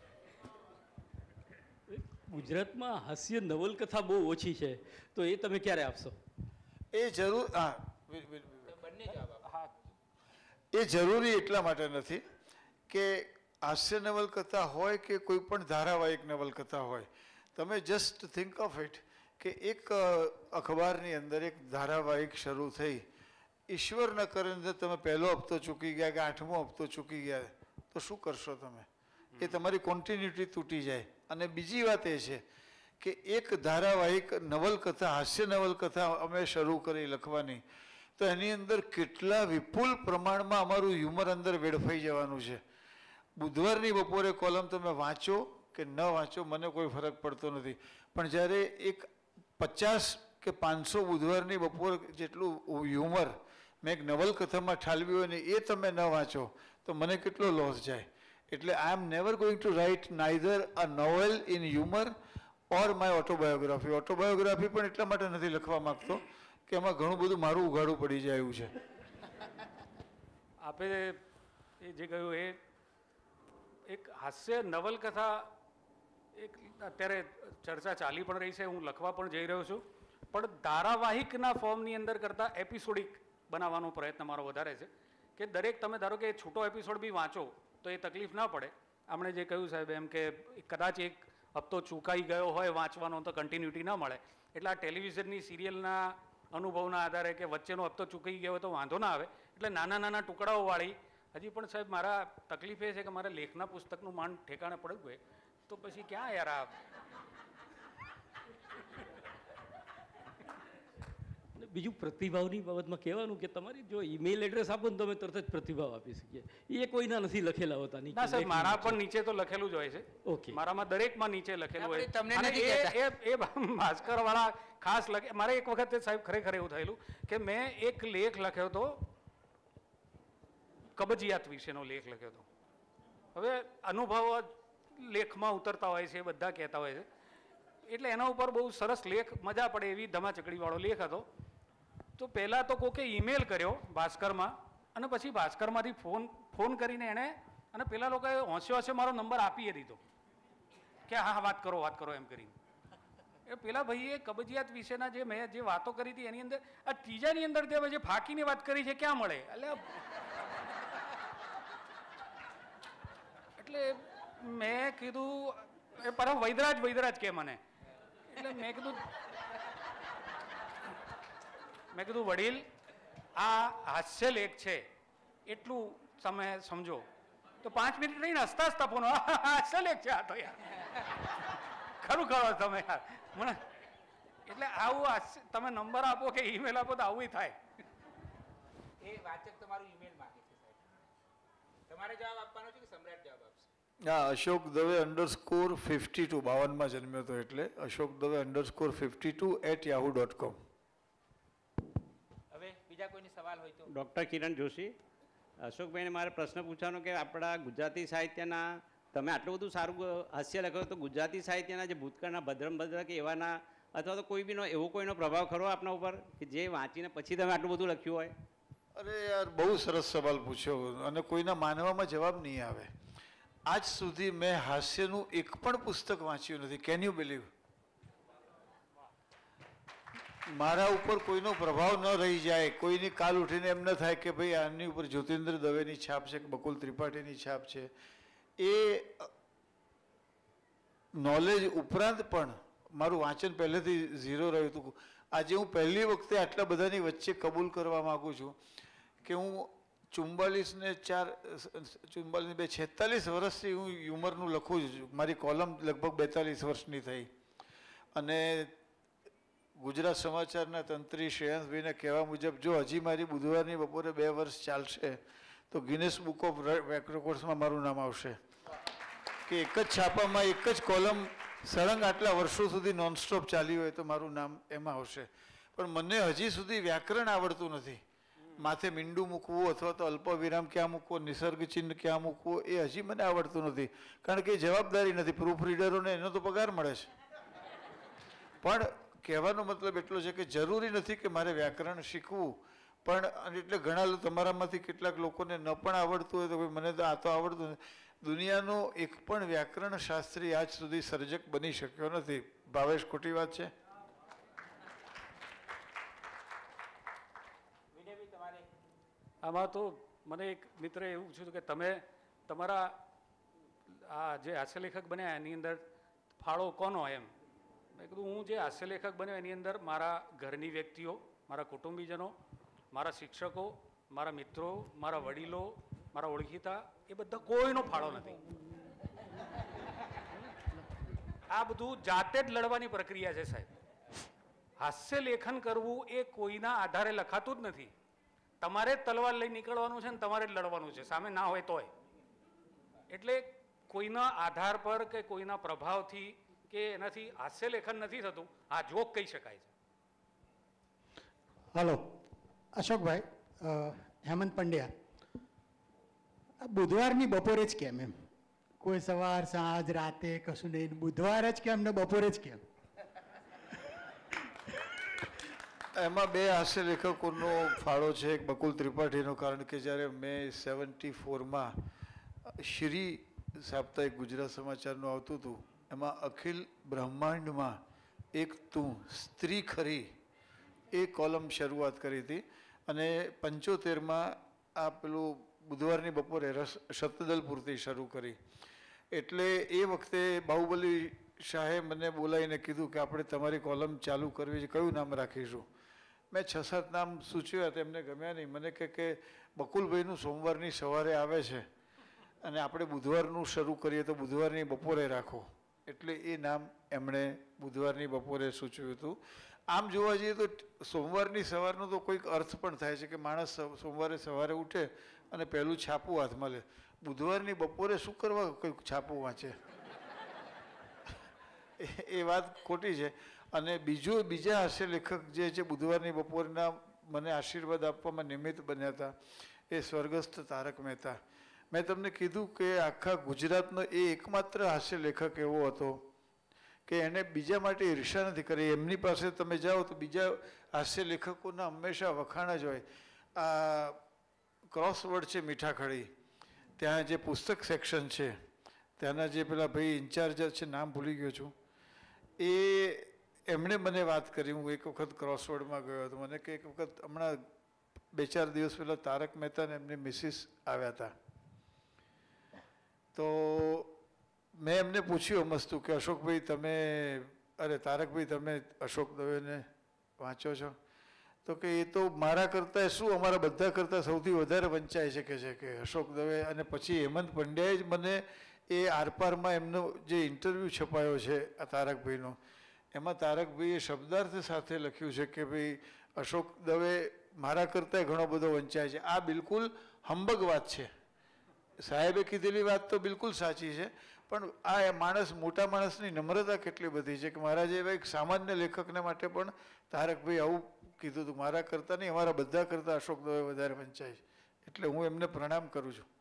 ગુજરાતમાં હાસ્ય નવલકથા બહુ ઓછી છે, તો એ તમે ક્યારે આપશો? એ જરૂર હા બંને જવાબ. એ જરૂરી એટલા માટે નથી કે હાસ્ય નવલકથા હોય કે કોઈ પણ ધારાવાહિક નવલકથા હોય, તમે જસ્ટ થિંક ઓફ ઇટ કે એક અખબારની અંદર એક ધારાવાહિક શરૂ થઈ, ઈશ્વર ન કરે તમે પહેલો હપ્તો ચૂકી ગયા કે આઠમો હપ્તો ચૂકી ગયા તો શું કરશો તમે? એ તમારી કોન્ટિન્યુટી તૂટી જાય. અને બીજી વાત એ છે કે એક ધારાવાહિક નવલકથા હાસ્ય નવલકથા અમે શરૂ કરી લખવાની તો એની અંદર કેટલા વિપુલ પ્રમાણમાં અમારું હ્યુમર અંદર વેડફાઈ જવાનું છે. બુધવારની બપોરે કોલમ તમે વાંચો કે ન વાંચો મને કોઈ ફરક પડતો નથી, પણ જ્યારે એક પચાસ કે પાંચસો બુધવારની બપોર જેટલું હ્યુમર મેં એક નવલકથામાં ઠાલવ્યું હોય ને એ તમે ન વાંચો તો મને કેટલો લોસ જાય. એટલે I am never going to write neither a novel in humour or my autobiography. Autobiography પણ એટલા માટે નથી લખવા માગતો કે એમાં ઘણું બધું મારું ઉઘાડું પડી જાય એવું છે. આપે એ જે કહ્યું એ એક હાસ્ય નવલકથા એક અત્યારે ચર્ચા ચાલી પણ રહી છે, હું લખવા પણ જઈ રહ્યો છું, પણ ધારાવાહિકના ફોર્મની અંદર કરતાં એપિસોડિક બનાવવાનો પ્રયત્ન મારો વધારે છે કે દરેક તમે ધારો કે છૂટો એપિસોડ બી વાંચો તો એ તકલીફ ના પડે. આપણે જે કહ્યું સાહેબ એમ કે કદાચ એક હપ્તો ચૂકાઈ ગયો હોય વાંચવાનો તો કન્ટિન્યુટી ના મળે, એટલે આ ટેલિવિઝનની સિરિયલના અનુભવના આધારે કે વચ્ચેનો હપ્તો ચૂકાઈ ગયો હોય તો વાંધો ના આવે, એટલે નાના નાના ટુકડાઓવાળી. હજી પણ સાહેબ મારા તકલીફ એ છે કે મારે લેખના પુસ્તકનું માંડ ઠેકાણે પડ્યું હોય તો પછી ક્યાં યાર આ બીજું પ્રતિભાવની બાબતમાં કહેવાનું કે તમારી જો ઈમેલ એડ્રેસ આપો ને તો અમે તરત જ પ્રતિભાવ આપી શકીએ. એ કોઈના નથી લખેલા હોતા. ના સાહેબ, મારા પણ નીચે તો લખેલું જ હોય છે. ઓકે, મારામાં દરેકમાં નીચે લખેલું હોય. તમને અને નથી એ કહેતા. એ એ ભાસ્કર વાળા ખાસ લખે. મારે એક વખત સાહેબ ખરેખર એવું થયેલું કે મેં એક લેખ લખ્યો હતો, કબજિયાત વિશેનો લેખ લખ્યો હતો. હવે અનુભવો લેખમાં ઉતરતા હોય છે, એ બધા કહેતા હોય છે, એટલે એના ઉપર બહુ સરસ લેખ, મજા પડે એવી ધમાચકડીવાળો લેખ હતો. તો પહેલાં તો કોકે ઈમેલ કર્યો ભાસ્કરમાં, અને પછી ભાસ્કરમાંથી ફોન ફોન કરીને એણે, અને પેલા લોકોએ હોંશે હોંશે મારો નંબર આપી દીધો કે હા હા વાત કરો વાત કરો એમ કરીને. એ પેલા ભાઈએ કબજિયાત વિશેના જે મેં જે વાતો કરી હતી એની અંદર આ ત્રીજાની અંદર તે જે ફાંકીની વાત કરી છે ક્યાં મળે? એટલે એટલે મેં કીધું એ પર વૈદરાજ વૈદરાજ કે મને, એટલે મેં કીધું મેં કીધું વડીલ આ હાસ્ય લેખ છે એટલું તમે સમજો. તો પાંચ મિનિટ રહીને હસતા હસતા ફોન, હાસ્ય લેખ છે આ તો યાર, ખરું ખરો તમે યાર મને. એટલે આવું હાસ્ય તમે નંબર આપો કે ઈમેલ આપો તો આવું થાય. એ વાચક તમારું ઈમેલ માંગે છે સાહેબ, તમારે જવાબ આપવાનો છે કે સમ્રાટ જવાબ આપશે? હા, Ashok Dave underscore fifty two બાવનમાં જન્મ્યો હતો, એટલે Ashok Dave underscore fifty two at Yahoo dot com. હવે બીજા કોઈને સવાલ હોય તો? ડૉક્ટર કિરણ જોશી. અશોકભાઈને મારે પ્રશ્ન પૂછવાનો કે આપણા ગુજરાતી સાહિત્યના તમે આટલું બધું સારું હાસ્ય લખ્યો, તો ગુજરાતી સાહિત્યના જે ભૂતકાળના ભદ્રમ ભદ્ર કે એવાના અથવા તો કોઈ બીનો એવો કોઈનો પ્રભાવ ખરો આપના ઉપર કે જે વાંચીને પછી તમે આટલું બધું લખ્યું હોય? અરે યાર, બહુ સરસ સવાલ પૂછ્યો અને કોઈના માનવામાં જવાબ નહીં આવે. આજ સુધી મેં હાસ્યનું એક પણ પુસ્તક વાંચ્યું નથી. Can you believe? મારા ઉપર કોઈનો પ્રભાવ ન રહી જાય, કોઈની કાલ ઉઠીને એમ ન થાય કે ભાઈ આની ઉપર જ્યોતિન્દ્ર દવેની છાપ છે કે બકુલ ત્રિપાઠીની છાપ છે. એ નોલેજ ઉપરાંત પણ મારું વાંચન પહેલેથી ઝીરો રહ્યું હતું. આજે હું પહેલી વખતે આટલા બધાની વચ્ચે કબૂલ કરવા માગું છું કે હું ચુમ્બાલીસ ને ચાર ચુમ્બાલીસ બે છેતાલીસ વર્ષથી હું હ્યુમરનું લખું છું. મારી કોલમ લગભગ બેતાલીસ વર્ષની થઈ, અને ગુજરાત સમાચારના તંત્રી શ્રેયાંશભાઈને કહેવા મુજબ જો હજી મારી બુધવારની બપોરે બે વર્ષ ચાલશે તો ગિનેસ બુક ઓફ રેકોર્ડ્સમાં મારું નામ આવશે કે એક જ છાપામાં એક જ કોલમ સળંગ આટલા વર્ષો સુધી નોનસ્ટોપ ચાલી હોય તો મારું નામ એમાં આવશે. પણ મને હજી સુધી વ્યાકરણ આવડતું નથી. માથે મીંડું મૂકવું અથવા તો અલ્પવિરામ ક્યાં મૂકવો, નિસર્ગ ચિહ્ન ક્યાં મૂકવો, એ હજી મને આવડતું નથી, કારણ કે જવાબદારી નથી. પ્રૂફ રીડરોને એનો તો પગાર મળે છે. પણ કહેવાનો મતલબ એટલો છે કે જરૂરી નથી કે મારે વ્યાકરણ શીખવું, પણ એટલે ઘણા તમારામાંથી કેટલાક લોકોને ન પણ આવડતું હોય તો મને તો આ તો આવડતું નથી. દુનિયાનો એક પણ વ્યાકરણ શાસ્ત્રી આજ સુધી સર્જક બની શક્યો નથી. ભાવેશ, ખોટી વાત છે? આમાં તો મને એક મિત્રે એવું પૂછ્યું કે તમે તમારા આ જે હાસ્યલેખક બન્યા એની અંદર ફાળો કોનો એમ? મેં કીધું હું જે હાસ્યલેખક બન્યો એની અંદર મારા ઘરની વ્યક્તિઓ, મારા કુટુંબીજનો, મારા શિક્ષકો, મારા મિત્રો, મારા વડીલો, મારા ઓળખીતા, એ બધા કોઈનો ફાળો નથી. આ બધું જાતે જ લડવાની પ્રક્રિયા છે સાહેબ. હાસ્ય લેખન કરવું એ કોઈના આધારે લખાતું જ નથી. તમારે જ તલવાર લઈ નીકળવાનું છે ને તમારે જ લડવાનું છે, સામે ના હોય તોય. એટલે કોઈના આધાર પર કે કોઈના પ્રભાવથી કે એનાથી હાસ્ય લેખન નથી થતું. આ જોક કહી શકાય છે. હલો અશોકભાઈ, હેમંત પંડ્યા. બુધવારની બપોરે જ કેમ એમ? કોઈ સવાર સાંજ રાતે કશું નહીં, બુધવાર જ કેમ ને બપોરે જ કેમ? એમાં બે હાસ્ય લેખકોનો ફાળો છે. એક બકુલ ત્રિપાઠીનો, કારણ કે જ્યારે મેં સેવન્ટી ફોરમાં શ્રી સાપ્તાહિક ગુજરાત સમાચારનું આવતું હતું, એમાં અખિલ બ્રહ્માંડમાં એક તું સ્ત્રી ખરી એ કોલમ શરૂઆત કરી હતી. અને પંચોતેરમાં આ પેલું બુધવારની બપોરે રસ શતદલ પૂર્તિ શરૂ કરી. એટલે એ વખતે બાહુબલી શાહે મને બોલાવીને કીધું કે આપણે તમારી કોલમ ચાલુ કરવી છે, કયું નામ રાખીશું? મેં છ સાત નામ સૂચવ્યા, તેમને ગમ્યા નહીં. મને કહે કે બકુલભાઈનું સોમવારની સવારે આવે છે અને આપણે બુધવારનું શરૂ કરીએ તો બુધવારની બપોરે રાખો. એટલે એ નામ એમણે બુધવારની બપોરે સૂચવ્યું હતું. આમ જોવા જઈએ તો સોમવારની સવારનો તો કોઈક અર્થ પણ થાય છે કે માણસ સોમવારે સવારે ઉઠે અને પહેલું છાપું હાથમાં લે. બુધવારની બપોરે શું કરવા કોઈક છાપું વાંચે? એ વાત ખોટી છે. અને બીજો બીજા હાસ્ય લેખક જે છે બુધવારની બપોરના મને આશીર્વાદ આપવામાં નિમિત્ત બન્યા હતા, એ સ્વર્ગસ્થ તારક મહેતા. મેં તમને કીધું કે આખા ગુજરાતનો એ એકમાત્ર હાસ્ય લેખક એવો હતો કે એણે બીજા માટે ઈર્ષા નથી કરી. એમની પાસે તમે જાઓ તો બીજા હાસ્ય લેખકોના હંમેશા વખાણ જ હોય. આ ક્રોસવર્ડ છે મીઠાખડી, ત્યાં જે પુસ્તક સેક્શન છે ત્યાંના જે પેલા ભાઈ ઇન્ચાર્જ છે, નામ ભૂલી ગયો છું, એ એમણે મને વાત કરી. હું એક વખત ક્રોસવર્ડમાં ગયો હતો. મને કે એક વખત હમણાં બે ચાર દિવસ પહેલાં તારક મહેતા ને એમની મિસિસ આવ્યા હતા. તો મેં એમને પૂછ્યું મસ્તું કે અશોકભાઈ તમે, અરે તારકભાઈ તમે અશોક દવેને વાંચો છો? તો કે એ તો મારા કરતાં શું અમારા બધા કરતાં સૌથી વધારે વંચાઈ શકે છે કે અશોક દવે. અને પછી હેમંત પંડ્યાએ જ મને એ આરપારમાં એમનો જે ઇન્ટરવ્યૂ છપાયો છે આ તારકભાઈનો, એમાં તારકભાઈએ શબ્દાર્થ સાથે લખ્યું છે કે ભાઈ અશોક દવે મારા કરતાં ઘણો બધો વંચાય છે. આ બિલકુલ હંબગ વાત છે. સાહેબે કીધેલી વાત તો બિલકુલ સાચી છે, પણ આ માણસ, મોટા માણસની નમ્રતા કેટલી બધી છે કે મારા જેવા એક સામાન્ય લેખકને માટે પણ તારકભાઈ આવું કીધું હતું, મારા કરતાં નહીં અમારા બધા કરતાં અશોક દવે વધારે વંચાય છે. એટલે હું એમને પ્રણામ કરું છું.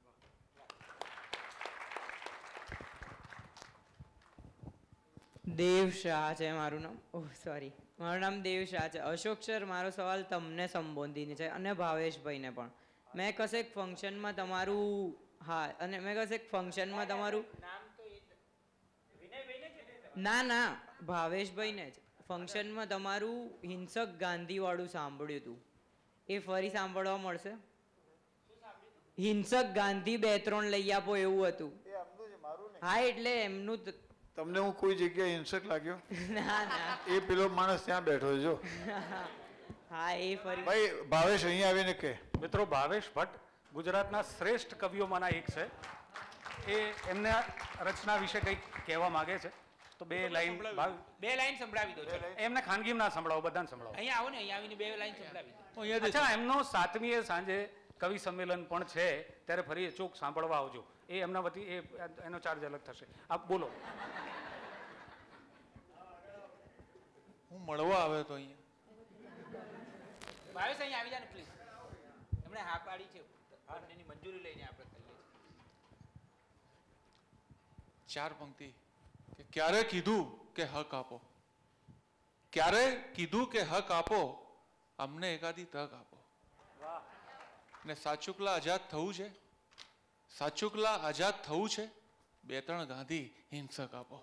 દેવ શાહ છે મારું નામ. ઓહ સોરી, મારું નામ દેવ શાહ છે. અશોક સર, મારો સવાલ તમને સંબોધીને છે અને ભાવેશભાઈને પણ. મેં કશેક ફંક્શનમાં તમારું, હા, અને મેં કશેક ફંક્શનમાં તમારું, ના ના ભાવેશભાઈને જ ફંક્શનમાં તમારું હિંસક ગાંધીવાળું સાંભળ્યું હતું. એ ફરી સાંભળવા મળશે? હિંસક ગાંધી બે ત્રણ લઈ આપો એવું હતું. હા, એટલે એમનું. તમને હું કોઈ જગ્યાએ હિંસક લાગ્યો? ના ના, એ પેલો માણસ ત્યાં બેઠો છે જો. હા, એ ફરી ભાઈ ભાવેશ અહીંયા આવીને કે. મિત્રો, ભાવેશ ભટ્ટ ગુજરાતના શ્રેષ્ઠ કવિઓમાંના એક છે. એ એમના રચના વિશે કંઈક કહેવા માંગે છે, તો બે લાઈન બે લાઈન સંભળાવી દો. એમને ખાનગીમાં ના સંભળાવો, બધાને સંભળાવો. અહીંયા આવો ને, અહીંયા આવીને બે લાઈન સંભળાવી દો. અચ્છા, એમનો સાતમીએ સાંજે કવિ સંમેલન પણ છે, ત્યારે ફરી ચોક સાંભળવા આવજો. એ એમના વતી એ એનો ચાર્જ અલગ થશે. આપ બોલો. હું મળવા આવ્યો તો અહીંયા. ભાવેશ અહીંયા આવી જા ને પ્લીઝ. એમણે હા પાડી છે, એની મંજૂરી લઈને આપણે કરીએ છીએ. ચાર પંક્તિ કે ક્યારે કીધું કે હક આપો, ક્યારે કીધું કે હક આપો, અમને એકાદી તક આપો. ને સાચુકલા આઝાદ થવું છે, સાચુકલા આઝાદ થવું છે, બે ત્રણ ગાંધી હિંસક આપો.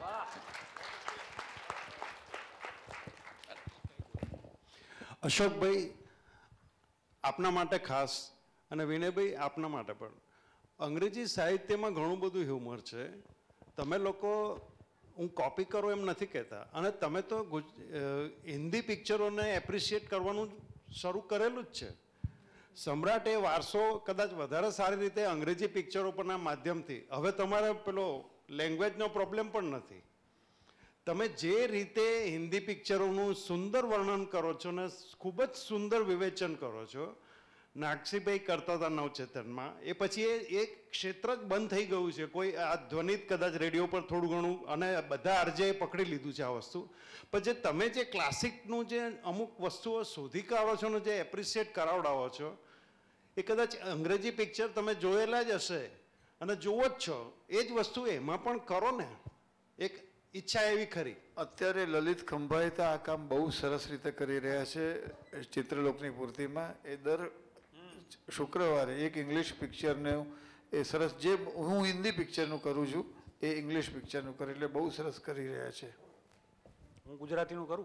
અશોકભાઈ આપના માટે ખાસ, અને વિનયભાઈ આપના માટે પણ, અંગ્રેજી સાહિત્યમાં ઘણું બધું હ્યુમર છે. તમે લોકો, હું કોપી કરો એમ નથી કહેતા, અને તમે તો હિન્દી પિક્ચરોને એપ્રિશિએટ કરવાનું શરૂ કરેલું જ છે. સમ્રાટ એ વારસો કદાચ વધારે સારી રીતે અંગ્રેજી પિક્ચરો પરના માધ્યમથી, હવે તમારે પેલો લેંગ્વેજનો પ્રોબ્લેમ પણ નથી. તમે જે રીતે હિન્દી પિક્ચરોનું સુંદર વર્ણન કરો છો ને ખૂબ જ સુંદર વિવેચન કરો છો, નાગસીભાઈ કરતા હતા નવચેતનમાં, એ પછી એ એક ક્ષેત્ર જ બંધ થઈ ગયું છે. કોઈ આ ધ્વનિત કદાચ રેડિયો પર થોડું ઘણું, અને બધા આરજે પકડી લીધું છે આ વસ્તુ. પણ જે તમે જે ક્લાસિકનું જે અમુક વસ્તુઓ શોધી કાઢો છો ને જે એપ્રિશિએટ કરાવડાવો છો, એ કદાચ અંગ્રેજી પિક્ચર તમે જોયેલા જ હશે અને જુઓ જ છો. એ જ વસ્તુ એમાં પણ કરો ને. એક ઈચ્છા એવી ખરી. અત્યારે લલિત ખંભાઈતા આ કામ બહુ સરસ રીતે કરી રહ્યા છે ચિત્રલોકની પૂર્તિમાં. એ દર શુક્રવારે એક ઇંગ્લિશ પિક્ચરને એ સરસ, જે હું હિન્દી પિક્ચરનું કરું છું એ ઇંગ્લિશ પિક્ચરનું કરે, એટલે બહુ સરસ કરી રહ્યા છે. હું ગુજરાતીનું કરું.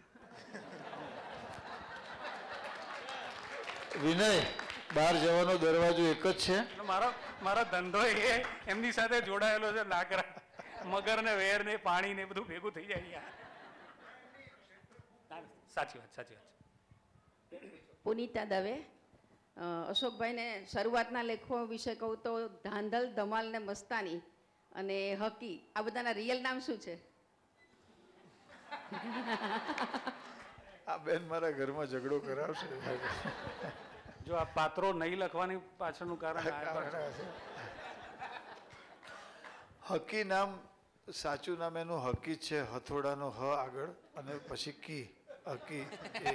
વિનય, બહાર જવાનો દરવાજો એક જ છે. મારો મારો ધંધો એ એમની સાથે જોડાયેલો છે. લાકડા, મગર ને વેર ને પાણી ને બધું ભેગું થઈ જાય. સાચી વાત, સાચી વાત. પુનિતા દવે. અશોકભાઈને શરૂઆતના લેખો વિશે કહું તો ધાંધલ, ધમાલ ને મસ્તાની અને હકી, આ બધાના રિયલ નામ શું છે? આ બેન મારા ઘરમાં ઝઘડો કરાવશે. જો આ પાત્રો નહીં લખવાની પાછળનું કારણ હકી નામ, સાચું નામ એનું હકી છે, હથોડાનો હ આગળ અને પછી કી, હકી. એ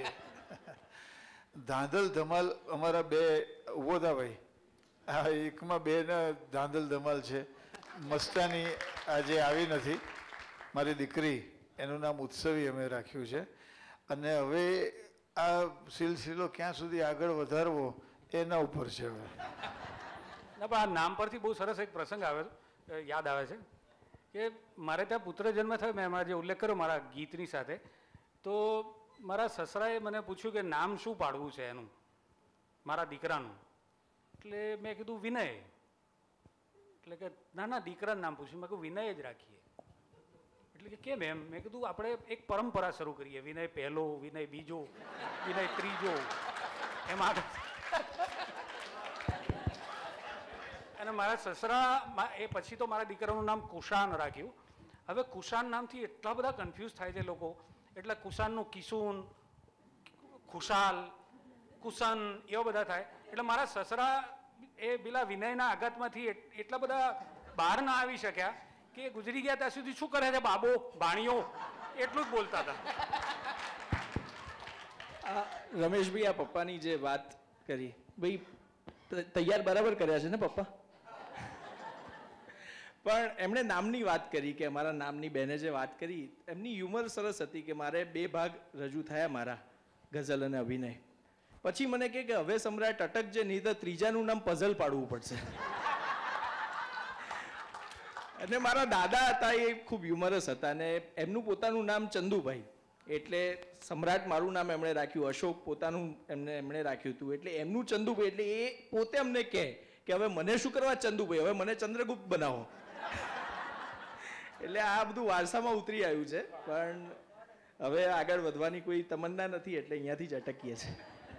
ધાંધલ ધમાલ અમારા બે ઉભો થા ભાઈ. આ એકમાં બે ને ધાંધલ ધમાલ છે. મસ્તાની આજે આવી નથી, મારી દીકરી, એનું નામ ઉત્સવી અમે રાખ્યું છે. અને હવે આ સિલસિલો ક્યાં સુધી આગળ વધારવો એના ઉપર છે. હવે ના, પણ આ નામ પરથી બહુ સરસ એક પ્રસંગ આવે યાદ આવે છે કે મારે ત્યાં પુત્ર જન્મ થયો, મેં એમાં જે ઉલ્લેખ કર્યો મારા ગીતની સાથે, તો મારા સસરાએ મને પૂછ્યું કે નામ શું પાડવું છે એનું, મારા દીકરાનું. એટલે મેં કીધું વિનય. એટલે કે ના ના, દીકરાનું નામ પૂછ્યું. મેં કહ્યું વિનય જ રાખીએ. એટલે કે કેમ એમ? મેં કીધું આપણે એક પરંપરા શરૂ કરીએ, વિનય પહેલો, વિનય બીજો, વિનય ત્રીજો, એમ આગળ. અને મારા સસરા એ પછી તો મારા દીકરાનું નામ કુશાન રાખ્યું. હવે કુશાન નામથી એટલા બધા કન્ફ્યુઝ થાય છે લોકો, એટલે કુશાનનું કિશુન, ખુશાલ, કુશન એવા બધા થાય. એટલે મારા સસરા એ પેલા વિનયના આઘાતમાંથી એટલા બધા બહાર ના આવી શક્યા કે ગુજરી ગયા ત્યાં સુધી શું કરે છે બાબો, ભાણીઓ, એટલું જ બોલતા હતા. રમેશભાઈ, આ પપ્પાની જે વાત કરી, ભાઈ તૈયાર બરાબર કર્યા છે ને પપ્પા? પણ એમણે નામની વાત કરી કે અમારા નામની બેને જે વાત કરી, એમની હ્યુમર સરસ હતી કે મારે બે ભાગ રજૂ થયા મારા, ગઝલ અને અભિનય. પછી મને કહે કે હવે સમ્રાટ અટક જે નહીં તો ત્રીજાનું નામ પઝલ પાડવું પડશે. અને મારા દાદા હતા એ ખૂબ હ્યુમરસ હતા અને એમનું પોતાનું નામ ચંદુભાઈ, એટલે સમ્રાટ મારું નામ એમણે રાખ્યું, અશોક પોતાનું એમને એમણે રાખ્યું હતું, એટલે એમનું ચંદુભાઈ. એટલે એ પોતે અમને કહે કે હવે મને શું કરવા ચંદુભાઈ, હવે મને ચંદ્રગુપ્ત બનાવો. એટલે આ બધું વારસામાં ઉતરી આવ્યું છે, પણ હવે આગળ વધવાની કોઈ તમન્ના નથી, એટલે અહીંયાથી જ અટકીએ છીએ.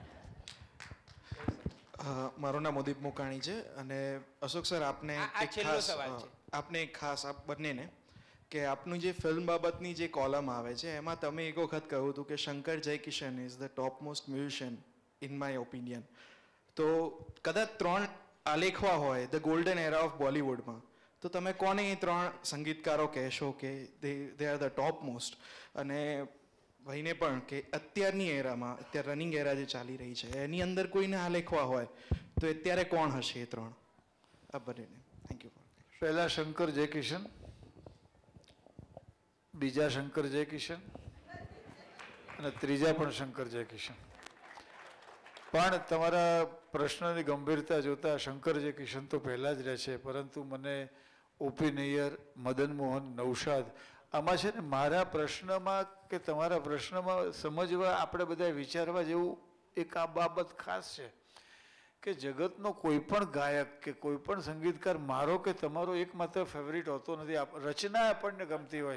મારું નામ ઉદીપ મુકાણી છે અને અશોક સર, આપને એક ખાસ આપને એક ખાસ આપ બંનેને કે આપનું જે ફિલ્મ બાબતની જે કોલમ આવે છે એમાં તમે એક વખત કહ્યું હતું કે Shankar Jaikishan is the top most musician in my opinion. તો કદાચ ત્રણ આલેખવા હોય ધ ગોલ્ડન એરા ઓફ બોલિવૂડમાં, તો તમે કોને એ ત્રણ સંગીતકારો કહેશો કે they they are the top most? અને ભાઈને પણ કે અત્યારની એરામાં, અત્યારે રનિંગ એરા જે ચાલી રહી છે એની અંદર કોઈને આલેખવા હોય તો અત્યારે કોણ હશે એ ત્રણ? આ બંનેને થેન્ક યુ. પહેલા શંકર જયકિશન, બીજા શંકર જયકિશન અને ત્રીજા પણ શંકર જયકિશન. પણ તમારા પ્રશ્નની ગંભીરતા જોતા શંકર જયકિશન તો પહેલાં જ રહે છે, પરંતુ મને ઓપી નૈયર, મદન મોહન, નૌશાદ, આમાં છે ને મારા પ્રશ્નમાં કે તમારા પ્રશ્નમાં સમજવા આપણે બધા વિચારવા જેવું એક આ બાબત ખાસ છે કે જગતનો કોઈ પણ ગાયક કે કોઈ પણ સંગીતકાર મારો કે તમારો એકમાત્ર ફેવરિટ હોતો નથી. રચના આપણને ગમતી હોય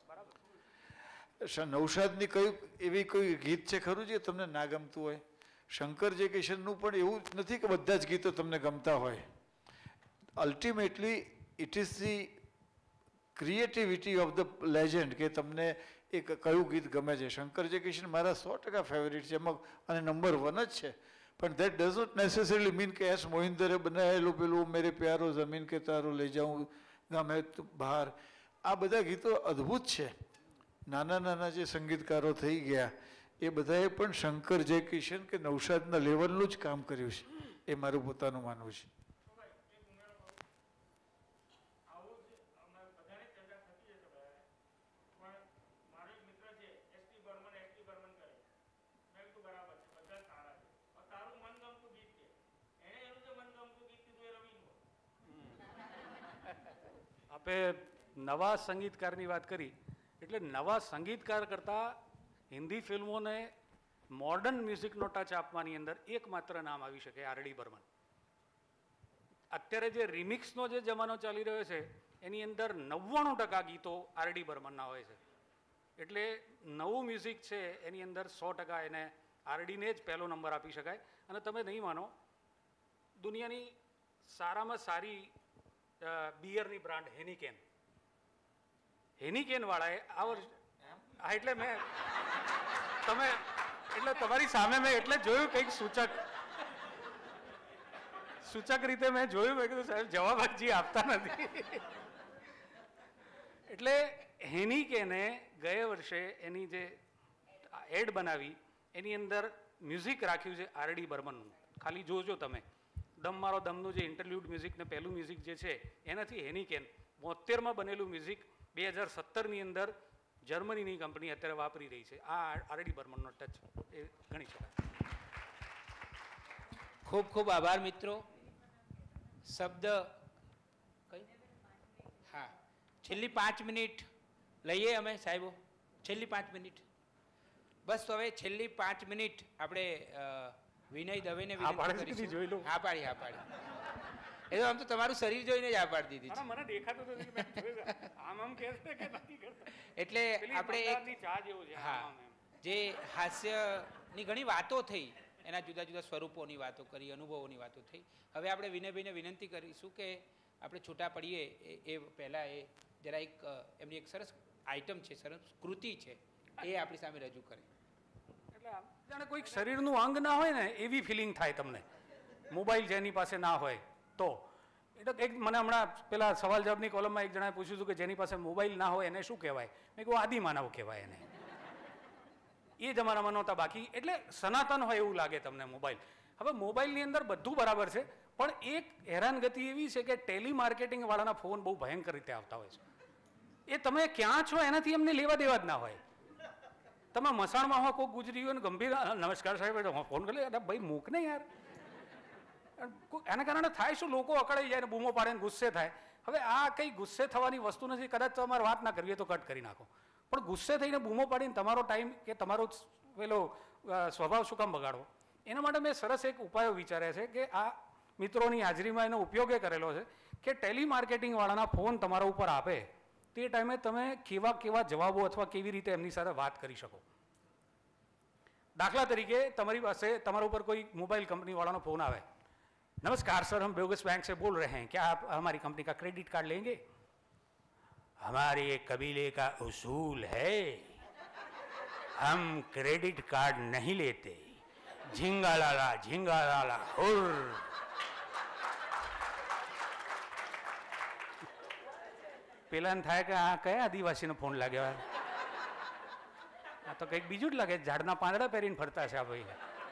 છે. નૌશાદની કઈ એવી કોઈ ગીત છે ખરું જે તમને ના ગમતું હોય? શંકર જયકિશનનું પણ એવું નથી કે બધા જ ગીતો તમને ગમતા હોય. Ultimately it is the creativity of the legend કે તમને એક કયું ગીત ગમે છે. શંકર જયકિશન મારા સો ટકા ફેવરિટ છે એમાં અને નંબર વન જ છે. પણ that does not necessarily mean કે એસ મોહિન્દરે બનાવેલું પેલું મેરે પ્યારો જમીન કે તારો લઈ જાઉં ગમે બહાર, આ બધા ગીતો અદ્ભુત છે. નાના નાના જે સંગીતકારો થઈ ગયા એ બધાએ પણ શંકર જયકિશન કે નૌશાદના લેવલનું જ કામ કર્યું છે, એ મારું પોતાનું માનવું છે. આપે નવા સંગીતકારની વાત કરી, એટલે નવા સંગીતકાર કરતાં હિન્દી ફિલ્મોને મોડર્ન મ્યુઝિકનો ટચ આપવાની અંદર એકમાત્ર નામ આવી શકે, આર ડી બર્મન. અત્યારે જે રિમિક્સનો જે જમાનો ચાલી રહ્યો છે એની અંદર નવ્વાણું ટકા ગીતો આર ડી બર્મનના હોય છે. એટલે નવું મ્યુઝિક છે એની અંદર સો ટકા એને આરડીને જ પહેલો નંબર આપી શકાય. અને તમે નહીં માનો, દુનિયાની સારામાં સારી બિયરની બ્રાન્ડ હેનિકેન, હેનિકેનવાળાએ આ વર્ષ હા એટલે મેં તમે એટલે તમારી સામે મેં એટલે જોયું કંઈક સૂચક સૂચક રીતે મેં જોયું, મેં કીધું સાહેબ જવાબ હજી આપતા નથી. એટલે હેનિકેને ગયા વર્ષે એની જે એડ બનાવી એની અંદર મ્યુઝિક રાખ્યું છે આર ડી બર્મનનું. ખાલી જોજો તમે, દમ મારો દમનું જે ઇન્ટરલ્યુડ મ્યુઝિક ને પહેલું મ્યુઝિક જે છે એનાથી હેનિકેન બોતેરમાં બનેલું મ્યુઝિક બે હજાર સત્તરની અંદર જર્મનીની કંપની અત્યારે વાપરી રહી છે. આ આર ડી બર્મનનો ટચ એ ગણી શકાય. ખૂબ ખૂબ આભાર મિત્રો. શબ્દ કઈ હા છેલ્લી પાંચ મિનિટ લઈએ અમે સાહેબો, છેલ્લી પાંચ મિનિટ બસ. તો હવે છેલ્લી પાંચ મિનિટ આપણે વિનય દવેને વિનંતી કરીશું. હા પાડી હા પાડી એ તો આમ તો તમારું શરીર જોઈને જ આ પાડી દીધી છે. મને દેખાતું આમ આમ કહે છે કે નથી કરતા. એટલે આપણે હા જે હાસ્યની ઘણી વાતો થઈ, એના જુદા જુદા સ્વરૂપોની વાતો કરી, અનુભવોની વાતો થઈ. હવે આપણે વિનયભાઈને વિનંતી કરીશું કે આપણે છૂટા પડીએ એ પહેલાં એ જરા એક એમની એક સરસ આઈટમ છે, સરસ કૃતિ છે, એ આપણી સામે રજૂ કરે. એટલે જાણે કોઈક શરીરનું અંગ ના હોય ને એવી ફિલિંગ થાય તમને, મોબાઈલ જેની પાસે ના હોય તો. એટલે એક મને હમણાં પેલા સવાલ જવાબની કોલમમાં એક જણાએ પૂછ્યું હતું કે જેની પાસે મોબાઈલ ના હોય એને શું કહેવાય? મેં કહ્યું આદિમાનવ કહેવાય એને. એ જમાનામાં નહોતા બાકી. એટલે સનાતન હોય એવું લાગે તમને મોબાઈલ. હવે મોબાઈલની અંદર બધું બરાબર છે, પણ એક હેરાનગતિ એવી છે કે ટેલી માર્કેટિંગ વાળાના ફોન બહુ ભયંકર રીતે આવતા હોય છે. એ તમે ક્યાં છો એનાથી એમને લેવા દેવા જ ના હોય. તમે મસાણમાં હો, કોઈ ગુજરી હોય ને ગંભીર નમસ્કાર સાહેબ ફોન કરી લે, ભાઈ મૂક ને યાર. એના કારણે થાય શું, લોકો અકળાઈ જાય ને બૂમો પાડે ને ગુસ્સે થાય. હવે આ કંઈ ગુસ્સે થવાની વસ્તુ નથી. કદાચ તમારે વાત ના કરવી તો કટ કરી નાખો, પણ ગુસ્સે થઈને બૂમો પાડીને તમારો ટાઈમ કે તમારો પેલો સ્વભાવ શું કામ બગાડવો? એના માટે મેં સરસ એક ઉપાયો વિચાર્યા છે કે આ મિત્રોની હાજરીમાં એનો ઉપયોગ એ કરેલો છે કે ટેલી માર્કેટિંગવાળાના ફોન તમારા ઉપર આપે તે ટાઈમે તમે કેવા કેવા જવાબો અથવા કેવી રીતે એમની સાથે વાત કરી શકો. દાખલા તરીકે તમારી પાસે તમારા ઉપર કોઈ મોબાઈલ કંપની વાળાનો ફોન આવે, नमस्कार सर, हम बोगस बैंक से बोल रहे हैं, क्या आप हमारी कंपनी का क्रेडिट कार्ड लेंगे? हमारे एक कबीले का उसूल है, हम क्रेडिट कार्ड नहीं लेते. झिंगा लाला झिंगा लाला हुर. પેલા થાય કે આ કયા આદિવાસીનો ફોન લાગ્યો? આ તો કંઈક બીજું જ લાગે, ઝાડના પાંદડા પહેરીને ફરતા છે આ ભાઈ.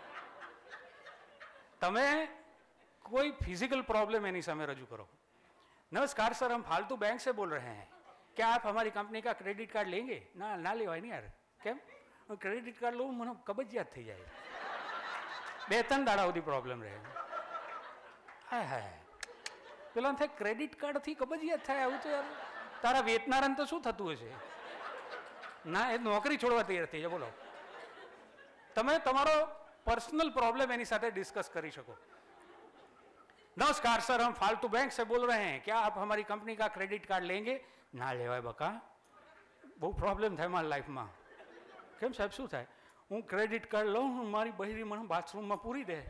તમે कोई फिजिकल प्रॉब्लम एनी सामने रजू करो. नमस्कार सर, हम फालतू बैंक से बोल रहे हैं, क्या आप हमारी कंपनी का क्रेडिट कार्ड लेंगे? ना ना लेवाय नहीं यार. કેમ? ક્રેડિટ કાર્ડ લઉં મને કબજિયાત થઈ જાય, બે ત્રણ દાડા સુધી પ્રોબ્લેમ રહે. હા હા પેલા થાય ક્રેડિટ કાર્ડથી કબજિયાત થાય, આવું તો યાર તારા વેચનારાને તો શું થતું હશે? ના, એ નોકરી છોડવા તૈયાર થઈ જાય. બોલો, તમે તમારો પર્સનલ પ્રોબ્લેમ એની સાથે ડિસ્કસ કરી શકો. नमस्कार सर, हम फालतू बैंक से बोल रहे हैं, क्या आप हमारी कंपनी का क्रेडिट कार्ड लेंगे? ना लेवाय बका, બહુ પ્રોબ્લેમ થાય મારી લાઈફમાં. કેમ સાહેબ શું થાય? હું ક્રેડિટ કાર્ડ લઉં, મારી બહેરી મને બાથરૂમમાં પૂરી દે,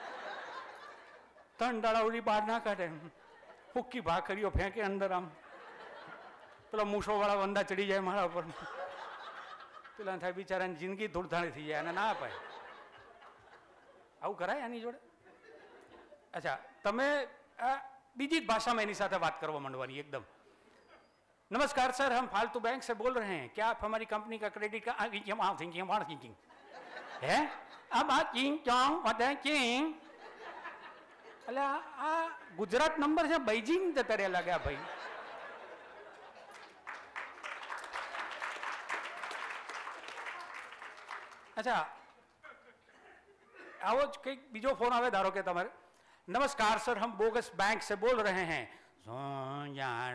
ત્રણ દાડા સુધી બહાર ના કાઢે, ફૂક્કી ભાખરીઓ ફેંકે અંદર, આમ પેલા મૂછોવાળા વંદા ચડી જાય મારા ઉપર. પેલા થાય બિચારાની જિંદગી ધૂળધાણી થઈ જાય અને ના અપાય. આવું કરાય આની જોડે? अच्छा, તમે બીજી જ ભાષામાં એની સાથે વાત કરવા માંડવાની એકદમ. नमस्कार सर, हम फालतू बैंक से बोल रहे हैं, क्या आप हमारी कंपनी का क्रेडिट का थिंकिंग थिंकिंग है अब आ चिंग चोंग बताए चिंग. એટલે આ ગુજરાત નંબર છે, બેઇજિંગ જતા રહ્યા લાગ્યા ભાઈ. અચ્છા, આવો જ કંઈક બીજો ફોન આવે, ધારો કે તમારે, नमस्कार सर, हम बोगस बैंक से बोल रहे हैं, સોજા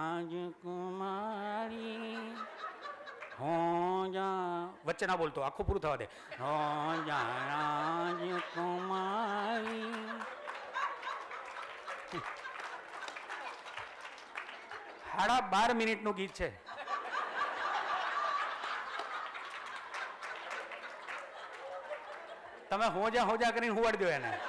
રાજકુમારી હો જા વચ્ચે ના બોલતો, આખું પૂરું થવા દે. સોજા રાજકુમારી. સાડા બાર મિનિટનું ગીત છે. તમે હોજા હોજા કરીને હુવાડી દો એને.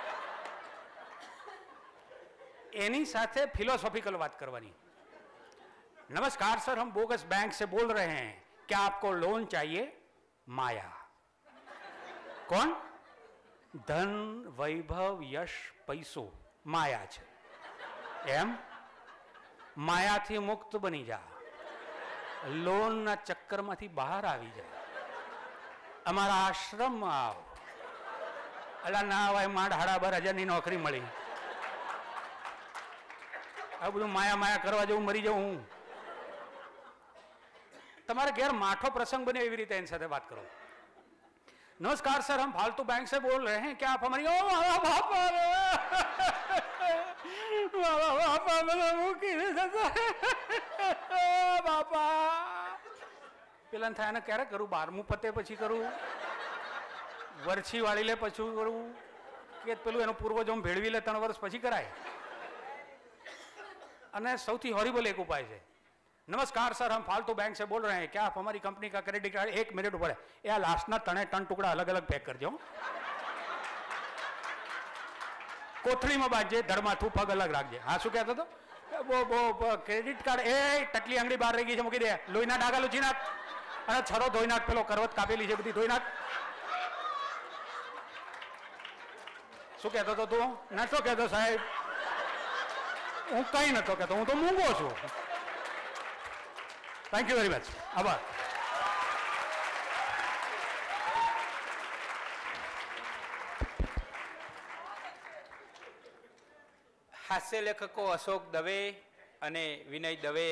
एनी साथे फिलोसॉफिकल बात करवानी. नमस्कार सर, हम बोगस बैंक से बोल रहे हैं, क्या आपको लोन चाहिए? माया. कौन? धन, वैभव, यश, पैसो माया છે. એમ માયા થી મુક્ત બની જા, લોન ના ચક્કર માંથી બહાર આવી જા, અમારા આશ્રમ માં આવ. અલા ના હોય માંડ હાડા બાર હજાર ની નોકરી મળી. આ બધું માયા માયા કરવા જવું, મરી જવું હું. તમારે ઘેર માઠો પ્રસંગ બને એવી રીતે એની સાથે વાત કરો. नमस्कार सर, हम फालतू बैंक से बोल रहे हैं, क्या आप हमारी ओ बाबा बापा बाबा बापा મને મૂકી દીધા બાપા. પેલા થાય ને ક્યારે કરું, બારમું પતે પછી કરું, વરછી વાળી લે પછી કરું, કે પેલું એનો પૂર્વજો ભેળવી લે ત્રણ વર્ષ પછી કરાય. અને સૌથી હોરિબલ એક ઉપાય છે. नमस्कार सर, हम फालतू बैंक से बोल रहे हैं, क्या आप हमारी कंपनी का क्रेडिट कार्ड? एक मिनट ऊपर है या लास्ट ना तने टन टुकड़ा अलग अलग पैक कर दो. कोथड़ी में बाजजे, धड़मा थू पग अलग राखजे. हाँ शू कहते तो वो वो क्रेडिट कार्ड ए टकली आंगड़ी बहार रही गई है, मूकी दे. लोहीना डागा लूची नाख અને છરો ધોઈ નાખ, પેલો કરવત કાપેલી છે બધી ધોઈ નાખ. શું કહેતો તો તું? નતો કહેતો સાહેબ, હું કઈ નતો કહેતો, હું તો મૂંગો છું. Thank you very much. આભાર. હાસ્ય લેખકો અશોક દવે અને વિનય દવે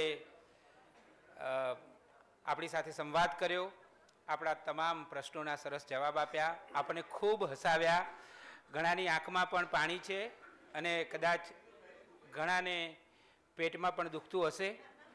આપણી સાથે સંવાદ કર્યો, આપણા તમામ પ્રશ્નોના સરસ જવાબ આપ્યા, આપણને ખૂબ હસાવ્યા. ઘણાની આંખમાં પણ પાણી છે અને કદાચ ઘણાને પેટમાં પણ દુખતું હશે.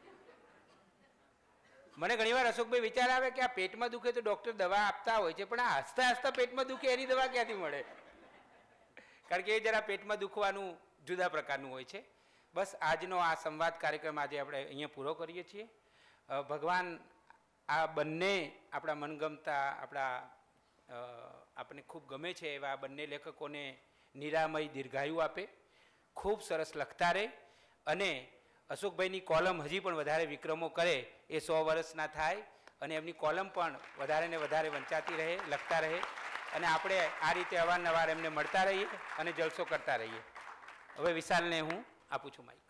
મને ઘણીવાર અશોકભાઈ વિચાર આવે કે આ પેટમાં દુખે તો ડૉક્ટર દવા આપતા હોય છે, પણ આ હસતા હસતા પેટમાં દુખે એની દવા ક્યાંથી મળે? કારણ કે એ જરા પેટમાં દુખવાનું જુદા પ્રકારનું હોય છે. બસ આજનો આ સંવાદ કાર્યક્રમ આજે આપણે અહીંયા પૂરો કરીએ છીએ. ભગવાન આ બંને આપણા મનગમતા, આપણા આપણને ખૂબ ગમે છે એવા બંને લેખકોને નિરામય દીર્ઘાયુ આપે, ખૂબ સરસ લખતા રહે અને અશોકભાઈની કોલમ હજી પણ વધારે વિક્રમો કરે, એ સો વર્ષના થાય અને એમની કોલમ પણ વધારે ને વધારે વંચાતી રહે, લખતા રહે અને આપણે આ રીતે અવારનવાર એમને મળતા રહીએ અને જલસો કરતા રહીએ. હવે વિશાલને હું આપું છું માઇક.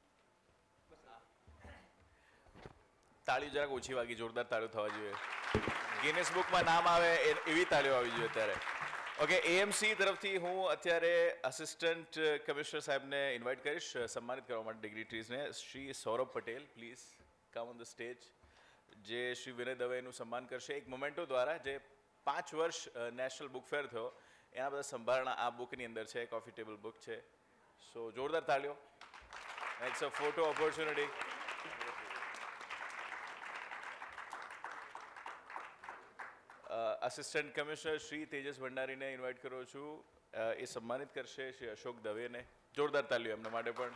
તાળી જરાક ઓછી વાગી, જોરદાર તાળીઓ થવા જોઈએ. ગિનેસ બુકમાં નામ આવે એવી તાળીઓ આવી જોઈએ અત્યારે. ઓકે, એએમસી તરફથી હું અત્યારે અસિસ્ટન્ટ કમિશનર સાહેબને ઇન્વાઇટ કરીશ સન્માનિત કરવા માટે ડિગ્રીટ્રીઝને. Shri Saurabh Patel, please come on the stage, જે શ્રી વિનય દવેનું સન્માન કરશે એક મોમેન્ટો દ્વારા, જે પાંચ વર્ષ નેશનલ બુક ફેર થયો એના બધા સંભારણા આ બુકની અંદર છે. કોફી ટેબલ બુક છે. સો જોરદાર તાળીઓ. It's a photo opportunity. Assistant commissioner Shri Tejas ભંડારીને ઇન્વાઇટ કરું છું, એ સન્માનિત કરશે શ્રી અશોક દવેને. જોરદાર તાલીઓ એમના માટે પણ.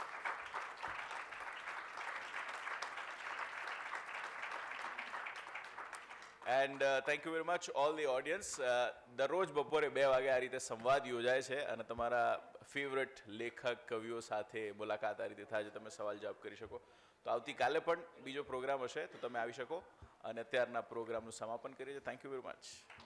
And thank you very much all the audience. દરરોજ બપોરે બે વાગે આ રીતે સંવાદ યોજાય છે અને તમારા ફેવરેટ લેખક કવિઓ સાથે મુલાકાત આ રીતે થાય છે, તમે સવાલ જવાબ કરી શકો. તો આવતીકાલે પણ બીજો પ્રોગ્રામ હશે તો તમે આવી શકો અને અત્યારના પ્રોગ્રામનું સમાપન કરીએ છીએ. Thank you very much.